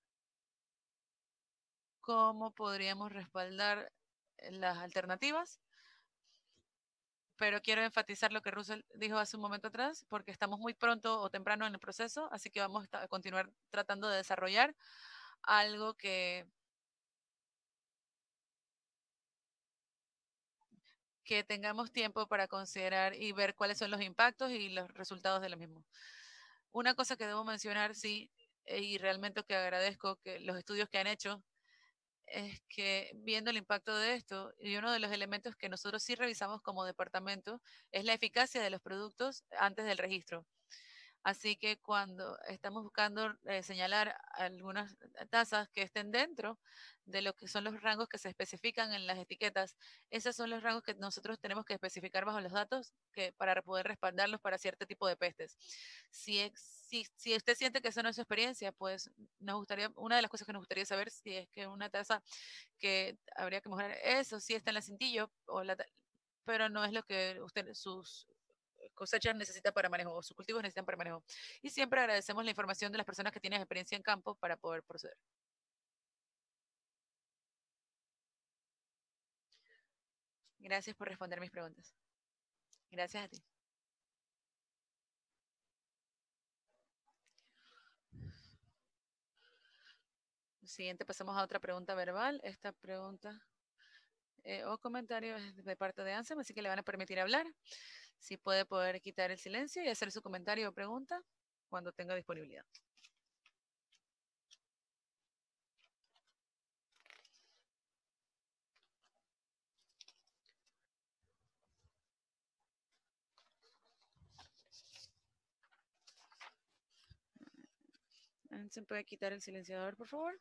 cómo podríamos respaldar las alternativas. Pero quiero enfatizar lo que Russell dijo hace un momento atrás, porque estamos muy pronto o temprano en el proceso, así que vamos a continuar tratando de desarrollar algo que tengamos tiempo para considerar y ver cuáles son los impactos y los resultados de lo mismo. Una cosa que debo mencionar, sí, y realmente que agradezco que los estudios que han hecho, es que viendo el impacto de esto, y uno de los elementos que nosotros sí revisamos como departamento es la eficacia de los productos antes del registro. Así que cuando estamos buscando señalar algunas tasas que estén dentro de lo que son los rangos que se especifican en las etiquetas, esos son los rangos que nosotros tenemos que especificar bajo los datos para poder respaldarlos para cierto tipo de pestes. Si usted siente que eso no es su experiencia, pues nos gustaría, una de las cosas que nos gustaría saber si es que una tasa que habría que mejorar, eso sí está en la cintillo, pero no es lo que sus cosechas necesita para manejo o sus cultivos necesitan para manejo. Y siempre agradecemos la información de las personas que tienen experiencia en campo para poder proceder. Gracias por responder mis preguntas. Gracias a ti. Siguiente, pasamos a otra pregunta verbal. Esta pregunta o comentario es de parte de Ansem, así que le van a permitir hablar. Si puede poder quitar el silencio y hacer su comentario o pregunta cuando tenga disponibilidad. Ansem, ¿puede quitar el silenciador, por favor?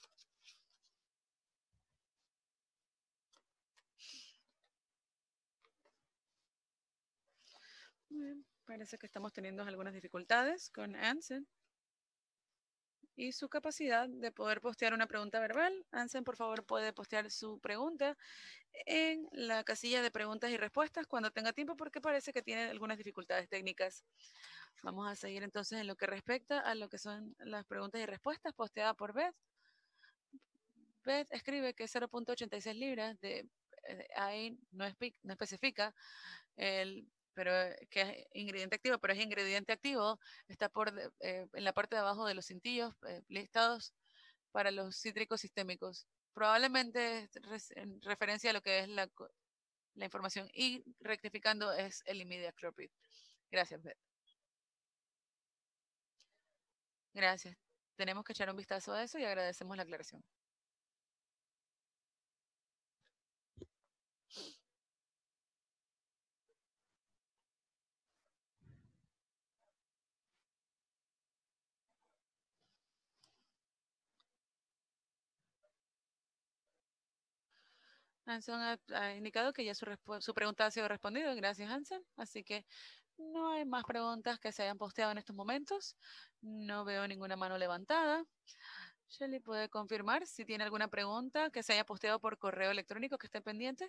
Muy bien. Parece que estamos teniendo algunas dificultades con Ansem y su capacidad de poder postear una pregunta verbal. Ansem, por favor, puede postear su pregunta en la casilla de preguntas y respuestas cuando tenga tiempo porque parece que tiene algunas dificultades técnicas. Vamos a seguir entonces en lo que respecta a lo que son las preguntas y respuestas posteadas por Beth. Beth escribe que 0.86 libras ahí no especifica pero que es ingrediente activo, pero es ingrediente activo, está en la parte de abajo de los cintillos listados para los cítricos sistémicos. Probablemente en referencia a lo que es la información y rectificando es el imidacloprid. Gracias, Beth. Gracias. Tenemos que echar un vistazo a eso y agradecemos la aclaración. Hanson ha indicado que ya su pregunta ha sido respondida. Gracias, Hansen. Así que no hay más preguntas que se hayan posteado en estos momentos. No veo ninguna mano levantada. Shelly, ¿puede confirmar si tiene alguna pregunta que se haya posteado por correo electrónico que esté pendiente?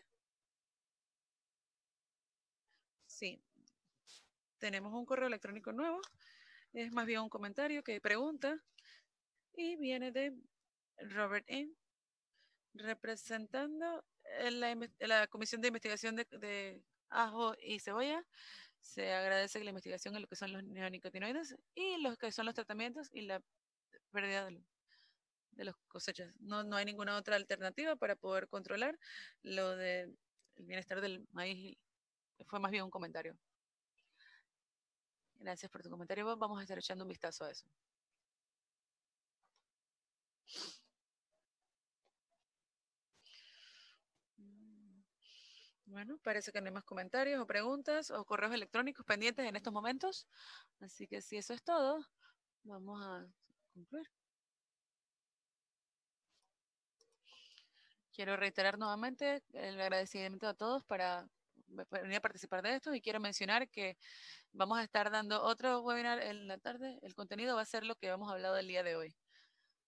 Sí. Tenemos un correo electrónico nuevo. Es más bien un comentario que pregunta y viene de Robert N. representando la Comisión de Investigación de Ajo y Cebolla. Se agradece la investigación en lo que son los neonicotinoides y los que son los tratamientos y la pérdida de las cosechas. No hay ninguna otra alternativa para poder controlar lo del bienestar del maíz. Fue más bien un comentario. Gracias por tu comentario. Vamos a estar echando un vistazo a eso. Bueno, parece que no hay más comentarios o preguntas o correos electrónicos pendientes en estos momentos. Así que si eso es todo, vamos a concluir. Quiero reiterar nuevamente el agradecimiento a todos para venir a participar de esto y quiero mencionar que vamos a estar dando otro webinar en la tarde. El contenido va a ser lo que hemos hablado el día de hoy.